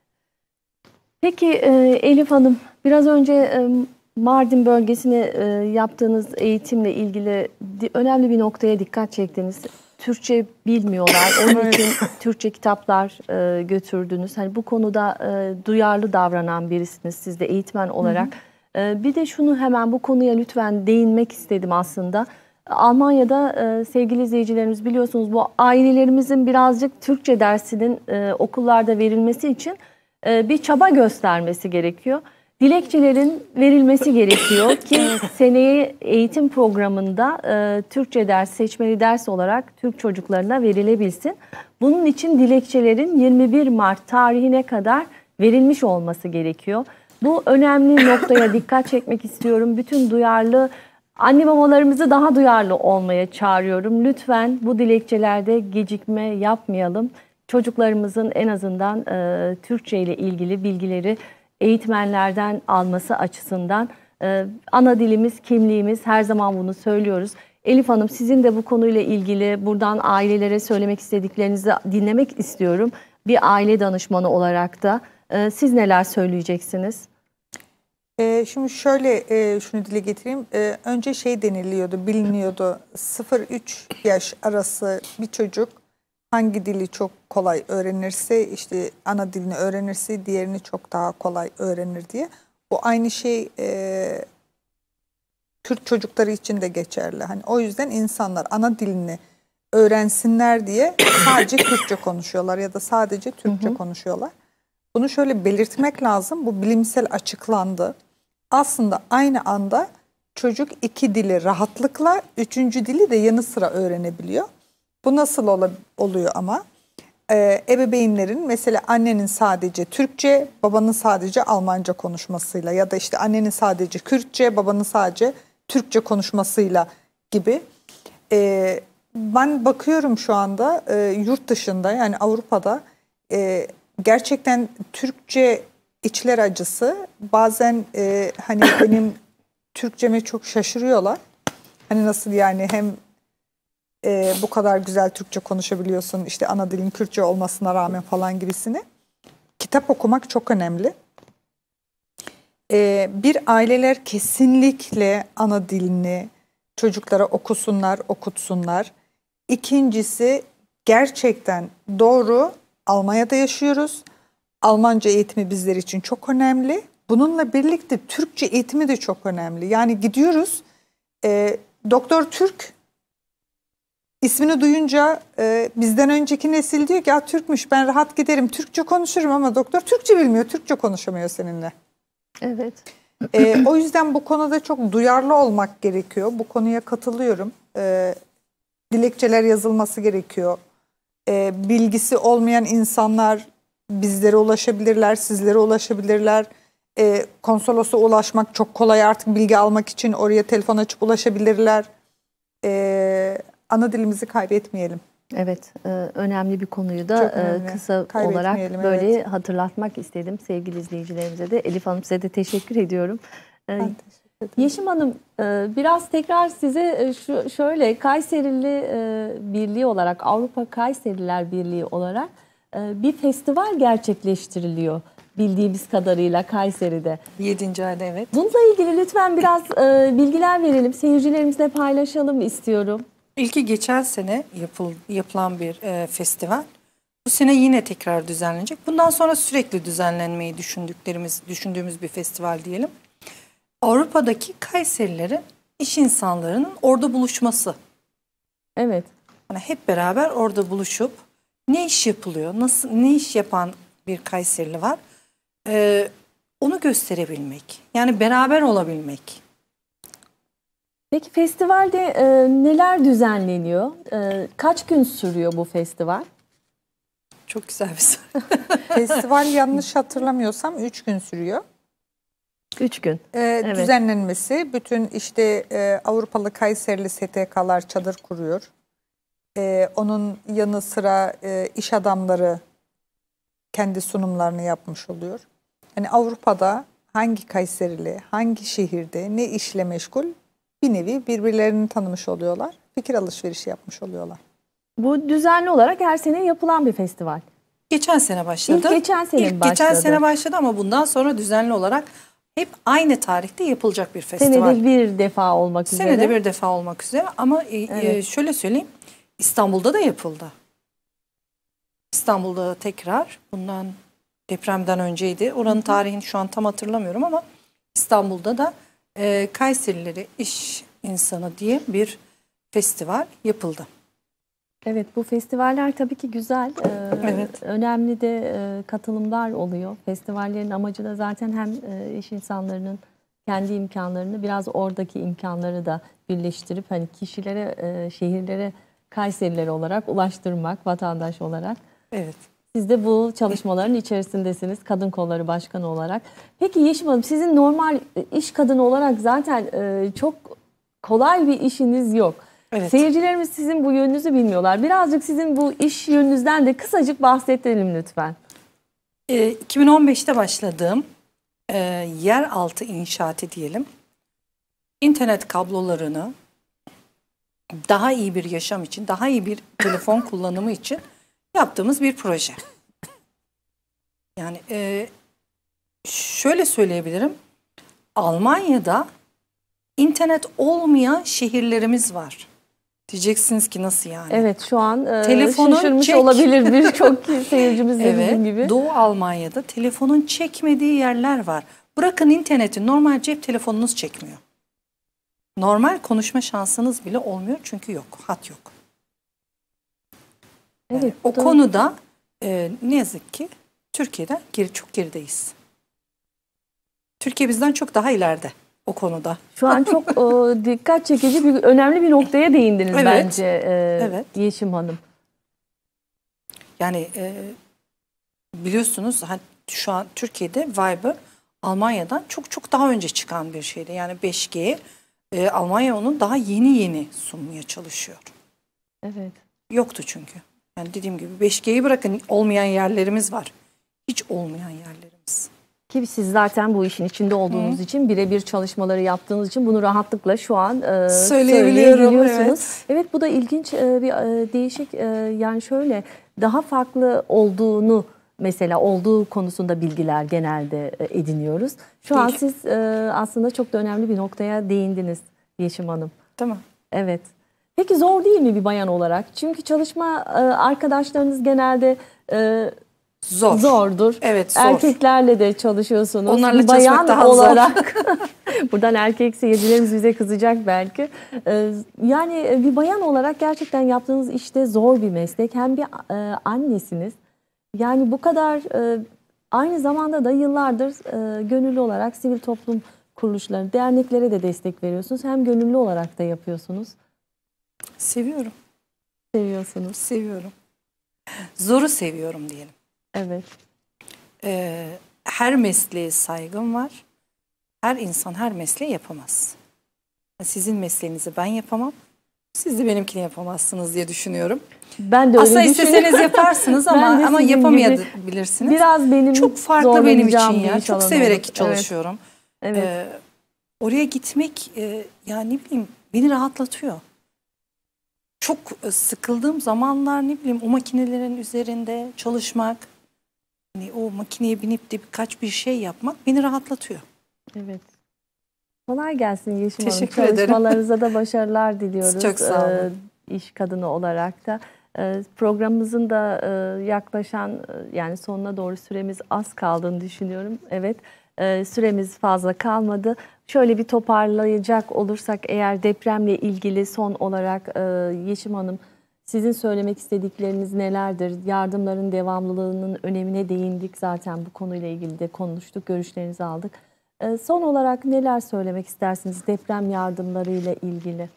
S6: Peki Elif Hanım, biraz önce Mardin bölgesine yaptığınız eğitimle ilgili önemli bir noktaya dikkat çektiniz. Türkçe bilmiyorlar. Onun için Türkçe kitaplar götürdünüz. Hani bu konuda duyarlı davranan birisiniz siz de eğitmen olarak. Bir de şunu hemen bu konuya lütfen değinmek istedim aslında. Almanya'da sevgili izleyicilerimiz biliyorsunuz bu ailelerimizin birazcık Türkçe dersinin okullarda verilmesi için bir çaba göstermesi gerekiyor. Dilekçelerin verilmesi gerekiyor ki seneye eğitim programında Türkçe ders, seçmeli ders olarak Türk çocuklarına verilebilsin. Bunun için dilekçelerin 21 Mart tarihine kadar verilmiş olması gerekiyor. Bu önemli noktaya dikkat çekmek istiyorum. Bütün duyarlı anne babalarımızı daha duyarlı olmaya çağırıyorum. Lütfen bu dilekçelerde gecikme yapmayalım. Çocuklarımızın en azından Türkçe ile ilgili bilgileri eğitmenlerden alması açısından ana dilimiz, kimliğimiz, her zaman bunu söylüyoruz. Elif Hanım, sizin de bu konuyla ilgili buradan ailelere söylemek istediklerinizi dinlemek istiyorum. Bir aile danışmanı olarak da siz neler söyleyeceksiniz?
S10: Şimdi şöyle şunu dile getireyim. Önce şey deniliyordu, biliniyordu. 0-3 yaş arası bir çocuk hangi dili çok kolay öğrenirse, işte ana dilini öğrenirse diğerini çok daha kolay öğrenir diye. Bu aynı şey Kürt çocukları için de geçerli. Hani o yüzden insanlar ana dilini öğrensinler diye sadece Kürtçe konuşuyorlar ya da sadece Türkçe konuşuyorlar. Bunu şöyle belirtmek lazım. Bu bilimsel açıklandı. Aslında aynı anda çocuk 2 dili rahatlıkla, 3. dili de yanı sıra öğrenebiliyor. Bu nasıl oluyor ama? Ebeveynlerin mesela annenin sadece Türkçe, babanın sadece Almanca konuşmasıyla ya da işte annenin sadece Kürtçe, babanın sadece Türkçe konuşmasıyla gibi. Ben bakıyorum şu anda yurt dışında, yani Avrupa'da gerçekten Türkçe içler acısı. Bazen hani benim Türkçeme çok şaşırıyorlar. Hani nasıl yani, hem bu kadar güzel Türkçe konuşabiliyorsun işte ana dilin Kürtçe olmasına rağmen falan gibisini. Kitap okumak çok önemli. Bir aileler kesinlikle ana dilini çocuklara okusunlar, okutsunlar. İkincisi, gerçekten doğru, Almanya'da yaşıyoruz. Almanca eğitimi bizler için çok önemli. Bununla birlikte Türkçe eğitimi de çok önemli. Yani gidiyoruz, Doktor Türk ismini duyunca bizden önceki nesil diyor ki ya Türkmüş, ben rahat giderim, Türkçe konuşurum, ama doktor Türkçe bilmiyor, Türkçe konuşamıyor seninle.
S6: Evet.
S10: O yüzden bu konuda çok duyarlı olmak gerekiyor. Bu konuya katılıyorum. Dilekçeler yazılması gerekiyor. Bilgisi olmayan insanlar bizlere ulaşabilirler, sizlere ulaşabilirler. Konsolos'a ulaşmak çok kolay artık, bilgi almak için oraya telefon açıp ulaşabilirler. Ana dilimizi kaybetmeyelim.
S6: Evet, önemli bir konuyu da kısa olarak böyle hatırlatmak istedim sevgili izleyicilerimize de. Elif Hanım, size de teşekkür ediyorum. Yeşim Hanım, biraz tekrar size şöyle Kayserili Birliği olarak, Avrupa Kayseriler Birliği olarak bir festival gerçekleştiriliyor bildiğimiz kadarıyla Kayseri'de.
S1: 7. ayda, evet.
S6: Bununla ilgili lütfen biraz bilgiler verelim, seyircilerimizle paylaşalım istiyorum.
S1: İlki geçen sene yapılan bir festival. Bu sene yine tekrar düzenlenecek. Bundan sonra sürekli düzenlenmeyi düşündüğümüz bir festival diyelim. Avrupa'daki Kayserilerin, iş insanlarının orada buluşması.
S6: Evet.
S1: Yani hep beraber orada buluşup ne iş yapılıyor, ne iş yapan bir Kayserili var, onu gösterebilmek. Yani beraber olabilmek.
S6: Peki festivalde neler düzenleniyor? Kaç gün sürüyor bu festival?
S1: Çok güzel bir soru.
S10: Festival yanlış hatırlamıyorsam 3 gün sürüyor.
S6: 3 gün.
S10: Evet. Düzenlenmesi, bütün işte Avrupalı Kayserili STK'lar çadır kuruyor. Onun yanı sıra iş adamları kendi sunumlarını yapmış oluyor. Yani Avrupa'da hangi Kayserili, hangi şehirde ne işle meşgul, bir nevi birbirlerini tanımış oluyorlar. Fikir alışverişi yapmış oluyorlar.
S6: Bu düzenli olarak her sene yapılan bir festival.
S1: Geçen sene başladı.
S6: İlk geçen sene başladı
S1: ama bundan sonra düzenli olarak hep aynı tarihte yapılacak bir festival.
S6: Senede bir defa olmak üzere.
S1: Senede bir defa olmak üzere ama evet. Şöyle söyleyeyim, İstanbul'da da yapıldı. İstanbul'da tekrar, bundan depremden önceydi. Oranın tarihini şu an tam hatırlamıyorum ama İstanbul'da da Kayserileri iş insanı diye bir festival yapıldı.
S6: Evet, bu festivaller tabii ki güzel.
S1: Evet.
S6: Önemli de katılımlar oluyor. Festivallerin amacı da zaten hem iş insanlarının kendi imkanlarını, biraz oradaki imkanları da birleştirip hani kişilere, şehirlere Kayserileri olarak ulaştırmak, vatandaş olarak.
S1: Evet.
S6: Siz de bu çalışmaların içerisindesiniz Kadın Kolları Başkanı olarak. Peki Yeşim Hanım, sizin normal iş kadını olarak zaten çok kolay bir işiniz yok.
S1: Evet.
S6: Seyircilerimiz sizin bu yönünüzü bilmiyorlar. Birazcık sizin bu iş yönünüzden de kısacık bahsedelim lütfen.
S1: 2015'te başladığım yeraltı inşaatı diyelim. İnternet kablolarını daha iyi bir yaşam için, daha iyi bir telefon kullanımı için yaptığımız bir proje. Yani şöyle söyleyebilirim. Almanya'da internet olmayan şehirlerimiz var. Diyeceksiniz ki nasıl yani?
S6: Evet, şu an şaşırmış olabilir birçok seyircimiz de bizim gibi.
S1: Doğu Almanya'da telefonun çekmediği yerler var. Bırakın interneti, normal cep telefonunuz çekmiyor. normal konuşma şansınız bile olmuyor çünkü yok, hat yok.
S6: Evet,
S1: yani o konuda ne yazık ki Türkiye'den çok gerideyiz. Türkiye bizden çok daha ileride o konuda.
S6: Şu an çok dikkat çekici önemli bir noktaya değindiniz bence
S1: evet.
S6: Yeşim Hanım.
S1: Yani biliyorsunuz şu an Türkiye'de Viber Almanya'dan çok daha önce çıkan bir şeydi. Yani 5G Almanya onu daha yeni sunmaya çalışıyor.
S6: Evet.
S1: Yoktu çünkü. Yani dediğim gibi 5G'yi bırakın, olmayan yerlerimiz var. Hiç olmayan yerlerimiz.
S6: Ki siz zaten bu işin içinde olduğunuz için, birebir çalışmaları yaptığınız için bunu rahatlıkla şu an söyleyebiliyorsunuz. Evet, bu da ilginç bir değişik, yani şöyle daha farklı olduğunu, mesela olduğu konusunda bilgiler genelde ediniyoruz. Şu an siz aslında çok da önemli bir noktaya değindiniz Yeşim Hanım.
S1: Değil mi?
S6: Evet. Peki zor değil mi bir bayan olarak? Çünkü çalışma arkadaşlarınız genelde zordur.
S1: Evet, zor.
S6: Erkeklerle de çalışıyorsunuz.
S1: Onlarla
S6: bir bayan
S1: daha
S6: olarak buradan erkek seyircilerimiz bize kızacak belki. Yani bir bayan olarak gerçekten yaptığınız işte zor bir meslek. Hem bir annesiniz. Yani bu kadar aynı zamanda da yıllardır gönüllü olarak sivil toplum kuruluşları, derneklere de destek veriyorsunuz. Hem gönüllü olarak da yapıyorsunuz.
S1: Seviyorum.
S6: Seviyorsunuz.
S1: Seviyorum. Zoru seviyorum diyelim.
S6: Evet.
S1: Her mesleğe saygım var. Her insan her mesleği yapamaz. Sizin mesleğinizi ben yapamam. Siz de benimkini yapamazsınız diye düşünüyorum.
S6: Ben de öyle
S1: aslında isteseniz yaparsınız ama yapamayabilirsiniz.
S6: Biraz benim
S1: çok farklı benim için ya. Çok severek
S6: olur.
S1: çalışıyorum.
S6: Evet.
S1: Oraya gitmek yani ne bileyim beni rahatlatıyor. Çok sıkıldığım zamanlar ne bileyim o makinelerin üzerinde çalışmak, hani o makineye binip de bir şey yapmak beni rahatlatıyor.
S6: Evet. Kolay gelsin Yeşim Hanım.
S1: Teşekkür ederim.
S6: Çalışmalarınıza da başarılar diliyoruz.
S1: Çok sağ olun.
S6: İş kadını olarak da. Programımızın da yaklaşan yani sonuna doğru süremiz az kaldığını düşünüyorum. Evet. Süremiz fazla kalmadı. Şöyle bir toparlayacak olursak eğer depremle ilgili son olarak Yeşim Hanım sizin söylemek istedikleriniz nelerdir? Yardımların devamlılığının önemine değindik zaten bu konuyla ilgili de konuştuk, görüşlerinizi aldık. Son olarak neler söylemek istersiniz deprem yardımları ile ilgili?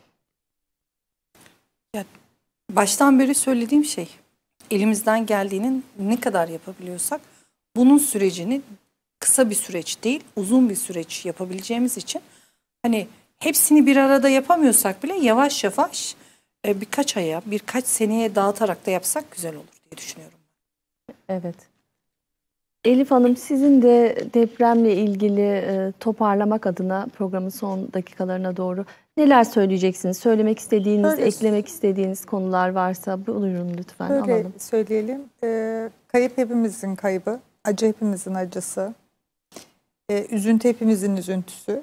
S1: Ya, baştan beri söylediğim şey elimizden geldiğinin ne kadar yapabiliyorsak bunun sürecini kısa bir süreç değil, uzun bir süreç yapabileceğimiz için hani hepsini bir arada yapamıyorsak bile yavaş yavaş birkaç aya, birkaç seneye dağıtarak da yapsak güzel olur diye düşünüyorum.
S6: Evet. Elif Hanım sizin de depremle ilgili toparlamak adına programın son dakikalarına doğru neler söyleyeceksiniz? Söylemek istediğiniz, eklemek istediğiniz konular varsa buyurun lütfen alalım.
S10: Söyleyelim. Kayıp hepimizin kaybı, acı hepimizin acısı. Üzüntü hepimizin üzüntüsü.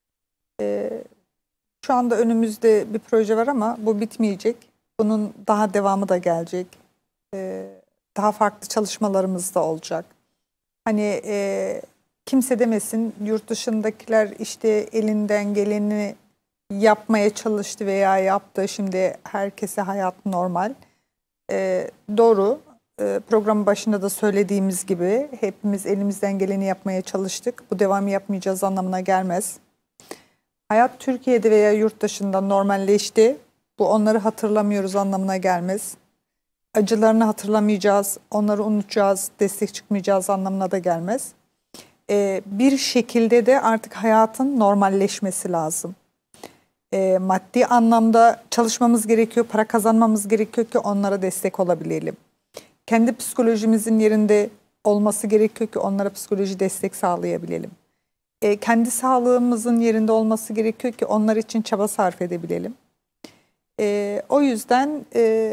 S10: Şu anda önümüzde bir proje var ama bu bitmeyecek. Bunun daha devamı da gelecek. Daha farklı çalışmalarımız da olacak. Hani kimse demesin yurt dışındakiler işte elinden geleni yapmaya çalıştı veya yaptı. Şimdi herkese hayat normal. Doğru. Programın başında da söylediğimiz gibi hepimiz elimizden geleni yapmaya çalıştık. Bu devamı yapmayacağız anlamına gelmez. Hayat Türkiye'de veya yurt dışında normalleşti. Bu onları hatırlamıyoruz anlamına gelmez. Acılarını hatırlamayacağız, onları unutacağız, destek çıkmayacağız anlamına da gelmez. Bir şekilde de artık hayatın normalleşmesi lazım. Maddi anlamda çalışmamız gerekiyor, para kazanmamız gerekiyor ki onlara destek olabilelim. Kendi psikolojimizin yerinde olması gerekiyor ki onlara psikoloji destek sağlayabilelim. Kendi sağlığımızın yerinde olması gerekiyor ki onlar için çaba sarf edebilelim. O yüzden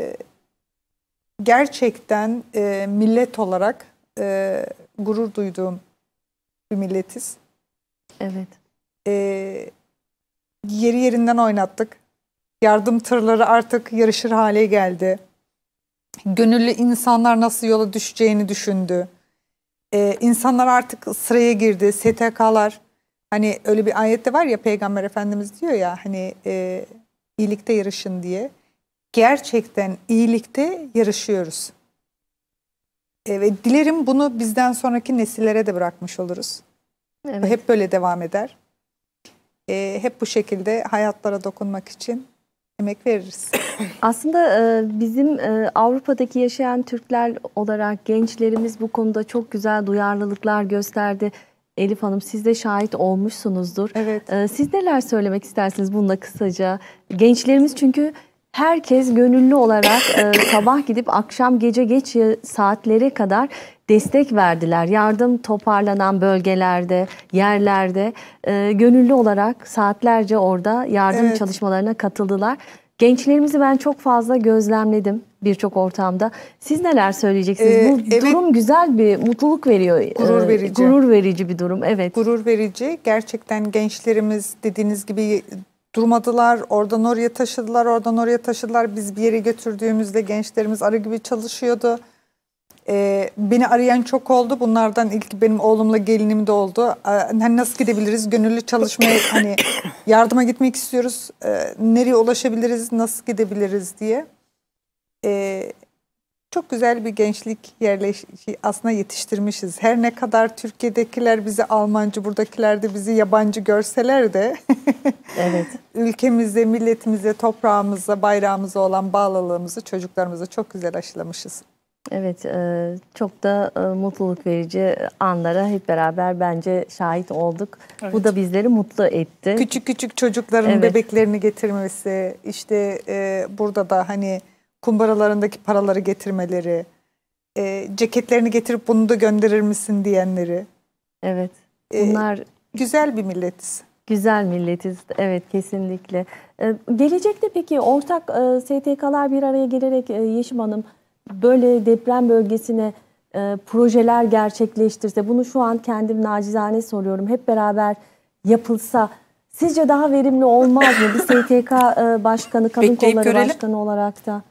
S10: gerçekten millet olarak gurur duyduğum bir milletiz.
S6: Evet.
S10: Yeri yerinden oynattık. Yardım tırları artık yarışır hale geldi. Gönüllü insanlar nasıl yola düşeceğini düşündü. İnsanlar artık sıraya girdi. STK'lar Hani öyle bir ayette var ya, Peygamber Efendimiz diyor ya hani iyilikte yarışın diye. Gerçekten iyilikte yarışıyoruz. Ve dilerim bunu bizden sonraki nesillere de bırakmış oluruz.
S6: Evet.
S10: Hep böyle devam eder. Hep bu şekilde hayatlara dokunmak için emek veririz.
S6: Aslında bizim Avrupa'daki yaşayan Türkler olarak gençlerimiz bu konuda çok güzel duyarlılıklar gösterdi. Elif Hanım, siz de şahit olmuşsunuzdur.
S10: Evet.
S6: Siz neler söylemek istersiniz bununla kısaca? Gençlerimiz çünkü herkes gönüllü olarak sabah gidip akşam gece geç saatlere kadar destek verdiler. Yardım toparlanan bölgelerde, yerlerde gönüllü olarak saatlerce orada yardım çalışmalarına katıldılar. Gençlerimizi ben çok fazla gözlemledim birçok ortamda. Siz neler söyleyeceksiniz? Bu durum güzel bir mutluluk veriyor.
S10: Gurur verici.
S6: Gurur verici bir durum. Evet.
S10: Gurur verici. Gerçekten gençlerimiz dediğiniz gibi durmadılar. Oradan oraya taşıdılar, oradan oraya taşıdılar. Biz bir yere götürdüğümüzde gençlerimiz arı gibi çalışıyordu. Beni arayan çok oldu. Bunlardan ilk benim oğlumla gelinim de oldu. Hani nasıl gidebiliriz? Gönüllü çalışmaya hani yardıma gitmek istiyoruz. Nereye ulaşabiliriz? Nasıl gidebiliriz diye. Çok güzel bir gençlik aslında yetiştirmişiz. Her ne kadar Türkiye'dekiler bizi Almancı, buradakiler de bizi yabancı görseler de
S6: evet.
S10: Ülkemize, milletimize, toprağımıza, bayrağımıza olan bağlılığımızı çocuklarımıza çok güzel aşılamışız.
S6: Evet, çok da mutluluk verici anlara hep beraber bence şahit olduk. Evet. Bu da bizleri mutlu etti.
S10: Küçük küçük çocukların bebeklerini getirmesi, işte burada da hani kumbaralarındaki paraları getirmeleri, ceketlerini getirip bunu da gönderir misin diyenleri.
S6: Evet, bunlar
S10: güzel bir milletiz.
S6: Güzel milletiz, evet kesinlikle. Gelecekte peki ortak STK'lar bir araya gelerek Yeşim Hanım, böyle deprem bölgesine projeler gerçekleştirse, bunu şu an kendim nacizane soruyorum, hep beraber yapılsa sizce daha verimli olmaz mı? Bir STK başkanı, kadın kolları başkanı olarak da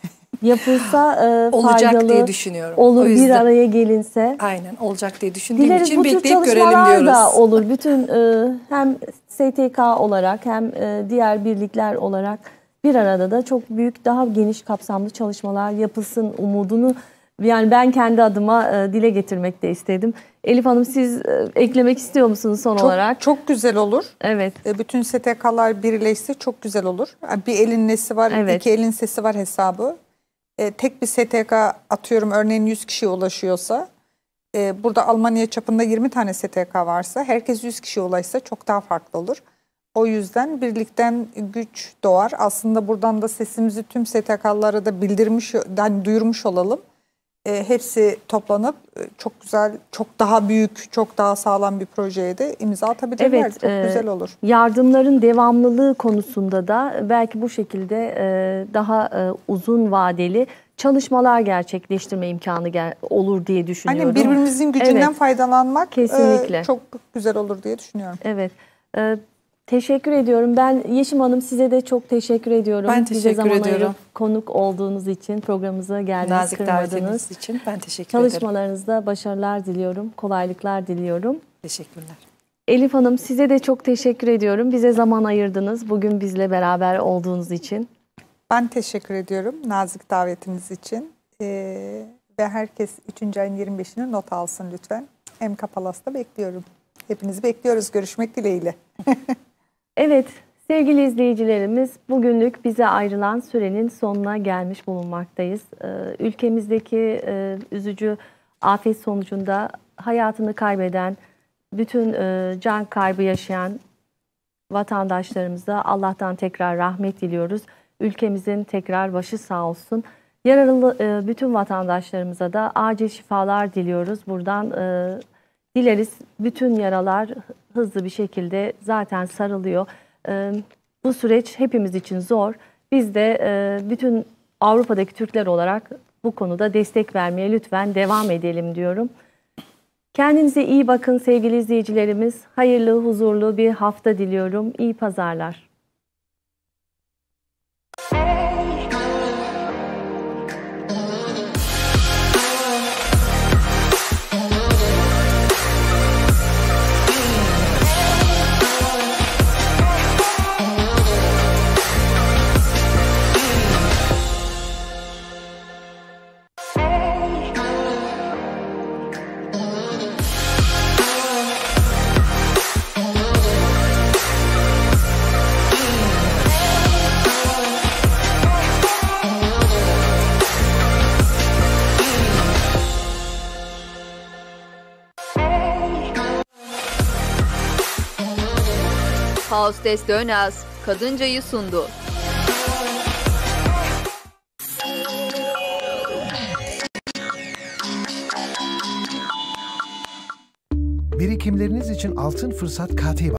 S6: yapılsa
S1: olacak
S6: faydalı
S1: diye düşünüyorum.
S6: Olur, bir araya gelinse.
S1: Aynen, olacak diye düşündüğüm
S6: dileriz
S1: için bekleyip görelim diyoruz.
S6: Dileriz bu tür çalışmalar da olur. Bütün hem STK olarak hem diğer birlikler olarak bir arada da çok büyük, daha geniş kapsamlı çalışmalar yapılsın umudunu, yani ben kendi adıma dile getirmek de istedim. Elif Hanım, siz eklemek istiyor musunuz son olarak?
S10: Çok güzel olur.
S6: Evet.
S10: Bütün STK'lar birleşse çok güzel olur. Bir elin nesi var, iki elin sesi var hesabı. Tek bir STK atıyorum örneğin 100 kişiye ulaşıyorsa, burada Almanya çapında 20 tane STK varsa, herkes 100 kişiye ulaşsa çok daha farklı olur. O yüzden birlikten güç doğar. Aslında buradan da sesimizi tüm STK'lara da bildirmiş, yani duyurmuş olalım. Hepsi toplanıp çok güzel, çok daha büyük, çok daha sağlam bir projeye de imza atabilirler.
S6: Evet,
S10: çok güzel olur.
S6: Yardımların devamlılığı konusunda da belki bu şekilde daha uzun vadeli çalışmalar gerçekleştirme imkanı olur diye düşünüyorum.
S10: Hani birbirimizin gücünden faydalanmak
S6: kesinlikle
S10: çok güzel olur diye düşünüyorum.
S6: Evet. Teşekkür ediyorum. Ben Yeşim Hanım, size de çok teşekkür ediyorum.
S1: Ben teşekkür ediyorum.
S6: Konuk olduğunuz için, programımıza geldiniz,
S1: nazik
S6: kırmadınız
S1: için ben teşekkür ederim.
S6: Çalışmalarınızda başarılar diliyorum, kolaylıklar diliyorum.
S1: Teşekkürler.
S6: Elif Hanım, size de çok teşekkür ediyorum. Bize zaman ayırdınız bugün bizle beraber olduğunuz için.
S10: Ben teşekkür ediyorum nazik davetiniz için. Ve herkes 3. ayın 25'ini not alsın lütfen. MKPalas'ta bekliyorum. Hepinizi bekliyoruz. Görüşmek dileğiyle.
S6: Evet, sevgili izleyicilerimiz, bugünlük bize ayrılan sürenin sonuna gelmiş bulunmaktayız. Ülkemizdeki üzücü afet sonucunda hayatını kaybeden, bütün can kaybı yaşayan vatandaşlarımıza Allah'tan tekrar rahmet diliyoruz. Ülkemizin tekrar başı sağ olsun. Yaralı bütün vatandaşlarımıza da acil şifalar diliyoruz. Buradan dileriz bütün yaralar hızlı bir şekilde zaten sarılıyor. Bu süreç hepimiz için zor. Biz de bütün Avrupa'daki Türkler olarak bu konuda destek vermeye lütfen devam edelim diyorum. Kendinize iyi bakın sevgili izleyicilerimiz. Hayırlı, huzurlu bir hafta diliyorum. İyi pazarlar.
S13: Hostes Dönez Kadınca'yı sundu.
S2: Birikimleriniz için altın fırsat KT